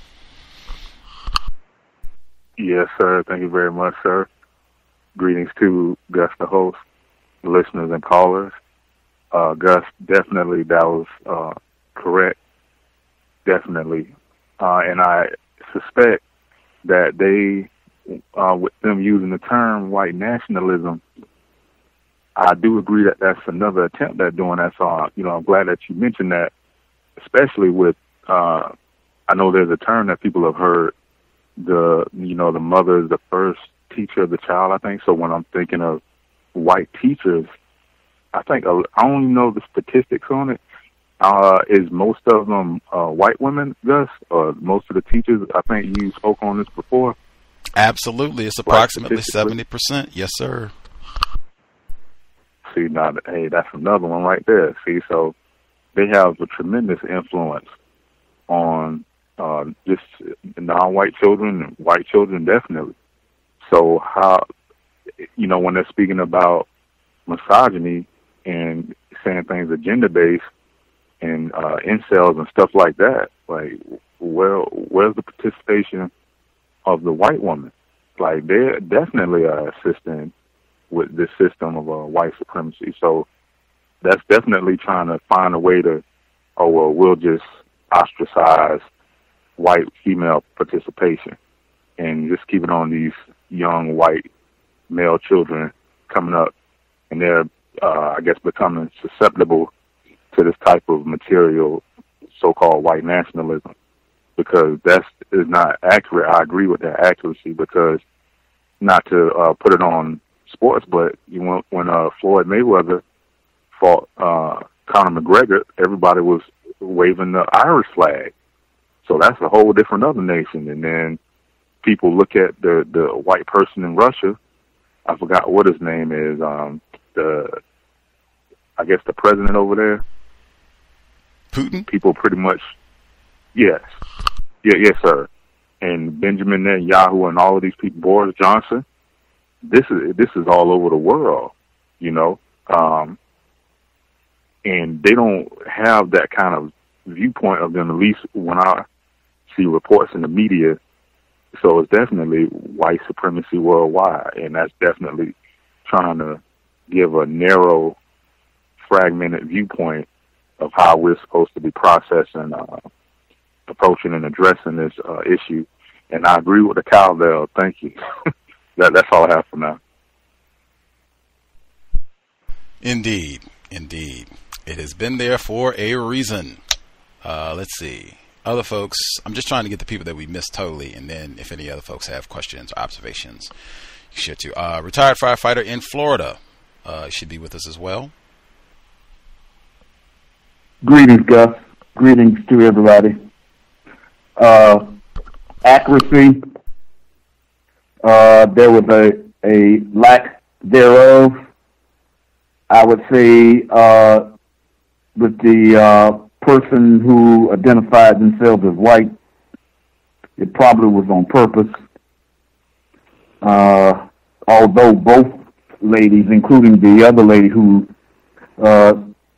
Yes, sir. Thank you very much, sir. Greetings to Gus, the host, listeners, and callers. Uh, Gus, definitely that was uh, correct. Definitely. Uh, and I suspect that they, uh, with them using the term white nationalism, I do agree that that's another attempt at doing that. So, uh, you know, I'm glad that you mentioned that, especially with, uh, I know there's a term that people have heard, the, you know, the mother is the first teacher of the child, I think. So when I'm thinking of white teachers, I think, uh, I don't even know the statistics on it. Uh, is most of them uh, white women, Gus? Or most of the teachers? I think you spoke on this before. Absolutely. It's approximately seventy percent. Yes, sir. See, now, hey, that's another one right there. See, so they have a tremendous influence on uh, just non-white children and white children, definitely. So how, you know, when they're speaking about misogyny and saying things are gender-based, and uh, incels and stuff like that, like, where where's the participation of the white woman? Like, they definitely are assisting with this system of uh, white supremacy. So that's definitely trying to find a way to, oh, well, we'll just ostracize white female participation and just keep it on these young white male children coming up, and they're, uh, I guess, becoming susceptible to this type of material, so-called white nationalism, because that's is not accurate. I agree with that accuracy, because not to uh, put it on sports, but you know, when uh, Floyd Mayweather fought uh, Conor McGregor, everybody was waving the Irish flag. So that's a whole different other nation. And then people look at the, the white person in Russia. I forgot what his name is. Um, the I guess the president over there. Putin? People pretty much, yes. Yeah, yes, sir. And Benjamin Netanyahu and all of these people, Boris Johnson, this is this is all over the world, you know. Um, and they don't have that kind of viewpoint of them, at least when I see reports in the media. So it's definitely white supremacy worldwide, and that's definitely trying to give a narrow, fragmented viewpoint of how we're supposed to be processing, uh, approaching and addressing this uh, issue. And I agree with the cowbell. Thank you. that, that's all I have for now. Indeed. Indeed. It has been there for a reason. Uh, let's see. Other folks, I'm just trying to get the people that we missed totally, and then if any other folks have questions or observations, you should too. Uh, retired firefighter in Florida uh, should be with us as well. Greetings, Gus. Greetings to everybody. Uh, accuracy, uh, there was a, a lack thereof. I would say uh, with the uh, person who identified themselves as white, it probably was on purpose. Uh, although both ladies, including the other lady who uh,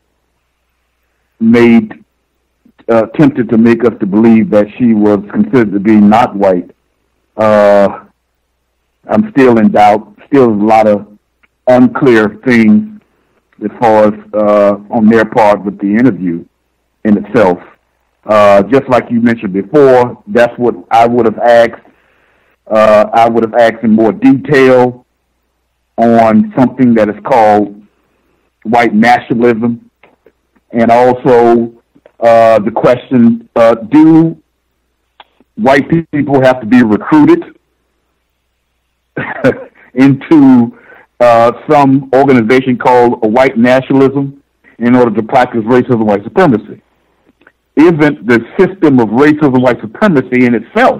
made uh, attempted to make us to believe that she was considered to be not white, uh, I'm still in doubt. Still a lot of unclear things as far as uh, on their part with the interview in itself. Uh, just like you mentioned before, that's what I would have asked. Uh, I would have asked in more detail on something that is called white nationalism, and also uh, the question, uh, do white people have to be recruited into uh, some organization called a white nationalism in order to practice racism and white supremacy? Isn't the system of racism and white supremacy in itself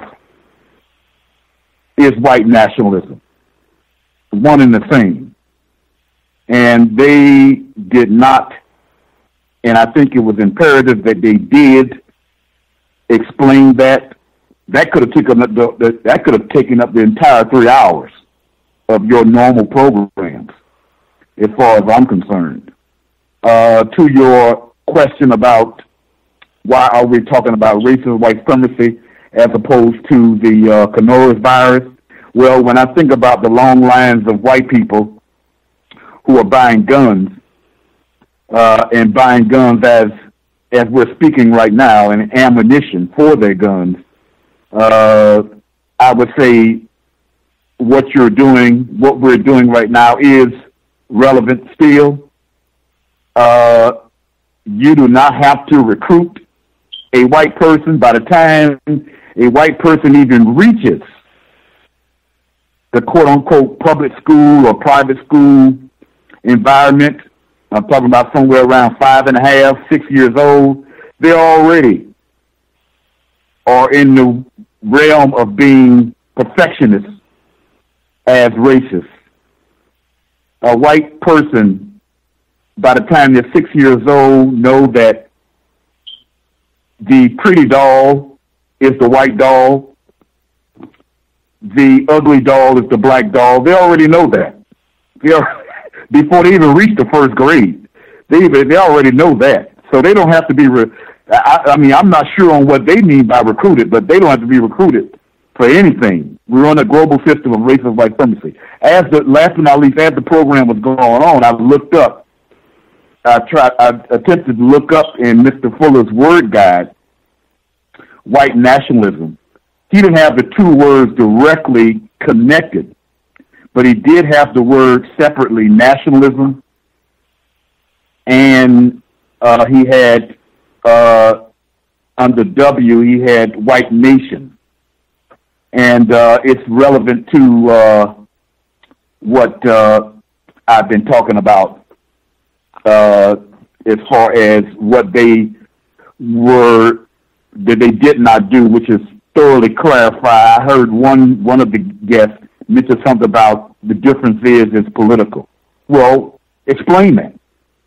is white nationalism, one and the same? And they did not, and I think it was imperative that they did explain that. That could have taken up the, that could have taken up the entire three hours of your normal programs, as far as I'm concerned. Uh, to your question about why are we talking about racism, white supremacy, as opposed to the uh, coronavirus? Well, when I think about the long lines of white people who are buying guns, uh, and buying guns as as we're speaking right now, and ammunition for their guns, uh, I would say what you're doing, what we're doing right now is relevant still. Uh, you do not have to recruit a white person. By the time a white person even reaches the quote-unquote public school or private school environment, I'm talking about somewhere around five and a half, six years old, they already are in the realm of being perfectionists as racists. A white person, by the time they're six years old, know that the pretty doll is the white doll, the ugly doll is the black doll. They already know that. They are, before they even reach the first grade, they even, they already know that. So they don't have to be. Re- I, I mean, I'm not sure on what they mean by recruited, but they don't have to be recruited for anything. We're on a global system of racism, white supremacy. As the last but not least, as the program was going on, I looked up. I tried. I attempted to look up in Mister Fuller's word guide, white nationalism. He didn't have the two words directly connected, but he did have the word separately, nationalism, and uh, he had uh, under W he had white nation, and uh, it's relevant to uh, what uh, I've been talking about uh, as far as what they were that they did not do, which is thoroughly clarify. I heard one one of the guests mention something about the difference is is political. Well, explain that.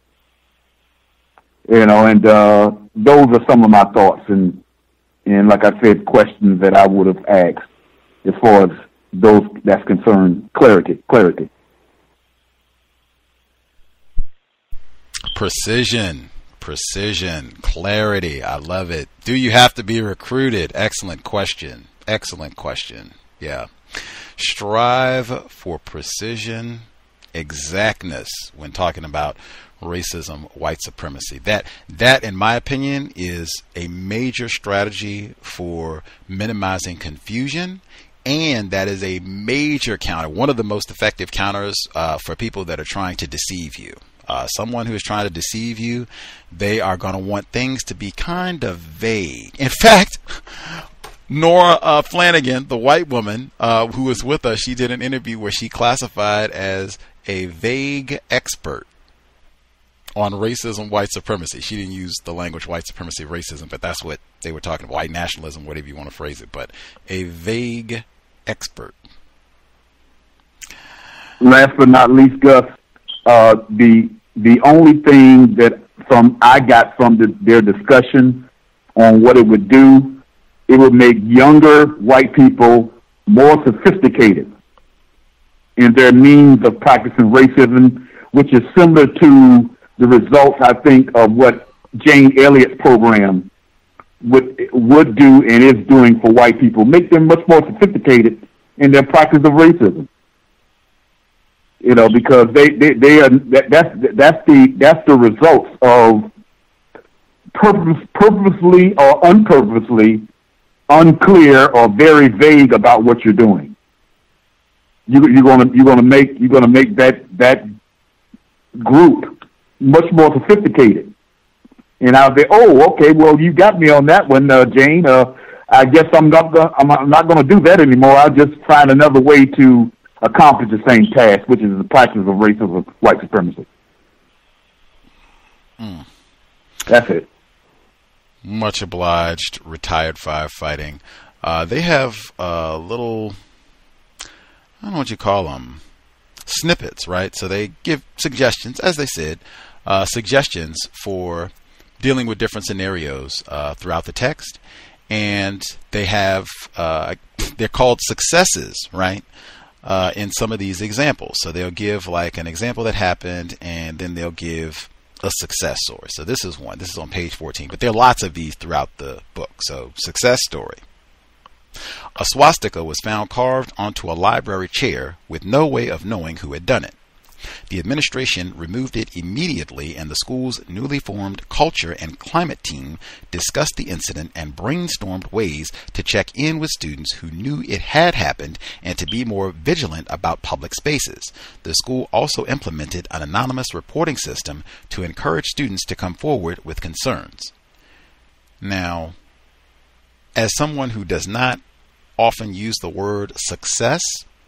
You know, and uh, those are some of my thoughts, and and like I said, questions that I would have asked as far as those that's concerned. Clarity, clarity. Precision. Precision. Clarity. I love it. Do you have to be recruited? Excellent question. Excellent question. Yeah. Strive for precision, exactness when talking about racism, white supremacy. That, that, in my opinion, is a major strategy for minimizing confusion, and that is a major counter, one of the most effective counters uh, for people that are trying to deceive you. Uh, someone who is trying to deceive you, they are going to want things to be kind of vague. In fact, Nora uh, Flanagan, the white woman uh, who was with us, she did an interview where she classified as a vague expert on racism, white supremacy. She didn't use the language white supremacy, racism, but that's what they were talking about, white nationalism, whatever you want to phrase it, but a vague expert. Last but not least, Gus, uh, the the only thing that from I got from the, their discussion on what it would do, it would make younger white people more sophisticated in their means of practicing racism, which is similar to the results, I think, of what Jane Elliott's program would would do and is doing for white people, make them much more sophisticated in their practice of racism. You know, because they, they, they are that, that's that's the that's the results of purpose, purposely or unpurposely unclear or very vague about what you're doing. You, you're gonna you're gonna make you're gonna make that that group much more sophisticated. And I'll say, oh, okay, well, you got me on that one, uh, Jane. Uh, I guess I'm not gonna, I'm not going to do that anymore. I'll just find another way to accomplish the same task, which is the practice of racism, white supremacy. Mm. That's it. Much obliged, retired firefighting. Uh, they have a little, I don't know what you call them, snippets, right? So they give suggestions, as they said, uh, suggestions for dealing with different scenarios uh, throughout the text. And they have, uh, they're called successes, right? Uh, in some of these examples. So they'll give like an example that happened, and then they'll give a success story. So this is one. This is on page fourteen. But there are lots of these throughout the book. So success story. A swastika was found carved onto a library chair with no way of knowing who had done it. The administration removed it immediately, and the school's newly formed culture and climate team discussed the incident and brainstormed ways to check in with students who knew it had happened and to be more vigilant about public spaces. The school also implemented an anonymous reporting system to encourage students to come forward with concerns. Now, as someone who does not often use the word success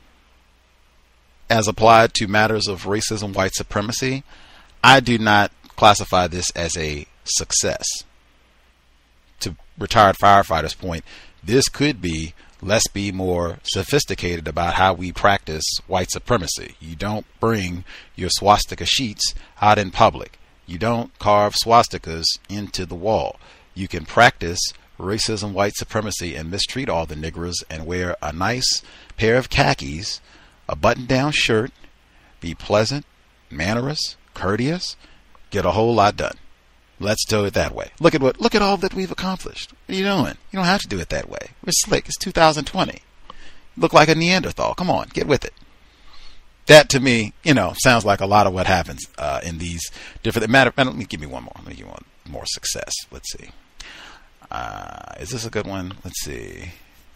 as applied to matters of racism, white supremacy, I do not classify this as a success. To retired firefighters' point, this could be, let's be more sophisticated about how we practice white supremacy. You don't bring your swastika sheets out in public. You don't carve swastikas into the wall. You can practice racism, white supremacy, and mistreat all the niggers and wear a nice pair of khakis, a button-down shirt, be pleasant, mannerous, courteous, get a whole lot done. Let's do it that way. Look at what, look at all that we've accomplished. What are you doing? You don't have to do it that way. We're slick. It's two thousand twenty. Look like a Neanderthal. Come on, get with it. That to me, you know, sounds like a lot of what happens uh, in these different. Matter. Let me give me one more. Let me give you one more success. Let's see. Uh, is this a good one? Let's see.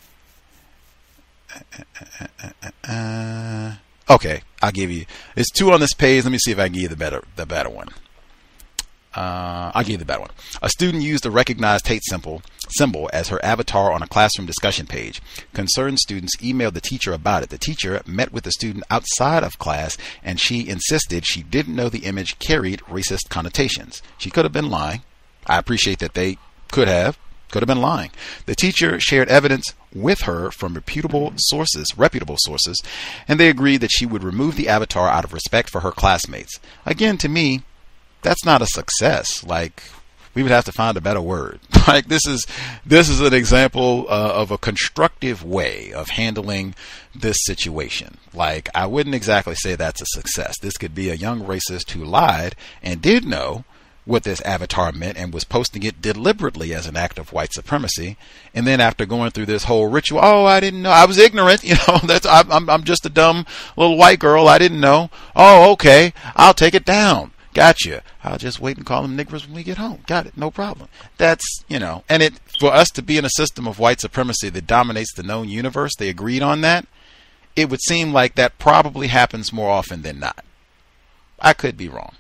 Uh, uh, uh, uh, okay, I'll give you. There's two on this page. Let me see if I can give you the better, the better one. Uh, I'll give you the better one. A student used a recognized hate symbol symbol as her avatar on a classroom discussion page. Concerned students emailed the teacher about it. The teacher met with the student outside of class, and she insisted she didn't know the image carried racist connotations. She could have been lying. I appreciate that they could have. Could have been lying. The teacher shared evidence with her from reputable sources, reputable sources, and they agreed that she would remove the avatar out of respect for her classmates. Again, to me, that's not a success. Like, We would have to find a better word. Like this is this is an example uh, of a constructive way of handling this situation. Like I wouldn't exactly say that's a success. This could be a young racist who lied and did know what this avatar meant and was posting it deliberately as an act of white supremacy. And then after going through this whole ritual, oh, I didn't know, I was ignorant, you know, that's I'm I'm just a dumb little white girl, I didn't know. Oh, okay, I'll take it down. Gotcha. I'll just wait and call them niggers when we get home. Got it. No problem. That's, you know, and it for us to be in a system of white supremacy that dominates the known universe, they agreed on that. It would seem like that probably happens more often than not. I could be wrong.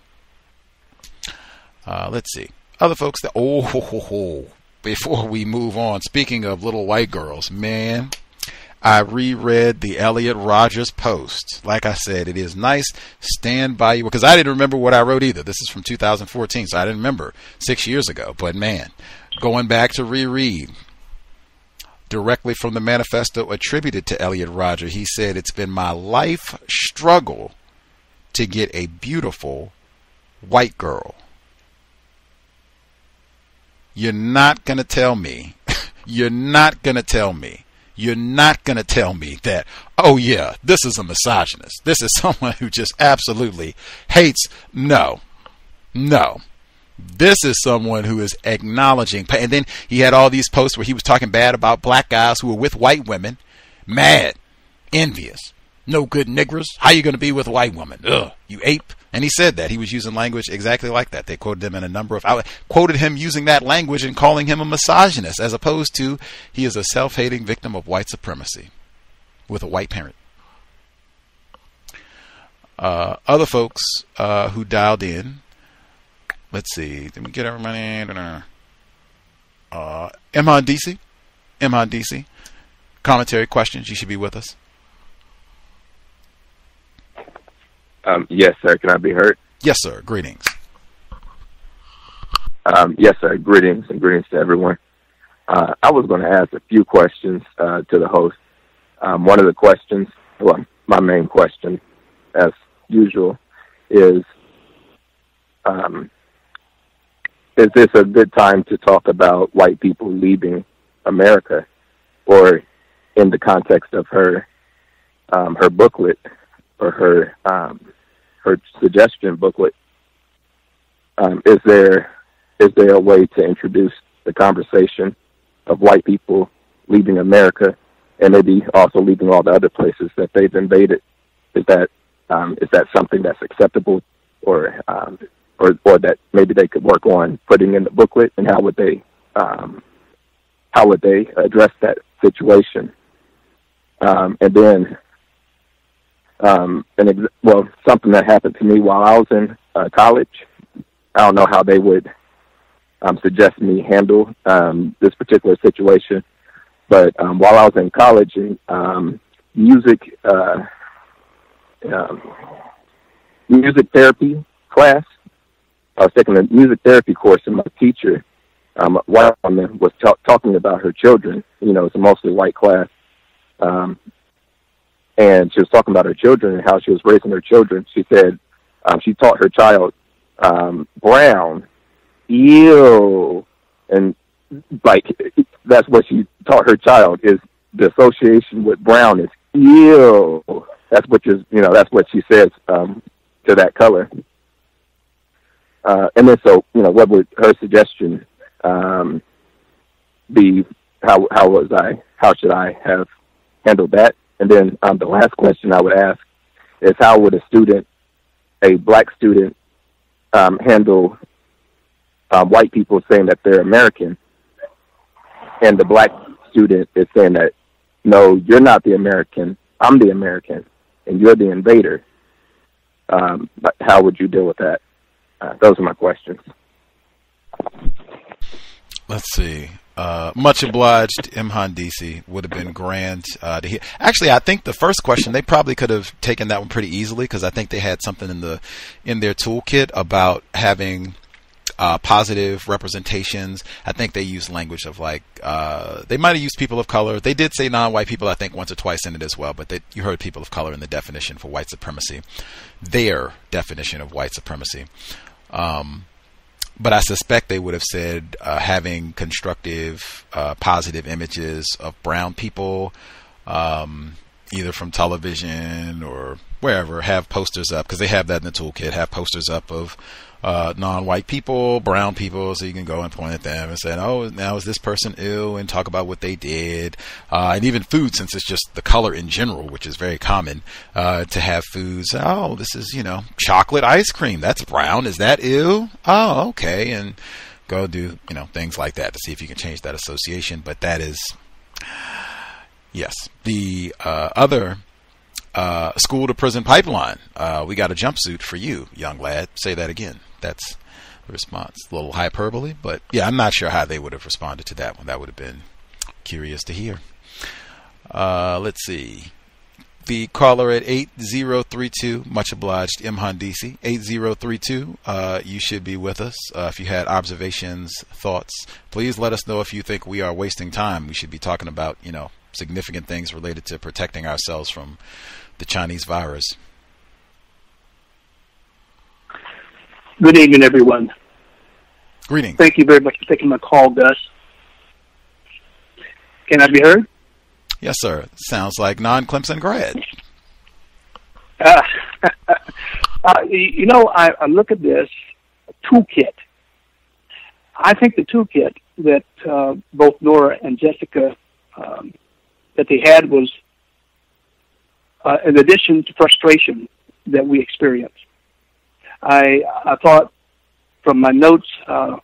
Uh, let's see. Other folks that, oh, ho, ho, ho. Before we move on, speaking of little white girls, man, I reread the Elliot Rogers post. Like I said, it is nice. Stand by you. Because I didn't remember what I wrote either. This is from two thousand fourteen, so I didn't remember six years ago. But man, going back to reread, directly from the manifesto attributed to Elliot Rogers, he said, it's been my life struggle to get a beautiful white girl. You're not going to tell me, you're not going to tell me, you're not going to tell me that, oh yeah, this is a misogynist. This is someone who just absolutely hates. No, no. This is someone who is acknowledging. And then he had all these posts where he was talking bad about black guys who were with white women. Mad, envious, no good niggers. How you going to be with a white woman? Ugh, you ape. And he said that. He was using language exactly like that. They quoted him in a number of... I quoted him using that language and calling him a misogynist, as opposed to he is a self-hating victim of white supremacy with a white parent. Uh, other folks uh, who dialed in... Let's see. Did we get everybody? Uh, M on D C? M on D C? Commentary, questions? You should be with us. Um, yes, sir. Can I be heard? Yes, sir. Greetings. Um, yes, sir. Greetings and greetings to everyone. Uh, I was going to ask a few questions uh, to the host. Um, one of the questions, well, my main question, as usual, is, um, is this a good time to talk about white people leaving America, or in the context of her um, her booklet or her um, her suggestion booklet? Um, is there is there a way to introduce the conversation of white people leaving America and maybe also leaving all the other places that they've invaded? Is that um, is that something that's acceptable, or um, or or that maybe they could work on putting in the booklet? And how would they um, how would they address that situation? Um, and then, um, an ex- well, something that happened to me while I was in uh, college. I don't know how they would um, suggest me handle um, this particular situation, but um, while I was in college in um, music uh, um, music therapy class, I was taking a music therapy course, and my teacher, um, a white woman, was ta- talking about her children. You know, it's a mostly white class. Um, and she was talking about her children and how she was raising her children. She said um, she taught her child um, brown, ew, and like that's what she taught her child, is the association with brown is ew. That's what you you know. That's what she says um, to that color. Uh, and then so you know, what would her suggestion um, be? How how was I? How should I have handled that? And then um, the last question I would ask is, how would a student, a black student, um, handle um, white people saying that they're American, and the black student is saying that, no, you're not the American, I'm the American, and you're the invader. Um, but how would you deal with that? Uh, those are my questions. Let's see. Uh, much obliged, Imhan D C. Would have been grand uh, to hear. Actually, I think the first question, they probably could have taken that one pretty easily, because I think they had something in the in their toolkit about having uh, positive representations. I think they used language of like uh, they might have used people of color. They did say non-white people, I think, once or twice in it as well. But they, you heard people of color in the definition for white supremacy, their definition of white supremacy. Um, but I suspect they would have said uh, having constructive, uh, positive images of brown people, um, either from television or wherever, have posters up, because they have that in the toolkit, have posters up of uh, non-white people, brown people, so you can go and point at them and say, oh, now is this person ill, and talk about what they did. Uh, and even food, since it's just the color in general, which is very common, uh, to have foods. Oh, this is, you know, chocolate ice cream. That's brown. Is that ill? Oh, okay. And go do, you know, things like that to see if you can change that association. But that is, yes. The uh, other uh, school to prison pipeline. Uh, we got a jumpsuit for you, young lad. Say that again. That's the response. A little hyperbole, but yeah, I'm not sure how they would have responded to that one. That would have been curious to hear. Uh, let's see. The caller at eight zero three two, much obliged, Mhandisi, eight zero three two, uh, you should be with us. Uh, if you had observations, thoughts, please let us know if you think we are wasting time. We should be talking about, you know, significant things related to protecting ourselves from the Chinese virus. Good evening, everyone. Greetings. Thank you very much for taking my call, Gus. Can I be heard? Yes, sir. Sounds like non-Clemson grad. Uh, uh, you know, I, I look at this toolkit. I think the toolkit that uh, both Nora and Jessica um, that they had was, uh, in addition to frustration that we experienced. I I thought from my notes uh,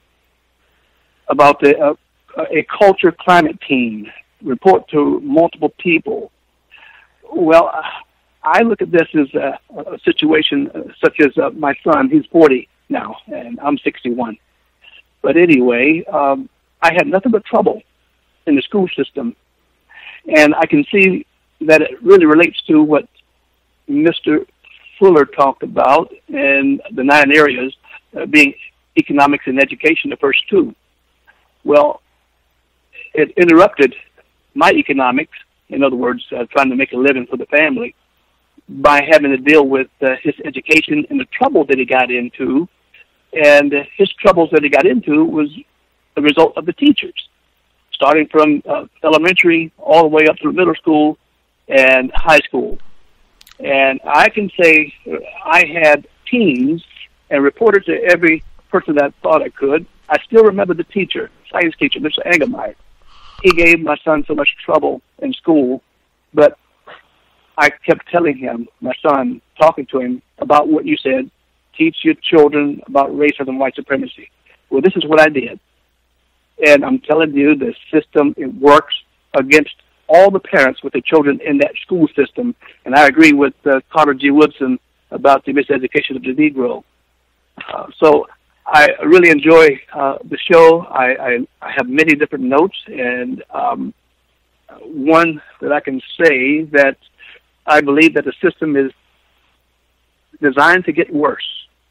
about the uh, a culture climate team report to multiple people. Well, I look at this as a, a situation such as uh, my son. He's forty now, and I'm sixty-one. But anyway, um, I had nothing but trouble in the school system, and I can see that it really relates to what Mister Fuller talked about in the nine areas, uh, being economics and education, the first two. Well, it interrupted my economics, in other words, uh, trying to make a living for the family, by having to deal with uh, his education and the trouble that he got into. And uh, his troubles that he got into was the result of the teachers, starting from uh, elementary all the way up through middle school and high school. And I can say I had teams and reported to every person that I thought I could. I still remember the teacher, science teacher, Mister Angermeyer. He gave my son so much trouble in school, but I kept telling him, my son, talking to him about what you said, teach your children about racism, white supremacy. Well, this is what I did. And I'm telling you, the system, it works against all the parents with the children in that school system. And I agree with uh, Carter G. Woodson about the miseducation of the Negro. Uh, so I really enjoy uh, the show. I, I, I have many different notes, and um, one that I can say that I believe that the system is designed to get worse.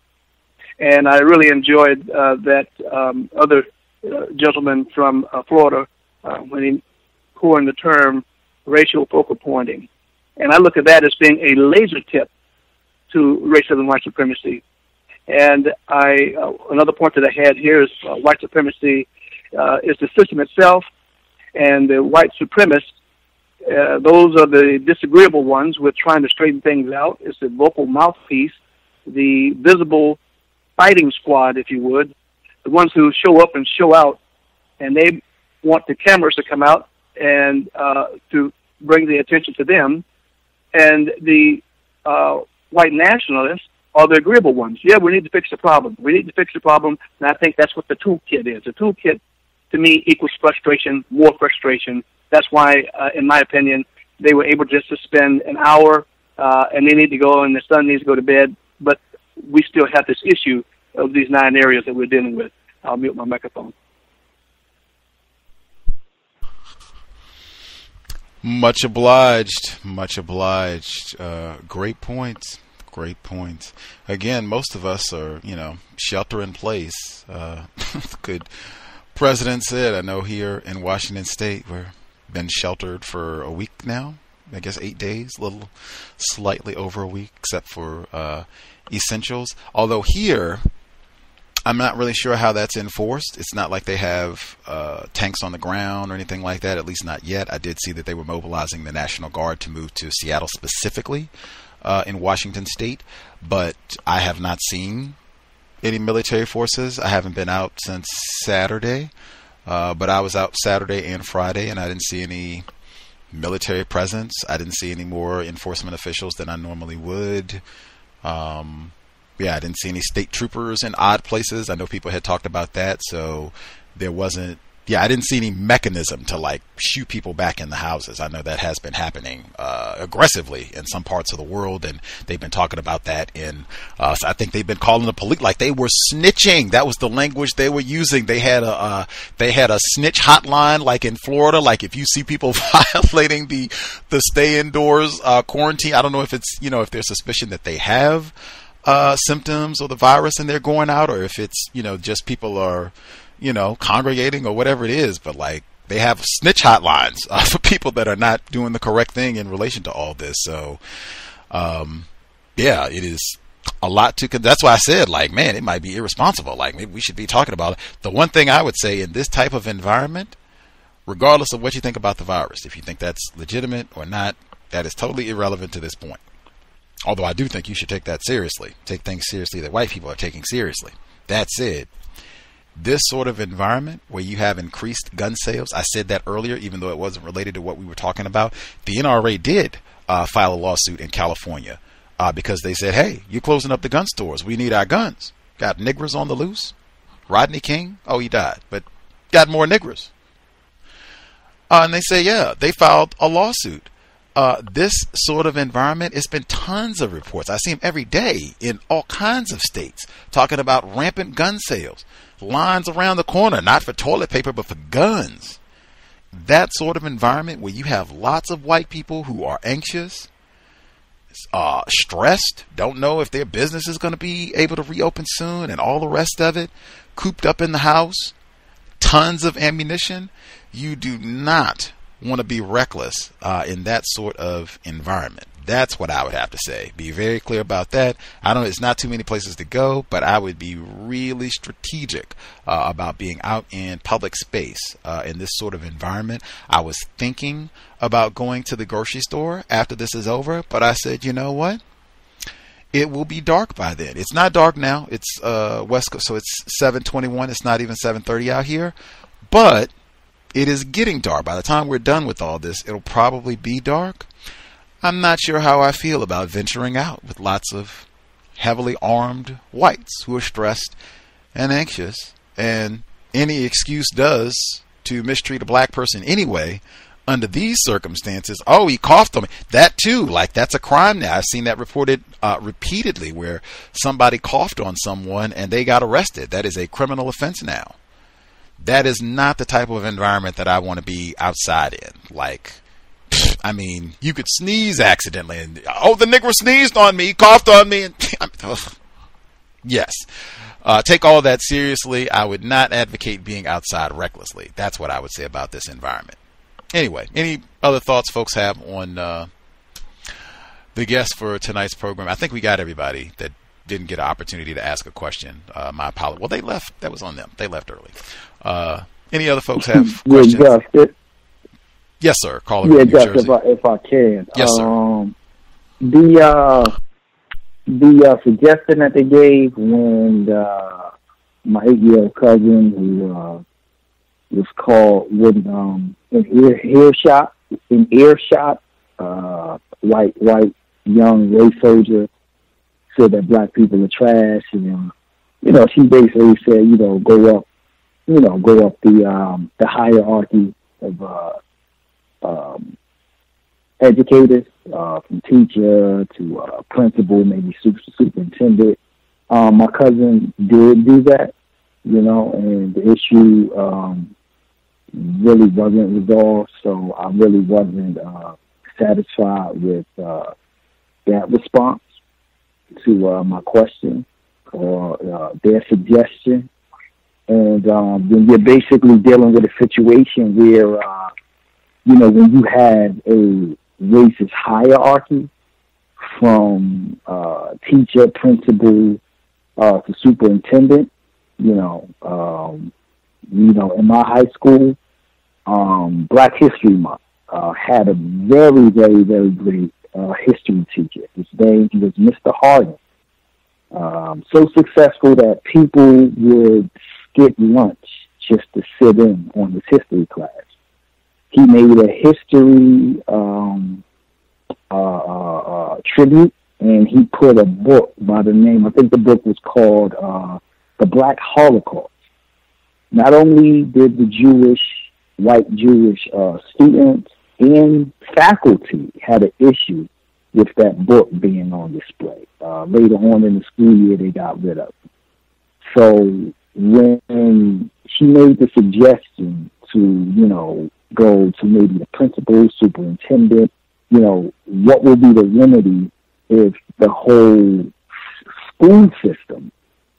And I really enjoyed uh, that um, other uh, gentleman from uh, Florida uh, when he coined the term racial focal pointing. And I look at that as being a laser tip to racism and white supremacy. And I, uh, another point that I had here is uh, white supremacy uh, is the system itself, and the white supremacists, uh, those are the disagreeable ones with trying to straighten things out. It's the vocal mouthpiece, the visible fighting squad, if you would, the ones who show up and show out, and they want the cameras to come out and uh, to bring the attention to them. And the uh, white nationalists are the agreeable ones. Yeah, we need to fix the problem. We need to fix the problem, and I think that's what the toolkit is. The toolkit, to me, equals frustration, more frustration. That's why, uh, in my opinion, they were able just to spend an hour, uh, and they need to go, and the son needs to go to bed, but we still have this issue of these nine areas that we're dealing with. I'll mute my microphone. Much obliged. Much obliged. Uh, great points. Great points. Again, most of us are, you know, shelter in place. Uh, good president said, I know here in Washington State, we've been sheltered for a week now. I guess eight days, a little slightly over a week, except for uh, essentials. Although here, I'm not really sure how that's enforced. It's not like they have uh, tanks on the ground or anything like that, at least not yet. I did see that they were mobilizing the National Guard to move to Seattle specifically uh, in Washington State, but I have not seen any military forces. I haven't been out since Saturday, uh, but I was out Saturday and Friday, and I didn't see any military presence. I didn't see any more enforcement officials than I normally would. Um... Yeah, I didn't see any state troopers in odd places. I know people had talked about that, so there wasn't, yeah, I didn't see any mechanism to like shoot people back in the houses. I know that has been happening uh, aggressively in some parts of the world, and they've been talking about that in, uh, I think they've been calling the police, like they were snitching. That was the language they were using. They had a, uh, they had a snitch hotline, like in Florida, like if you see people violating the, the stay indoors uh, quarantine, I don't know if it's, you know, if there's suspicion that they have Uh, symptoms or the virus and they're going out, or if it's, you know, just people are, you know, congregating or whatever it is, but like they have snitch hotlines uh, for people that are not doing the correct thing in relation to all this. So, um, yeah, it is a lot to, that's why I said, like, man, it might be irresponsible. Like maybe we should be talking about it. The one thing I would say in this type of environment, regardless of what you think about the virus, if you think that's legitimate or not, that is totally irrelevant to this point. Although I do think you should take that seriously. Take things seriously that white people are taking seriously. That said, this sort of environment where you have increased gun sales, I said that earlier, even though it wasn't related to what we were talking about. The N R A did uh, file a lawsuit in California uh, because they said, hey, you're closing up the gun stores. We need our guns. Got niggers on the loose. Rodney King, oh, he died, but got more niggers. Uh, and they say, yeah, they filed a lawsuit. Uh, this sort of environment, it's been tons of reports. I see them every day in all kinds of states talking about rampant gun sales, lines around the corner, not for toilet paper, but for guns. That sort of environment where you have lots of white people who are anxious, uh, stressed, don't know if their business is going to be able to reopen soon and all the rest of it, cooped up in the house, tons of ammunition. You do not want to be reckless uh, in that sort of environment. That's what I would have to say. Be very clear about that. I don't. It's not too many places to go, but I would be really strategic uh, about being out in public space uh, in this sort of environment. I was thinking about going to the grocery store after this is over, but I said, you know what? It will be dark by then. It's not dark now. It's uh, West Coast, so it's seven twenty-one. It's not even seven thirty out here, but it is getting dark. By the time we're done with all this, it'll probably be dark. I'm not sure how I feel about venturing out with lots of heavily armed whites who are stressed and anxious. And any excuse does to mistreat a black person anyway under these circumstances. Oh, he coughed on me. That too, like that's a crime now. I've seen that reported uh, repeatedly where somebody coughed on someone and they got arrested. That is a criminal offense now. That is not the type of environment that I want to be outside in. Like, I mean, you could sneeze accidentally and, oh, the nigger sneezed on me, coughed on me. And, yes. Uh, take all that seriously. I would not advocate being outside recklessly. That's what I would say about this environment. Anyway, any other thoughts folks have on uh, the guest for tonight's program? I think we got everybody that didn't get an opportunity to ask a question. Uh, my apologies. Well, they left. That was on them. They left early. Uh, any other folks have questions? Yeah, Gus, it, yes, sir. Caller. Yeah, Gus, if I, if I can. Yes, sir. Um, the uh, the uh, suggestion that they gave when uh, my eight-year-old cousin, who uh, was called when um, in ear earshot, in earshot, uh, white white young race soldier said that black people are trash, and uh, you know, she basically said, you know, go up, you know, go up the um, the hierarchy of uh, um, educators, uh, from teacher to uh, principal, maybe super, superintendent. Um, my cousin did do that, you know, and the issue um, really wasn't resolved, so I really wasn't uh, satisfied with uh, that response to uh, my question or uh, their suggestion. And um, when you're basically dealing with a situation where, uh, you know, when you have a racist hierarchy from uh, teacher, principal, uh, to superintendent, You know, um, you know, in my high school, um, Black History Month uh, had a very, very, very great uh, history teacher. His name was Mister Harding. Um, so successful that people would skip lunch just to sit in on his history class. He made a history um, uh, uh, uh, tribute, and he put a book by the name, I think the book was called uh, The Black Holocaust. Not only did the Jewish, white Jewish uh, students and faculty had an issue with that book being on display. Uh, later on in the school year, they got rid of it. So when she made the suggestion to, you know, go to maybe the principal, superintendent, you know, what will be the remedy if the whole school system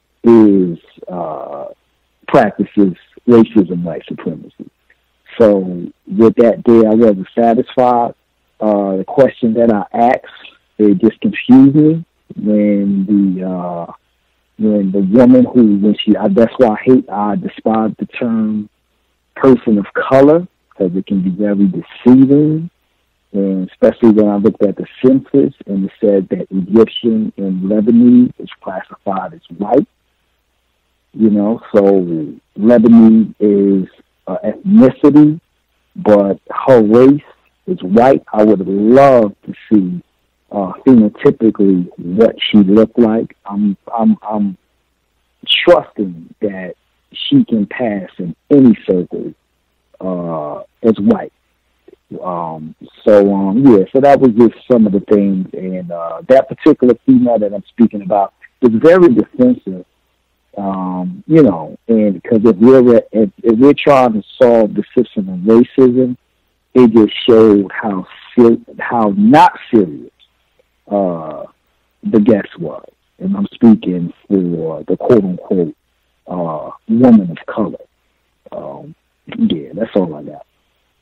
is uh, practices racism, white supremacy. So with that day, I wasn't satisfied. Uh, the question that I asked, it just confused me when the uh, when the woman who when she I, that's why I hate I despise the term person of color, because it can be very deceiving, and especially when I looked at the census and it said that Egyptian and Lebanese is classified as white. You know, so Lebanese is uh, ethnicity, but her race is white. I would love to see uh, phenotypically what she looked like. I'm, I'm, I'm trusting that she can pass in any circle uh, as white. Um, so um, yeah, so that was just some of the things, and uh, that particular female that I'm speaking about is very defensive. Um, you know, and because if we're if, if we're trying to solve the system of racism, it just showed how ser- how not serious uh, the guest was, and I'm speaking for the quote unquote uh, woman of color. Um, yeah, that's all I got.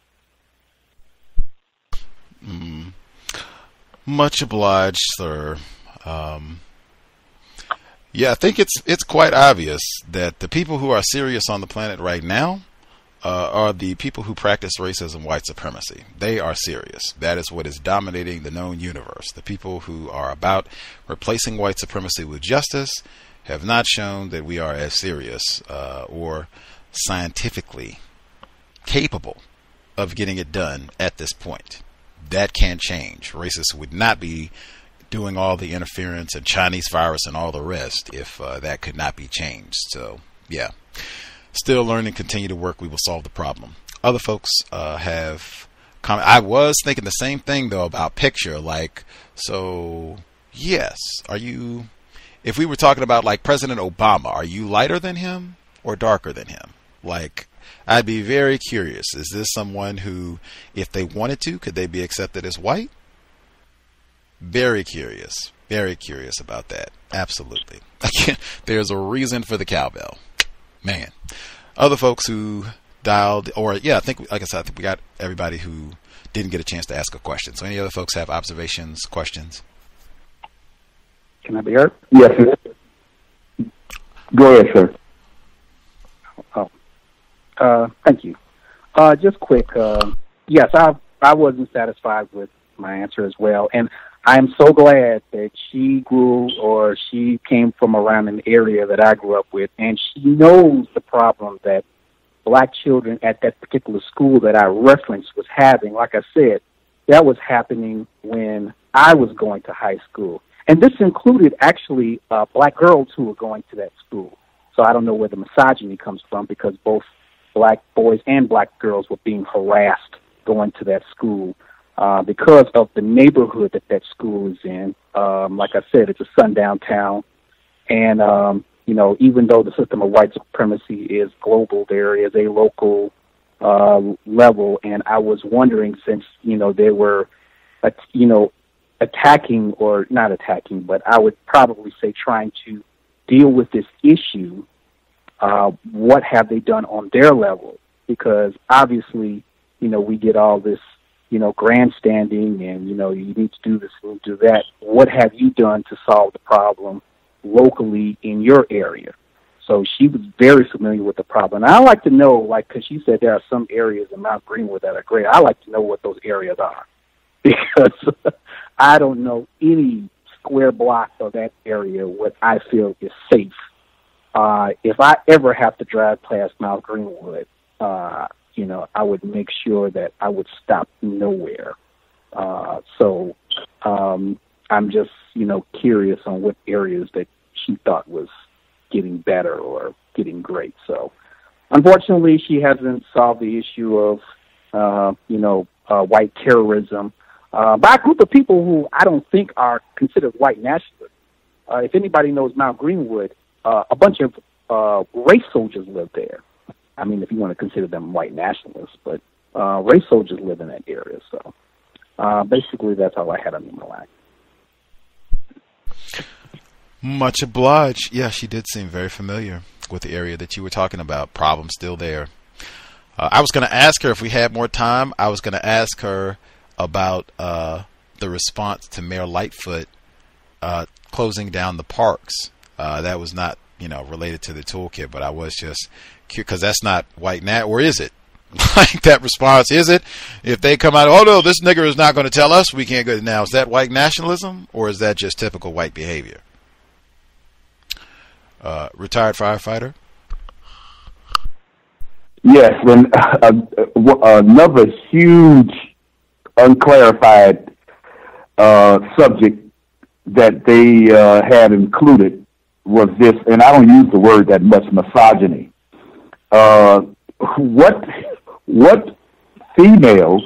Mm. Much obliged, sir. Um, yeah, I think it's it's quite obvious that the people who are serious on the planet right now uh, are the people who practice racism, white supremacy. They are serious. That is what is dominating the known universe. The people who are about replacing white supremacy with justice have not shown that we are as serious uh, or scientifically capable of getting it done at this point. That can change. Racists would not be doing all the interference and Chinese virus and all the rest if uh, that could not be changed. So, yeah. Still learning, continue to work. We will solve the problem. Other folks uh, have comment. I was thinking the same thing, though, about picture. Like, so, yes. Are you, if we were talking about, like, President Obama, are you lighter than him or darker than him? Like, I'd be very curious. Is this someone who, if they wanted to, could they be accepted as white? Very curious. Very curious about that. Absolutely. Again, there's a reason for the cowbell. Man. Other folks who dialed, or yeah, I think, like I said, I think we got everybody who didn't get a chance to ask a question. So any other folks have observations, questions? Can I be heard? Yes, sir. Go ahead, sir. Oh. Uh, thank you. Uh, just quick. Uh, yes, I I wasn't satisfied with my answer as well, and I'm so glad that she grew or she came from around an area that I grew up with, and she knows the problem that black children at that particular school that I referenced was having. Like I said, that was happening when I was going to high school, and this included actually uh, black girls who were going to that school. So I don't know where the misogyny comes from, because both black boys and black girls were being harassed going to that school uh, because of the neighborhood that that school is in. Um, like I said, it's a sundown town. And, um, you know, even though the system of white supremacy is global, there is a local uh, level. And I was wondering, since, you know, they were, uh, you know, attacking or not attacking, but I would probably say trying to deal with this issue, Uh, what have they done on their level? Because obviously, you know, we get all this, you know, grandstanding and, you know, you need to do this and do that. What have you done to solve the problem locally in your area? So she was very familiar with the problem. And I like to know, like, because she said there are some areas in Mount Greenwood that are great. I like to know what those areas are, because I don't know any square block of that area what I feel is safe. Uh, if I ever have to drive past Mount Greenwood, uh, you know, I would make sure that I would stop nowhere. Uh, so um, I'm just, you know, curious on what areas that she thought was getting better or getting great. So unfortunately, she hasn't solved the issue of, uh, you know, uh, white terrorism uh, by a group of people who I don't think are considered white nationalists. Uh, if anybody knows Mount Greenwood, uh, a bunch of uh, race soldiers live there. I mean, if you want to consider them white nationalists, but uh, race soldiers live in that area. So uh, basically, that's all I had on my life. Much obliged. Yeah, she did seem very familiar with the area that you were talking about. Problem still there. Uh, I was going to ask her if we had more time. I was going to ask her about uh, the response to Mayor Lightfoot uh, closing down the parks. Uh, that was not, you know, related to the toolkit, but I was just curious because that's not white nat, or is it? Like that response, is it? If they come out, oh no, this nigger is not going to tell us we can't go now. Is that white nationalism, or is that just typical white behavior? Uh, retired firefighter. Yes, and uh, uh, another huge unclarified uh, subject that they uh, had included was this, and I don't use the word that much, misogyny. Uh, what what females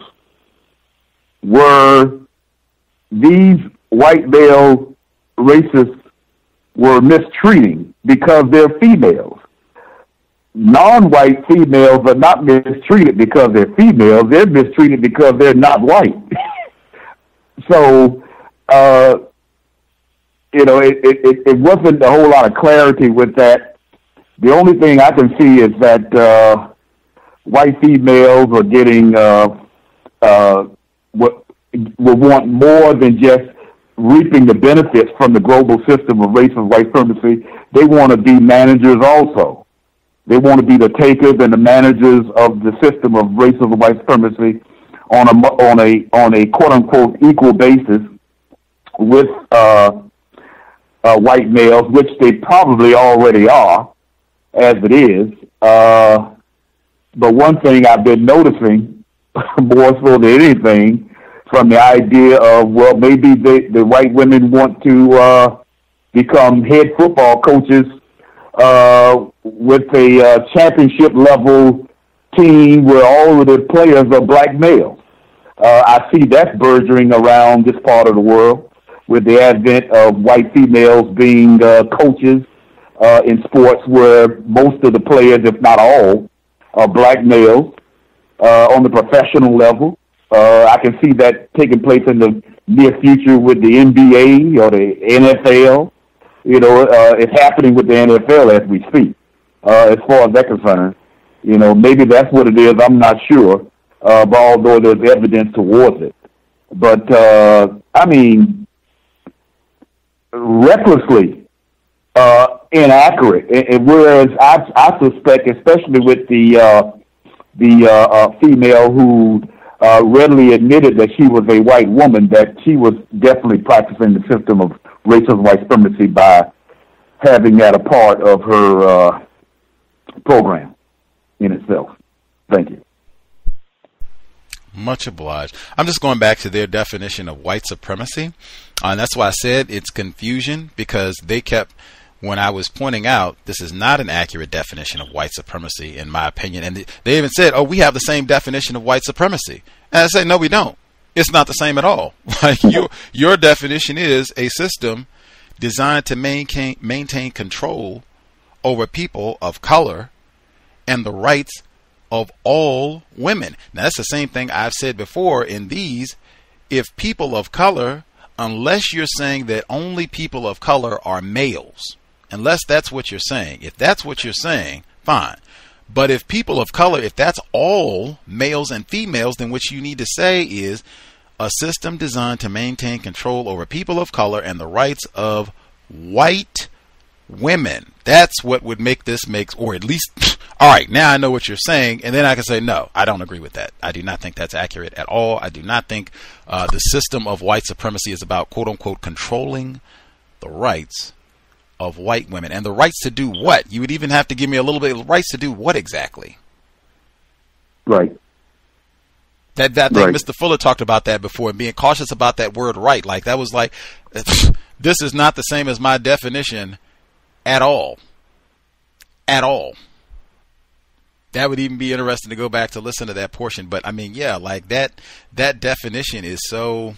were these white male racists were mistreating because they're females? Non-white females are not mistreated because they're females. They're mistreated because they're not white. So, uh, you know, it, it, it wasn't a whole lot of clarity with that. The only thing I can see is that uh, white females are getting uh, uh, what will want more than just reaping the benefits from the global system of race and white supremacy. They want to be managers also. They want to be the takers and the managers of the system of racial and white supremacy on a on a on a quote unquote equal basis with uh, uh, white males, which they probably already are, as it is. Uh, but one thing I've been noticing more so than anything, from the idea of, well, maybe the the white women want to uh, become head football coaches uh, with a uh, championship level team where all of the players are black males. Uh, I see that burgeoning around this part of the world with the advent of white females being uh, coaches uh, in sports where most of the players, if not all, are black males uh, on the professional level. Uh, I can see that taking place in the near future with the N B A or the N F L. You know, uh, it's happening with the N F L as we speak. Uh, as far as that's concerned, you know, maybe that's what it is. I'm not sure, uh, but although there's evidence towards it. But uh, I mean, recklessly uh, inaccurate. And, and whereas I, I suspect, especially with the uh, the uh, uh, female who Uh, readily admitted that she was a white woman, that she was definitely practicing the system of racial white supremacy by having that a part of her uh, program in itself. Thank you. Much obliged. I'm just going back to their definition of white supremacy. Uh, and that's why I said it's confusion, because they kept, when I was pointing out, this is not an accurate definition of white supremacy, in my opinion. And they even said, oh, we have the same definition of white supremacy. And I say, no, we don't. It's not the same at all. Like your, your definition is a system designed to maintain, maintain control over people of color and the rights of all women. Now, that's the same thing I've said before in these. If people of color, unless you're saying that only people of color are males, unless that's what you're saying, if that's what you're saying, fine. But if people of color, if that's all males and females, then what you need to say is a system designed to maintain control over people of color and the rights of white women. That's what would make this make, or at least, all right, now I know what you're saying, and then I can say, no, I don't agree with that. I do not think that's accurate at all. I do not think uh, the system of white supremacy is about, quote unquote, controlling the rights of white women. And the rights to do what? You would even have to give me a little bit of rights to do what exactly? Right. That that thing, Right. Mister Fuller talked about that before, and being cautious about that word right. Like, that was like, this is not the same as my definition at all. At all. That would even be interesting to go back to listen to that portion. But I mean, yeah, like that, that definition is so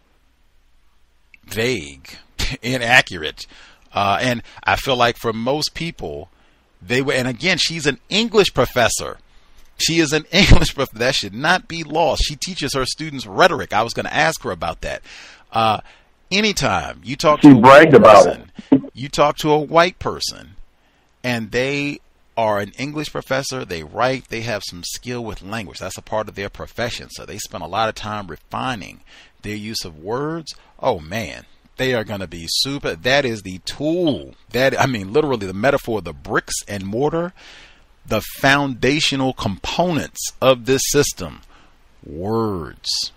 vague, inaccurate. Uh, and I feel like for most people, they were, and again, she's an English professor. She is an English professor. That should not be lost. She teaches her students rhetoric. I was going to ask her about that. Uh, anytime you talk She to a white bragged about person, you talk to a white person, and they are an English professor, they write, they have some skill with language. That's a part of their profession. So they spend a lot of time refining their use of words. Oh, man. They are going to be super. That is the tool. That, I mean, literally the metaphor, the bricks and mortar, the foundational components of this system. Words.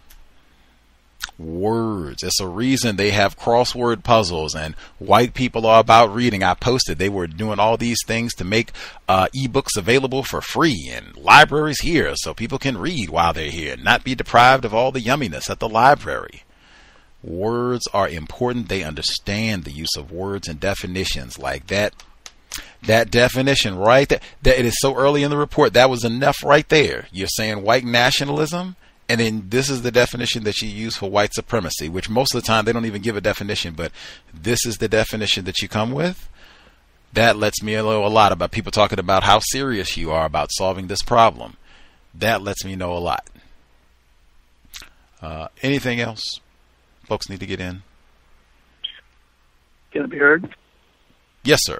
Words. It's a reason they have crossword puzzles, and white people are about reading. I posted they were doing all these things to make uh, ebooks available for free and libraries here so people can read while they're here and not be deprived of all the yumminess at the library. Words are important. They understand the use of words and definitions like that. That definition right there, that it is so early in the report, that was enough right there. You're saying white nationalism, and then this is the definition that you use for white supremacy, which most of the time they don't even give a definition, but this is the definition that you come with. That lets me know a lot about people talking about how serious you are about solving this problem. That lets me know a lot. Uh, anything else folks need to get in? Can it be heard? Yes, sir.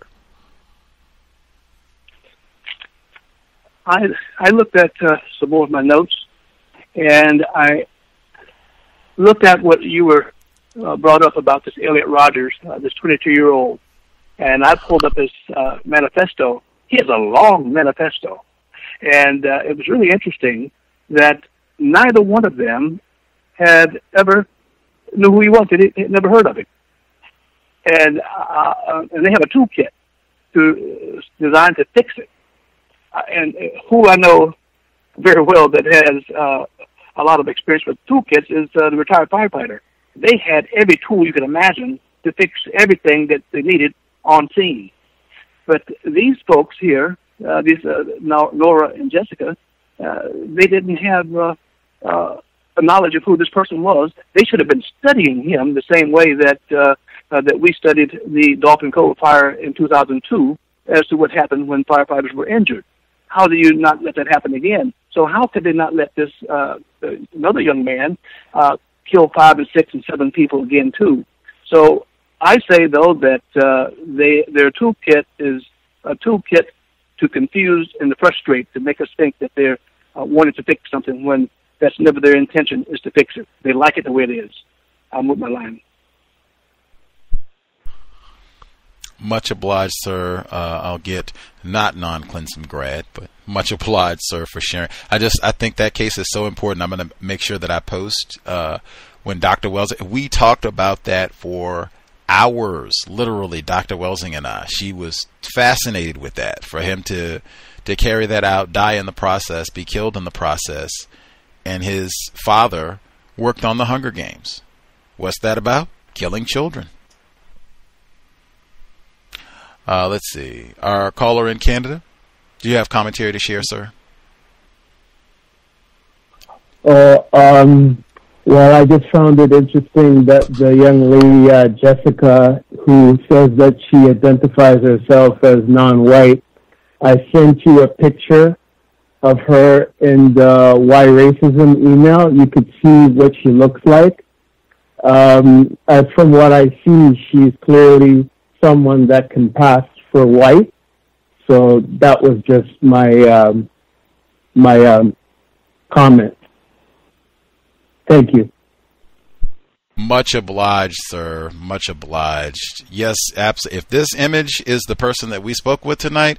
I I looked at uh, some more of my notes, and I looked at what you were uh, brought up about this Elliot Rogers, uh, this twenty-two-year-old, and I pulled up his uh, manifesto. He has a long manifesto, and uh, it was really interesting that neither one of them had ever knew who he was. They had never heard of him, and uh, uh, and they have a toolkit to uh, designed to fix it. Uh, and who I know very well that has uh, a lot of experience with toolkits is uh, the retired firefighter. They had every tool you could imagine to fix everything that they needed on scene. But these folks here, uh, these uh, Nora and Jessica, uh, they didn't have uh, uh, a knowledge of who this person was. They should have been studying him the same way that uh, uh, that we studied the Dolphin Cove fire in two thousand two as to what happened when firefighters were injured. How do you not let that happen again? So how could they not let this uh, another young man uh, kill five and six and seven people again too? So I say though that uh, they their toolkit is a toolkit to confuse and to frustrate, to make us think that they're uh, wanting to fix something when that's never their intention, is to fix it. They like it the way it is. I'll move my line. Much obliged, sir. Uh, I'll get not non-Clemson grad, but much obliged, sir, for sharing. I just, I think that case is so important. I'm going to make sure that I post uh, when Doctor Wells, we talked about that for hours, literally, Doctor Welsing and I. She was fascinated with that, for him to, to carry that out, die in the process, be killed in the process. And his father worked on the Hunger Games. What's that about? Killing children. Uh, let's see. Our caller in Canada, do you have commentary to share, sir? Uh, um, well, I just found it interesting that the young lady, uh, Jessica, who says that she identifies herself as non-white, I sent you a picture of her in the Why Racism email. You could see what she looks like. Um, as from what I see, she's clearly someone that can pass for white. So that was just my um, my um, comment. Thank you. Much obliged, sir. Much obliged. Yes, abs- if this image is the person that we spoke with tonight,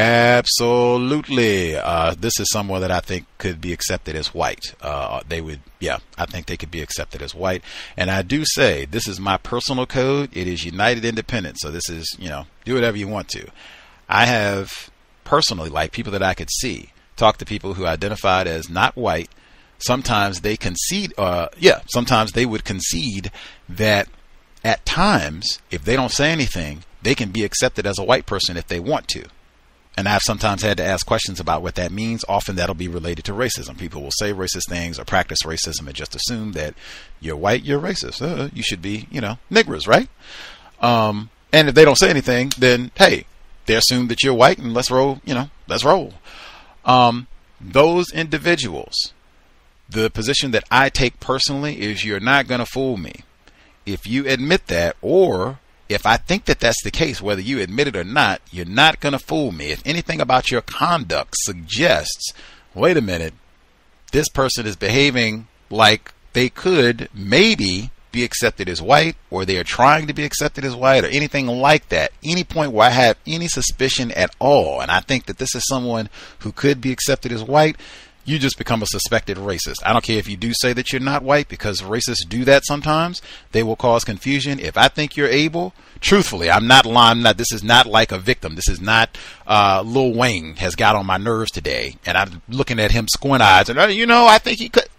absolutely. Uh, this is someone that I think could be accepted as white. Uh, they would, yeah, I think they could be accepted as white. And I do say, this is my personal code. It is United Independent. So this is, you know, do whatever you want to. I have personally, like people that I could see, talk to people who identified as not white. Sometimes they concede, uh, yeah, sometimes they would concede that at times, if they don't say anything, they can be accepted as a white person if they want to. And I've sometimes had to ask questions about what that means. Often that'll be related to racism. People will say racist things or practice racism and just assume that you're white, you're racist. Uh, you should be, you know, niggers, right? Um, and if they don't say anything, then, hey, they assume that you're white and let's roll, you know, let's roll. Um, those individuals, the position that I take personally is you're not going to fool me. If you admit that, or if I think that that's the case, whether you admit it or not, you're not going to fool me. If anything about your conduct suggests, wait a minute, this person is behaving like they could maybe be accepted as white, or they are trying to be accepted as white, or anything like that, any point where I have any suspicion at all, and I think that this is someone who could be accepted as white, you just become a suspected racist. I don't care if you do say that you're not white, because racists do that sometimes. They will cause confusion. If I think you're able, truthfully, I'm not lying. I'm not, this is not like a victim. This is not uh, Lil Wayne has got on my nerves today, and I'm looking at him squint eyes, and, you know, I think he could.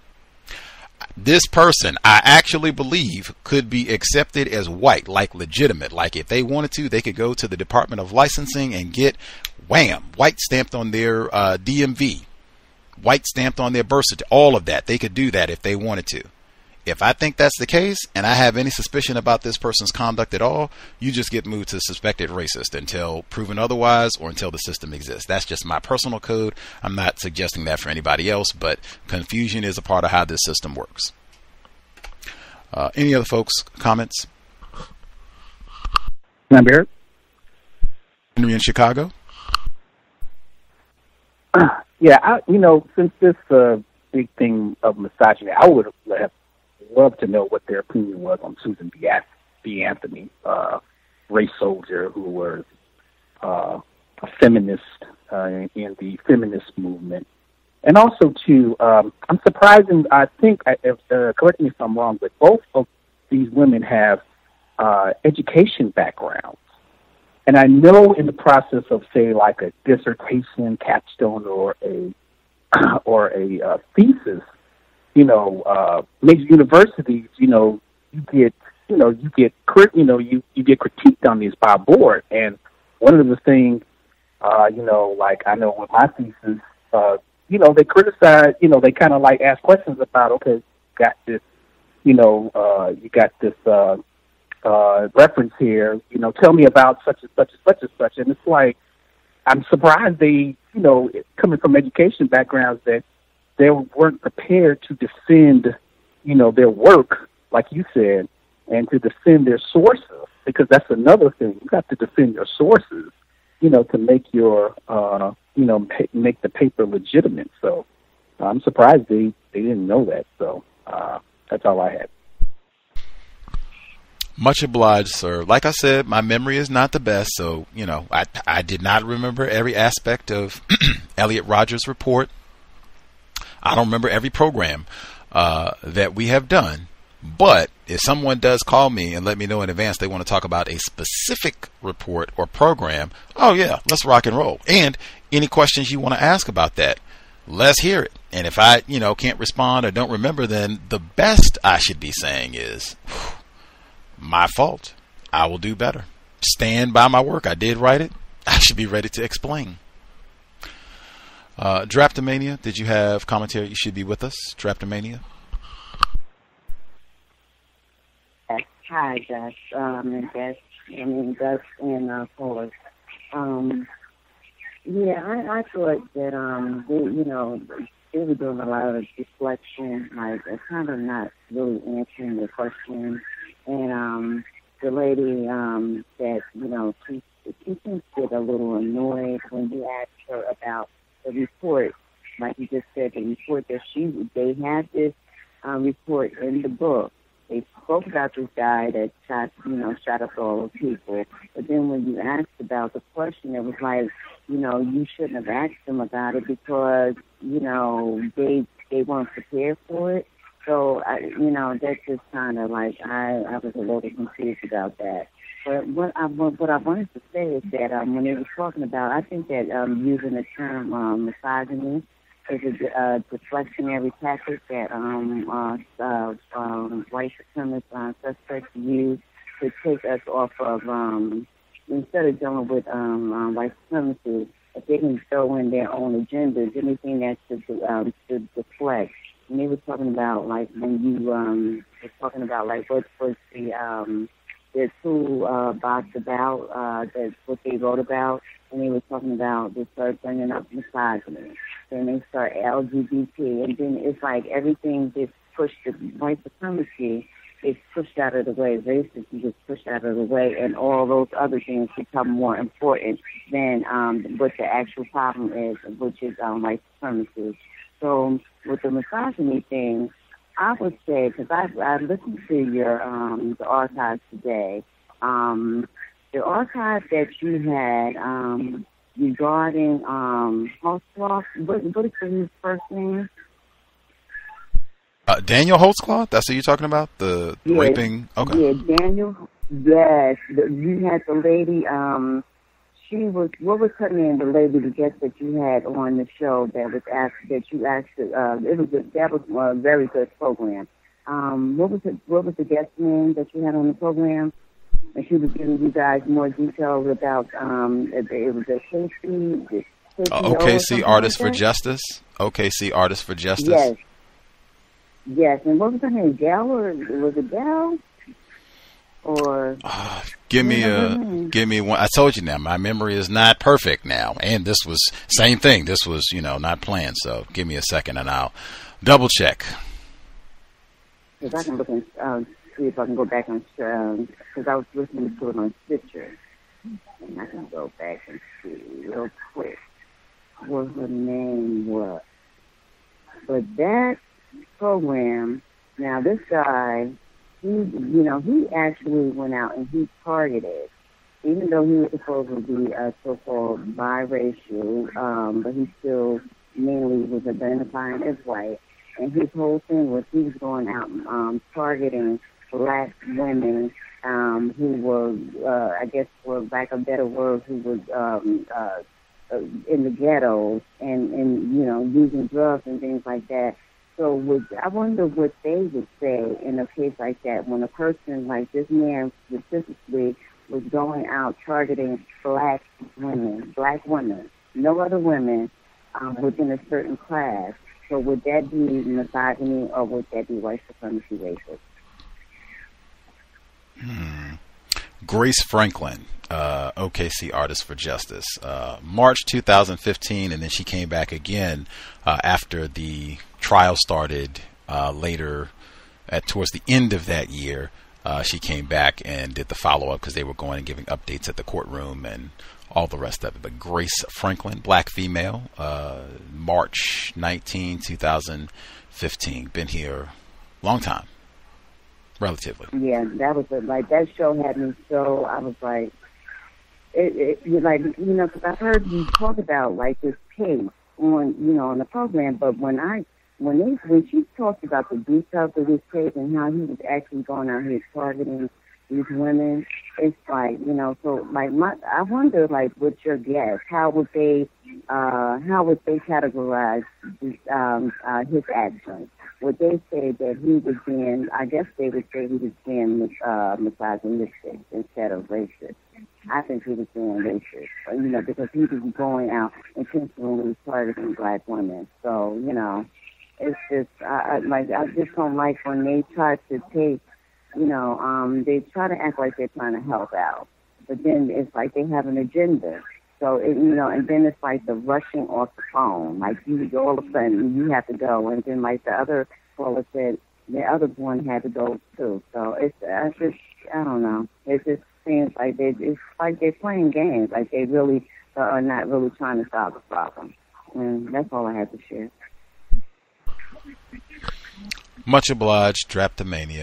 This person, I actually believe, could be accepted as white, like legitimate. Like if they wanted to, they could go to the Department of Licensing and get, wham, white stamped on their uh, D M V. White stamped on their birth certificate, all of that. They could do that if they wanted to. If I think that's the case and I have any suspicion about this person's conduct at all, you just get moved to suspected racist until proven otherwise, or until the system exists. That's just my personal code. I'm not suggesting that for anybody else, but confusion is a part of how this system works. Uh, any other folks, comments? I'm here. Henry in Chicago. Yeah, I, you know, since this uh, big thing of misogyny, I would have loved to know what their opinion was on Susan B. B. Anthony, uh, race soldier who was uh, a feminist uh, in the feminist movement. And also, too, um, I'm surprised, and I think, uh, correct me if I'm wrong, but both of these women have uh, education backgrounds. And I know in the process of, say, like a dissertation, capstone, or a or a uh, thesis, you know, uh, major universities, you know, you get, you know, you get, you know, you, you get critiqued on these by a board. And one of the things, uh, you know, like I know with my thesis, uh, you know, they criticize, you know, they kind of like ask questions about, okay, you got this, you know, uh, you got this. Uh, Uh, reference here, you know, tell me about such and such and such and such. And it's like, I'm surprised they, you know, coming from education backgrounds, that they weren't prepared to defend, you know, their work, like you said, and to defend their sources, because that's another thing. You have to defend your sources, you know, to make your, uh, you know, pa- make the paper legitimate. So I'm surprised they, they didn't know that. So uh, that's all I had. Much obliged, sir. Like I said, my memory is not the best, so, you know, I, I did not remember every aspect of Elliot Rodgers' report. I don't remember every program uh, that we have done. But if someone does call me and let me know in advance they want to talk about a specific report or program, oh, yeah, let's rock and roll. And any questions you want to ask about that, let's hear it. And if I, you know, can't respond or don't remember, then the best I should be saying is, my fault. I will do better. Stand by my work. I did write it. I should be ready to explain. Uh, Draftomania, did you have commentary? You should be with us. Draftomania. Hi, Gus. Um, and Gus, I mean, Gus and uh, Fuller. Um, yeah, I, I thought that, um, they, you know, they were doing a lot of deflection, like, kind of not really answering the question. And um, the lady um, that, you know, she, she seems to get a little annoyed when you asked her about the report. Like you just said, the report that she, they had this uh, report in the book. They spoke about this guy that shot, you know, shot up all those people. But then when you asked about the question, it was like, you know, you shouldn't have asked them about it because, you know, they they weren't prepared for it. So, I, you know, that's just kind of like, I, I was a little confused about that. But what I, what I wanted to say is that um, when they were talking about, I think that um, using the term um, misogyny is a uh, deflectionary tactic that um, uh, uh, um, white supremacist uh, suspects use to take us off of, um, instead of dealing with um, um, white supremacy, if they can throw in their own agendas, anything that should, um, should deflect. And they were talking about, like, when you um, were talking about, like, what was the, um, the two uh, box about, uh, that's what they wrote about, and they were talking about, they started bringing up misogyny. Then they start L G B T, and then it's like everything gets pushed to white supremacy is pushed out of the way, racism gets pushed out of the way, and all those other things become more important than um, what the actual problem is, which is um, white supremacy. So with the misogyny thing, I would say, because I, I listened to your um, the archives today, um, the archive that you had um, regarding um, Holtzclaw, what, what is his first name? Uh, Daniel Holtzclaw? That's who you're talking about? The Yeah, raping? Okay. Yeah, Daniel. Yes, the, you had the lady. Um, she was. What was her name? The lady, the guest that you had on the show that was asked that you asked. Uh, it was a, that was a very good program. Um, what was it? What was the guest name that you had on the program? And she was giving you guys more details about. Um, it, it was a Casey. Uh, O K C Artists for Justice. O K C Artists for Justice. Yes. Yes, and what was her name? Gal, or was it Gal? Or uh, give me a give me one. I told you now, my memory is not perfect now, and this was same thing. This was you know not planned. So give me a second, and I'll double check. If I can look and uh, see if I can go back on, because um, I was listening to it on Stitcher, and I can go back and see real quick what her name was. But that program, now this guy, he, you know, he actually went out and he targeted, even though he was supposed to be a so-called biracial, um, but he still mainly was identifying as white. And his whole thing was he was going out um, targeting black women um, who were, uh, I guess, for lack of a better word, who was um, uh, in the ghettos and, and, you know, using drugs and things like that. So would, I wonder what they would say in a case like that when a person like this man specifically was going out targeting black women, black women, no other women um, within a certain class. So would that be misogyny or would that be white supremacy racist? Hmm. Grace Franklin, uh, O K C Artists for Justice, uh, March two thousand fifteen, and then she came back again uh, after the trial started uh, later, at towards the end of that year. Uh, she came back and did the follow-up because they were going and giving updates at the courtroom and all the rest of it. But Grace Franklin, black female, uh, March nineteenth, two thousand fifteen, been here long time. Relatively. Yeah, that was a, like that show had me so I was like, it, it you like you know because I heard you talk about like this case on you know on the program, but when I when they when she talked about the details of this case and how he was actually going out here targeting these women, it's like you know so like my I wonder like what's your guess? How would they uh, how would they categorize um, uh, his actions? Would they say that he was being, I guess they would say he was being uh, misogynistic instead of racist. I think he was being racist, you know, because he was going out intentionally targeting black women. So, you know, it's just, I, I, like, I just don't like when they try to take, you know, um, they try to act like they're trying to help out. But then it's like they have an agenda. So, it, you know, and then it's like the rushing off the phone. Like, you all of a sudden, you have to go. And then, like, the other caller said, the other one had to go, too. So, it's, it's just, I don't know. It just seems like they, it's like they're playing games. Like, they really are not really trying to solve the problem. And that's all I have to share. Much obliged, Draptomania.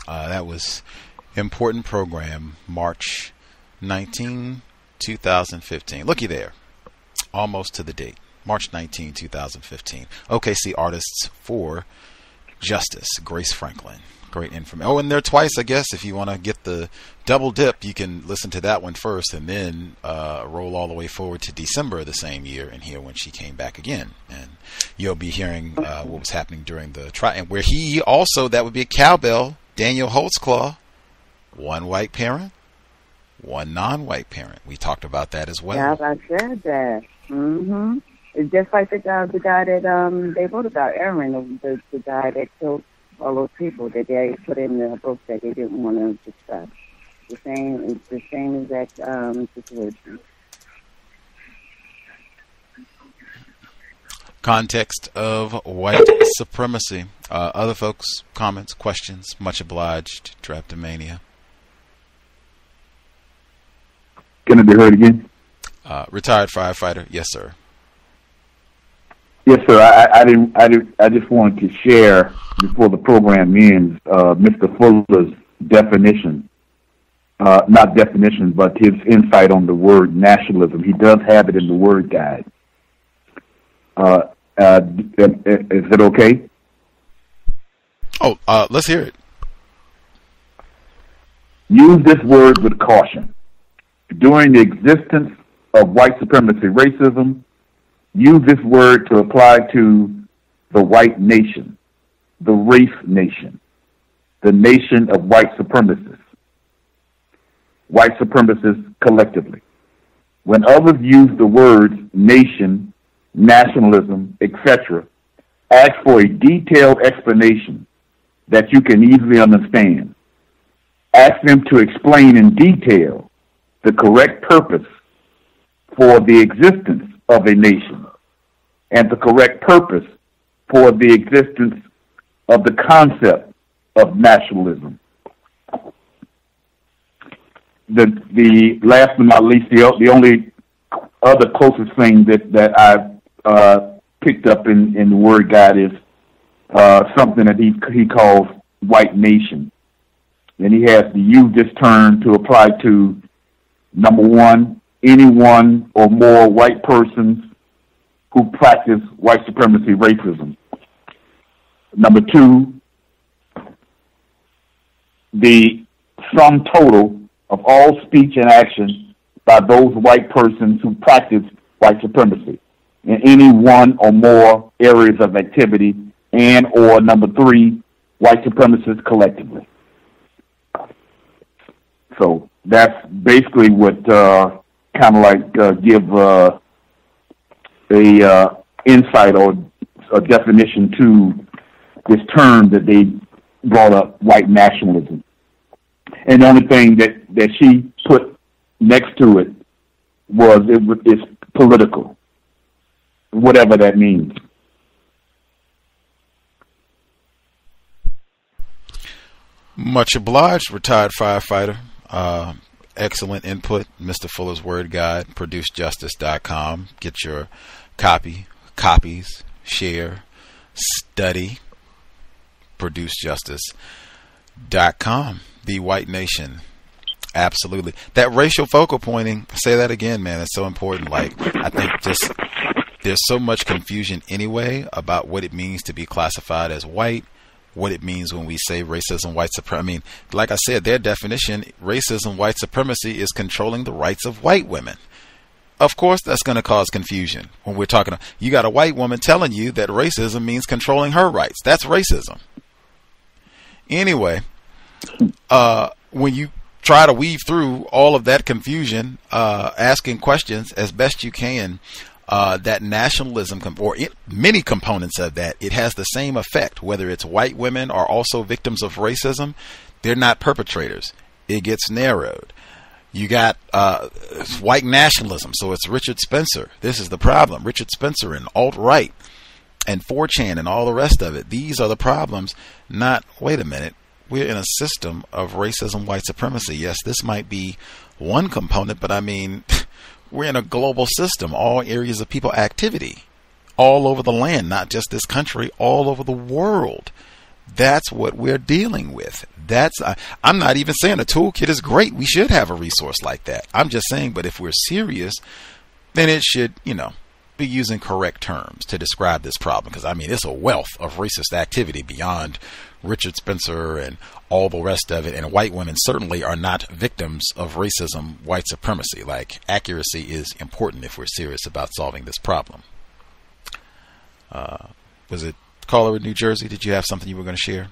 Uh, that was important program, March nineteenth, two thousand fifteen. Looky there. Almost to the date. March nineteenth, two thousand fifteen. O K C Artists for Justice, Grace Franklin. Great information. Oh, and there twice, I guess. If you want to get the double dip, you can listen to that one first and then uh, roll all the way forward to December of the same year and hear when she came back again. And you'll be hearing uh, what was happening during the trial, and where he also, that would be a cowbell, Daniel Holtzclaw, one white parent, one non-white parent. We talked about that as well. Yeah, I said that. Mm-hmm. It's just like the guy, the guy that um they wrote about, Aaron, the, the, the guy that killed all those people that they put in the book that they didn't want to discuss. The same, it's the same exact um, situation. Context of white supremacy. Uh, other folks, comments, questions? Much obliged. Drapetomania. Can it be heard again? Uh, retired firefighter. Yes, sir. Yes, sir. I, I didn't. I did. I just wanted to share before the program ends, uh, Mister Fuller's definition, uh, not definition, but his insight on the word nationalism. He does have it in the word guide. Uh, uh, is it okay? Oh, uh, let's hear it. Use this word with caution. During the existence of white supremacy racism, use this word to apply to the white nation, the race nation, the nation of white supremacists, white supremacists collectively. When others use the words nation, nationalism, et cetera, ask for a detailed explanation that you can easily understand. Ask them to explain in detail the correct purpose for the existence of a nation and the correct purpose for the existence of the concept of nationalism. The the last but not least, the, the only other closest thing that, that I've uh, picked up in, in the word guide is uh, something that he he calls white nation. And he has to use this term to apply to, number one, any one or more white persons who practice white supremacy racism. Number two, the sum total of all speech and action by those white persons who practice white supremacy in any one or more areas of activity, and or number three, white supremacists collectively. So that's basically what uh, kind of like uh, give uh, a uh, insight or a definition to this term that they brought up, white nationalism. And the only thing that, that she put next to it was it was it's political, whatever that means. Much obliged, retired firefighter. Uh, excellent input. Mister Fuller's Word Guide, produce justice dot com. Get your copy, copies, share, study. produce justice dot com. The white nation. Absolutely. That racial focal pointing, say that again, man, it's so important. Like, I think just there's so much confusion anyway about what it means to be classified as white, what it means when we say racism, white supremacy. I mean, like I said, their definition, racism, white supremacy is controlling the rights of white women. Of course, that's going to cause confusion when we're talking. You got a white woman telling you that racism means controlling her rights. That's racism. Anyway, uh, when you try to weave through all of that confusion, uh, asking questions as best you can, uh, that nationalism, com- or it, many components of that, it has the same effect, whether it's white women are also victims of racism. They're not perpetrators. It gets narrowed. You got uh, white nationalism, so it's Richard Spencer. This is the problem. Richard Spencer and alt-right and four chan and all the rest of it. These are the problems. Not, wait a minute, we're in a system of racism, white supremacy. Yes, this might be one component, but I mean, we're in a global system, all areas of people activity, all over the land, not just this country, all over the world. That's what we're dealing with. That's I, I'm not even saying a toolkit is great. We should have a resource like that. I'm just saying, but if we're serious, then it should, you know, be using correct terms to describe this problem. Because, I mean, it's a wealth of racist activity beyond Richard Spencer and all the rest of it. And white women certainly are not victims of racism, white supremacy. Like, accuracy is important if we're serious about solving this problem. Uh, was it caller in New Jersey? Did you have something you were going to share?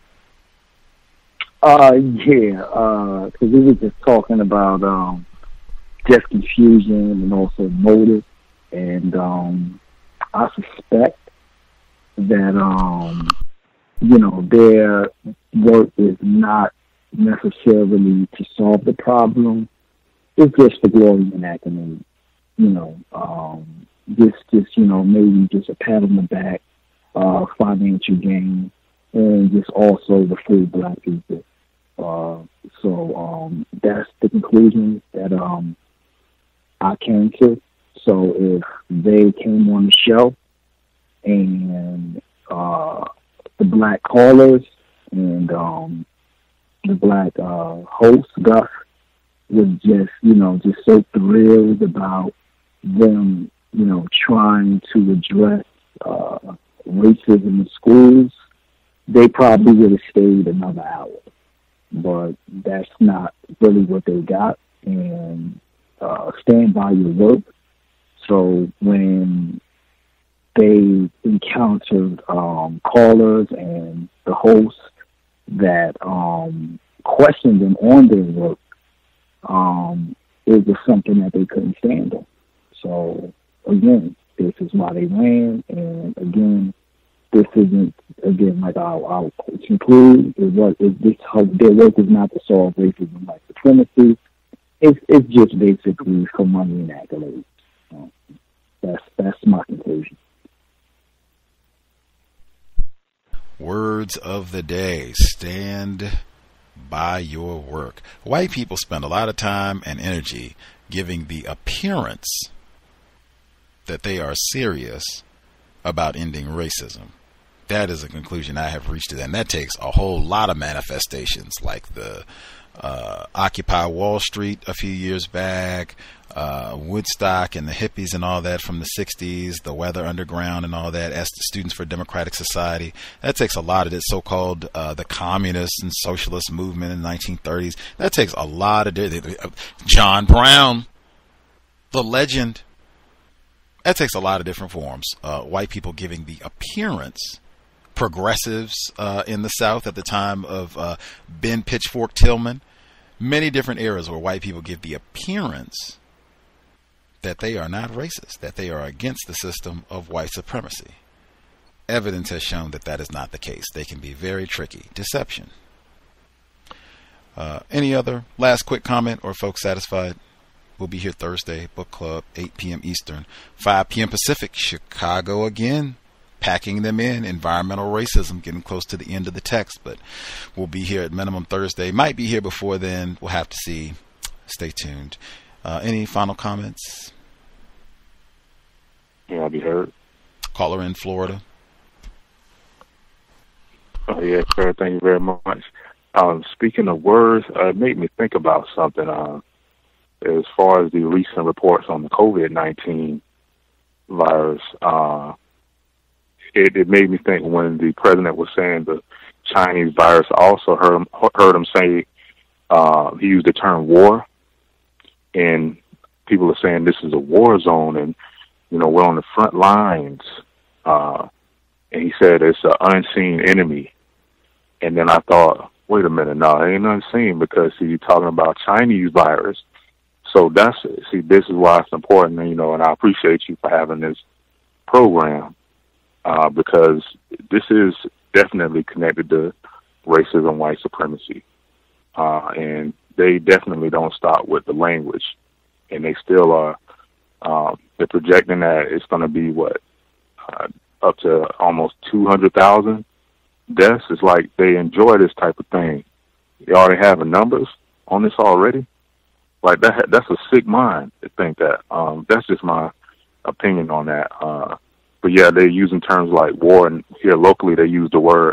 Uh, yeah, uh, cause we were just talking about, um, just confusion and also motive. And, um, I suspect that, um, you know, their work is not necessarily to solve the problem. It's just for glory and accolade, you know, um, just, just, you know, maybe just a pat on the back, uh, financial gain, and just also the free black people. Uh, so um, that's the conclusion that um, I came to. So if they came on the show and uh, the black callers and um, the black uh, host, Gus, was just, you know, just so thrilled about them, you know, trying to address uh, racism in schools, they probably would have stayed another hour. But that's not really what they got. And uh, stand by your work. So when they encountered um, callers and the host that um, questioned them on their work, um, it was something that they couldn't stand on. So again, this is why they ran. And again, this isn't, again, like I'll, I'll conclude, it was, it, this, their work is not to solve racism and white supremacy. It's, it's just basically for money and accolades. So that's, that's my conclusion. Words of the day. Stand by your work. White people spend a lot of time and energy giving the appearance that they are serious about ending racism. That is a conclusion I have reached, and that takes a whole lot of manifestations, like the uh, Occupy Wall Street a few years back, uh, Woodstock and the hippies and all that from the sixties, the Weather Underground and all that, as the Students for Democratic Society. That takes a lot of this so-called uh, the communist and socialist movement in the nineteen thirties. That takes a lot of uh, John Brown, the legend. That takes a lot of different forms. Uh, white people giving the appearance, progressives uh, in the South at the time of uh, Ben Pitchfork Tillman, many different eras where white people give the appearance that they are not racist, that they are against the system of white supremacy. Evidence has shown that that is not the case. They can be very tricky. Deception. Uh, any other last quick comment, or folks satisfied? We'll be here Thursday, book club, eight p.m. Eastern, five p.m. Pacific. Chicago again, packing them in. Environmental racism, getting close to the end of the text, but we'll be here at minimum Thursday. Might be here before then. We'll have to see. Stay tuned. Uh, any final comments? Yeah, I'll be heard. Caller in Florida. Oh, yeah, sure. Thank you very much. Um, speaking of words, uh, it made me think about something. Uh, as far as the recent reports on the COVID nineteen virus, uh, it, it made me think when the president was saying the Chinese virus, I also heard him, heard him say, uh, he used the term war, and people are saying this is a war zone, and, you know, we're on the front lines, uh, and he said it's an unseen enemy. And then I thought, wait a minute, no, it ain't unseen, because see, you're talking about Chinese virus. So that's, see, this is why it's important, you know, and I appreciate you for having this program, uh, because this is definitely connected to racism, white supremacy. Uh, and they definitely don't stop with the language, and they still are, uh, they're projecting that it's going to be, what, uh, up to almost two hundred thousand deaths. It's like they enjoy this type of thing. They already have the numbers on this already. Like that, that's a sick mind to think that. Um, that's just my opinion on that. Uh, but yeah, they're using terms like war, and here locally they use the word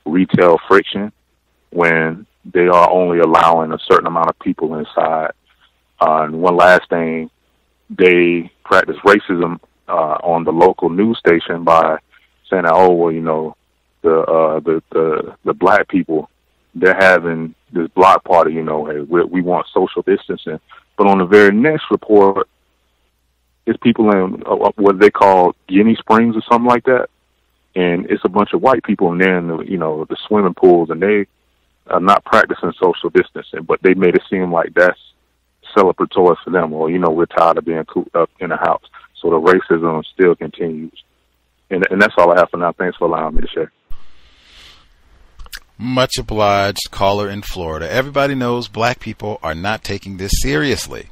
retail friction when they are only allowing a certain amount of people inside. Uh, and one last thing, they practice racism uh, on the local news station by saying that, oh, well, you know, the uh, the, the the black people, they're having this block party, you know, hey, we, we want social distancing. But on the very next report, it's people in uh, what they call Guinea Springs or something like that, and it's a bunch of white people in there in the, you know, the swimming pools, and they are not practicing social distancing, but they made it seem like that's celebratory for them, or, you know, we're tired of being cooped up in the house. So the racism still continues. And, and that's all I have for now. Thanks for allowing me to share. Much obliged, caller in Florida. Everybody knows black people are not taking this seriously.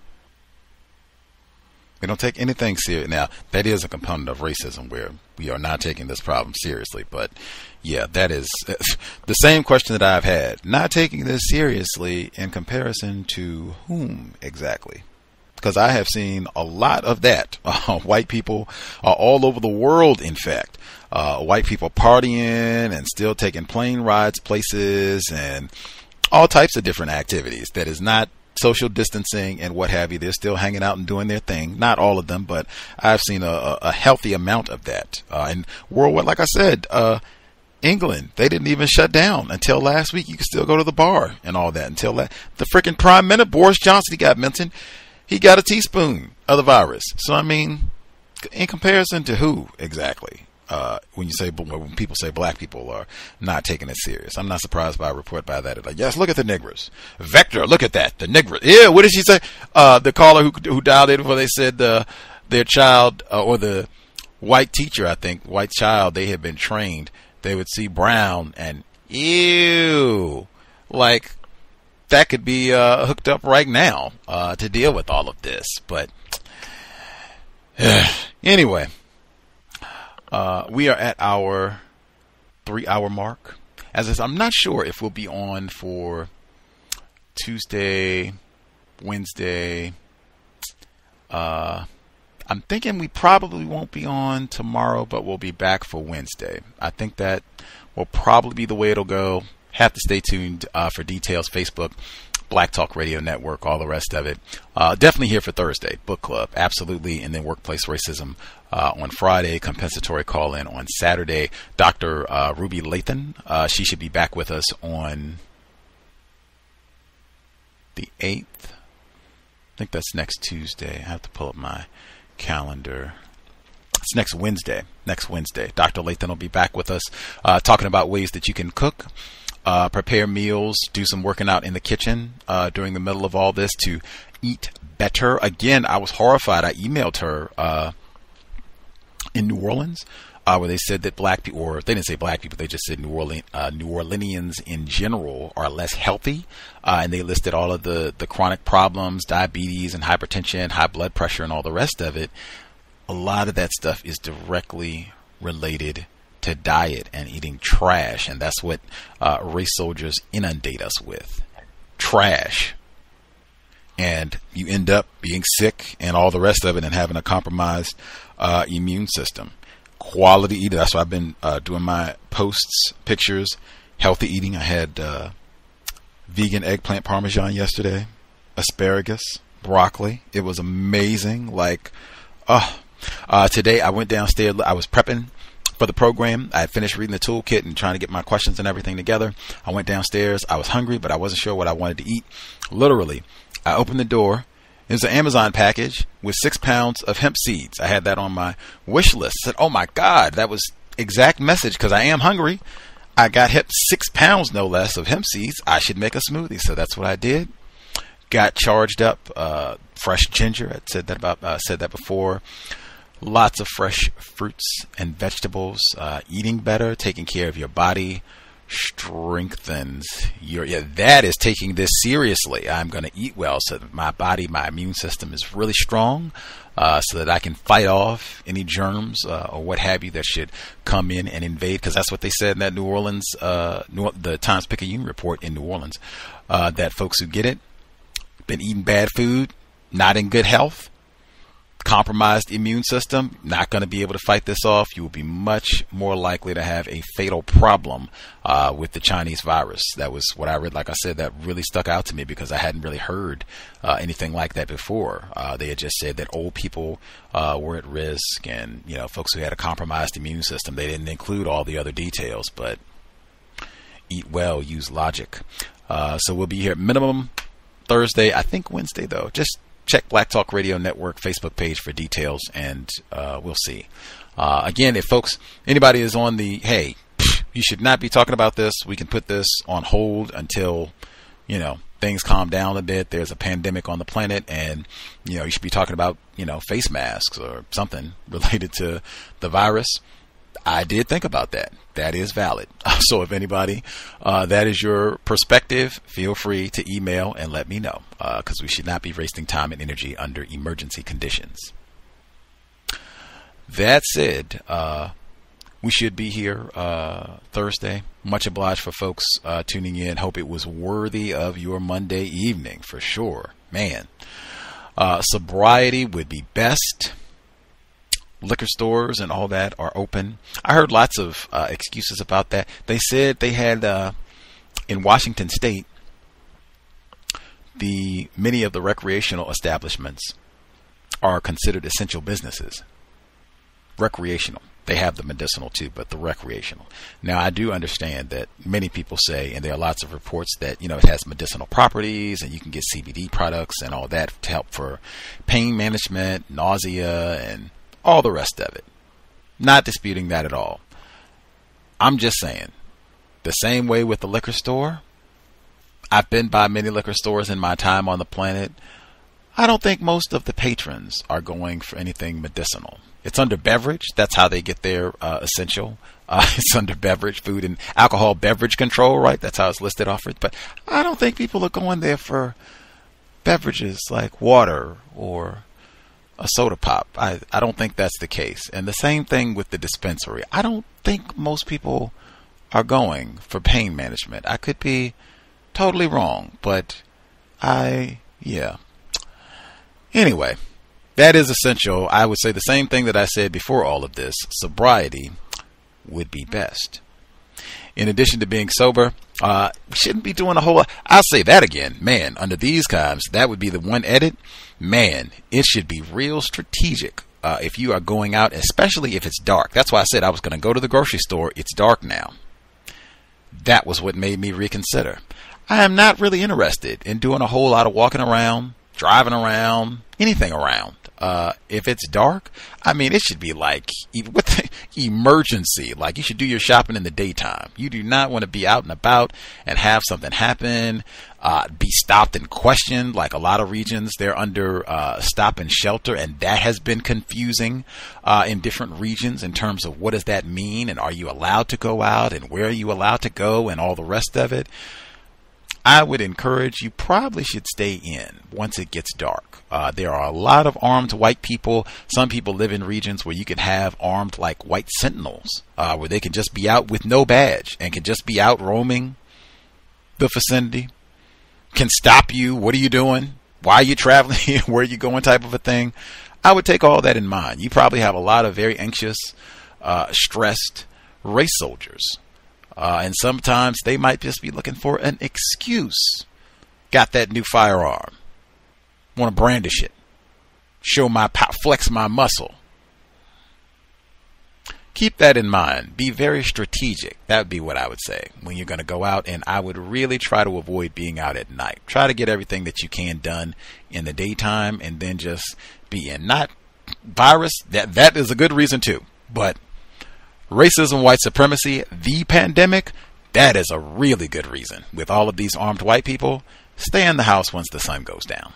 We don't take anything serious. Now, that is a component of racism where we are not taking this problem seriously. But, yeah, that is the same question that I've had. Not taking this seriously in comparison to whom exactly? Because I have seen a lot of that. Uh, white people are all over the world, in fact. Uh, white people partying and still taking plane rides places and all types of different activities that is not social distancing and what have you. They're still hanging out and doing their thing. Not all of them, but I've seen a, a healthy amount of that. Uh, and worldwide, like I said, uh, England, they didn't even shut down until last week. You could still go to the bar and all that until that. The freaking Prime Minister, Boris Johnson, he got mentioned. He got a teaspoon of the virus. So, I mean, in comparison to who exactly? Uh, when you say, when people say black people are not taking it serious, I'm not surprised by a report by that. It's like, yes, look at the niggers. Vector, look at that. The niggers. Yeah, what did she say? Uh, the caller who who dialed in before, they said uh, their child uh, or the white teacher, I think, white child, they had been trained. They would see brown and ew, like that could be uh, hooked up right now uh, to deal with all of this. But anyway. Uh, we are at our three-hour mark. As I said, I'm not sure if we'll be on for Tuesday, Wednesday. Uh, I'm thinking we probably won't be on tomorrow, but we'll be back for Wednesday. I think that will probably be the way it'll go. Have to stay tuned uh, for details. Facebook, Black Talk Radio Network, all the rest of it. Uh, definitely here for Thursday, book club, absolutely, and then workplace racism uh, on Friday, compensatory call-in on Saturday. Doctor Uh, Ruby Lathan, uh, she should be back with us on the eighth. I think that's next Tuesday. I have to pull up my calendar. It's next Wednesday. Next Wednesday. Doctor Lathan will be back with us uh, talking about ways that you can cook, Uh, prepare meals, do some working out in the kitchen uh, during the middle of all this to eat better. Again, I was horrified. I emailed her uh, in New Orleans uh, where they said that black people, or they didn't say black people, they just said New Orleans, uh, New Orleanians in general are less healthy. Uh, and they listed all of the, the chronic problems, diabetes and hypertension, high blood pressure and all the rest of it. A lot of that stuff is directly related to diet and eating trash, and that's what uh, race soldiers inundate us with. Trash. And you end up being sick and all the rest of it and having a compromised uh, immune system. Quality eating, that's why I've been uh, doing my posts, pictures, healthy eating. I had uh, vegan eggplant parmesan yesterday, asparagus, broccoli. It was amazing. Like, oh, uh, today I went downstairs, I was prepping for the program. I had finished reading the toolkit and trying to get my questions and everything together. I went downstairs. I was hungry, but I wasn't sure what I wanted to eat. Literally, I opened the door. It was an Amazon package with six pounds of hemp seeds. I had that on my wish list. I said, oh my God, that was exact message because I am hungry. I got hemp, six pounds no less of hemp seeds. I should make a smoothie. So that's what I did. Got charged up. Uh, fresh ginger. I said that about. Uh, said that before. Lots of fresh fruits and vegetables. Uh, eating better, taking care of your body, strengthens your. Yeah, that is taking this seriously. I'm going to eat well so that my body, my immune system is really strong, uh, so that I can fight off any germs uh, or what have you that should come in and invade. Because that's what they said in that New Orleans, uh, New, the Times-Picayune report in New Orleans, uh, that folks who get it been eating bad food, not in good health, compromised immune system, not going to be able to fight this off. You will be much more likely to have a fatal problem uh, with the Chinese virus. That was what I read. Like I said, that really stuck out to me because I hadn't really heard uh, anything like that before. Uh, they had just said that old people uh, were at risk, and you know, folks who had a compromised immune system. They didn't include all the other details, but eat well, use logic. Uh, so we'll be here minimum Thursday, I think Wednesday though. Just check Black Talk Radio Network Facebook page for details, and uh, we'll see. Uh, again, if folks, anybody is on the, hey, you should not be talking about this, we can put this on hold until, you know, things calm down a bit. There's a pandemic on the planet, and, you know, you should be talking about, you know, face masks or something related to the virus. I did think about that. That is valid. So if anybody, uh, that is your perspective, feel free to email and let me know, because uh, we should not be wasting time and energy under emergency conditions. That said, uh, we should be here uh, Thursday. Much obliged for folks uh, tuning in. Hope it was worthy of your Monday evening for sure. Man, uh, sobriety would be best. Liquor stores and all that are open. I heard lots of uh, excuses about that. They said they had uh, in Washington State, the many of the recreational establishments are considered essential businesses. Recreational. They have the medicinal too, but the recreational. Now, I do understand that many people say, and there are lots of reports that, you know, it has medicinal properties and you can get C B D products and all that to help for pain management, nausea, and all the rest of it. Not disputing that at all. I'm just saying, the same way with the liquor store, I've been by many liquor stores in my time on the planet. I don't think most of the patrons are going for anything medicinal. It's under beverage. That's how they get their uh, essential. Uh, it's under beverage, food and alcohol beverage control, right? That's how it's listed off it. But I don't think people are going there for beverages like water or a soda pop. I, I don't think that's the case. And the same thing with the dispensary. I don't think most people are going for pain management. I could be totally wrong, but I, yeah. Anyway, that is essential. I would say the same thing that I said before all of this. Sobriety would be best. In addition to being sober, uh, we shouldn't be doing a whole lot. I'll say that again. Man, under these times, that would be the one edit. Man, it should be real strategic uh, if you are going out, especially if it's dark. That's why I said I was going to go to the grocery store. It's dark now. That was what made me reconsider. I am not really interested in doing a whole lot of walking around, driving around, anything around. Uh, if it's dark, I mean, it should be like with the emergency. Like you should do your shopping in the daytime. You do not want to be out and about and have something happen, uh, be stopped and questioned. Like a lot of regions, they're under uh, stop and shelter, and that has been confusing uh, in different regions in terms of what does that mean, and are you allowed to go out, and where are you allowed to go, and all the rest of it. I would encourage you probably should stay in once it gets dark. Uh, there are a lot of armed white people. Some people live in regions where you can have armed like white sentinels, uh, where they can just be out with no badge and can just be out roaming the vicinity, can stop you. What are you doing? Why are you traveling here? Where are you going? Type of a thing. I would take all that in mind. You probably have a lot of very anxious, uh, stressed race soldiers. Uh, and sometimes they might just be looking for an excuse. Got that new firearm. Want to brandish it. Show my pow- flex my muscle. Keep that in mind. Be very strategic. That would be what I would say when you're going to go out. And I would really try to avoid being out at night. Try to get everything that you can done in the daytime and then just be in. Not virus. That that is a good reason too. But racism, white supremacy, the pandemic, that is a really good reason. With all of these armed white people, stay in the house once the sun goes down.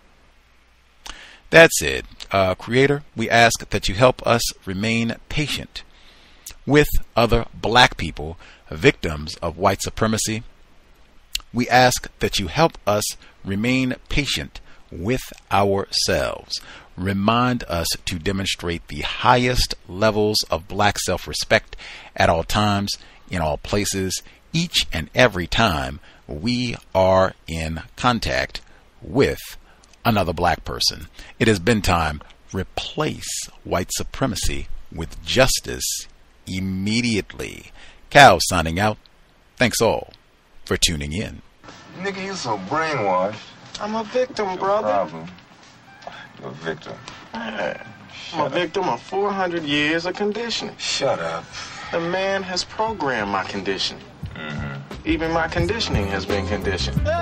That's it. Uh, Creator, we ask that you help us remain patient with other black people, victims of white supremacy. We ask that you help us remain patient with ourselves. Remind us to demonstrate the highest levels of black self-respect at all times, in all places, each and every time we are in contact with another black person. It has been time replace white supremacy with justice immediately. Cal signing out. Thanks all for tuning in. Nigga, you so brainwashed. I'm a victim, brother. No problem. You're a victim. Man, I'm a victim of four hundred years of conditioning. Shut up. The man has programmed my conditioning. Mm-hmm. Even my conditioning has been conditioned.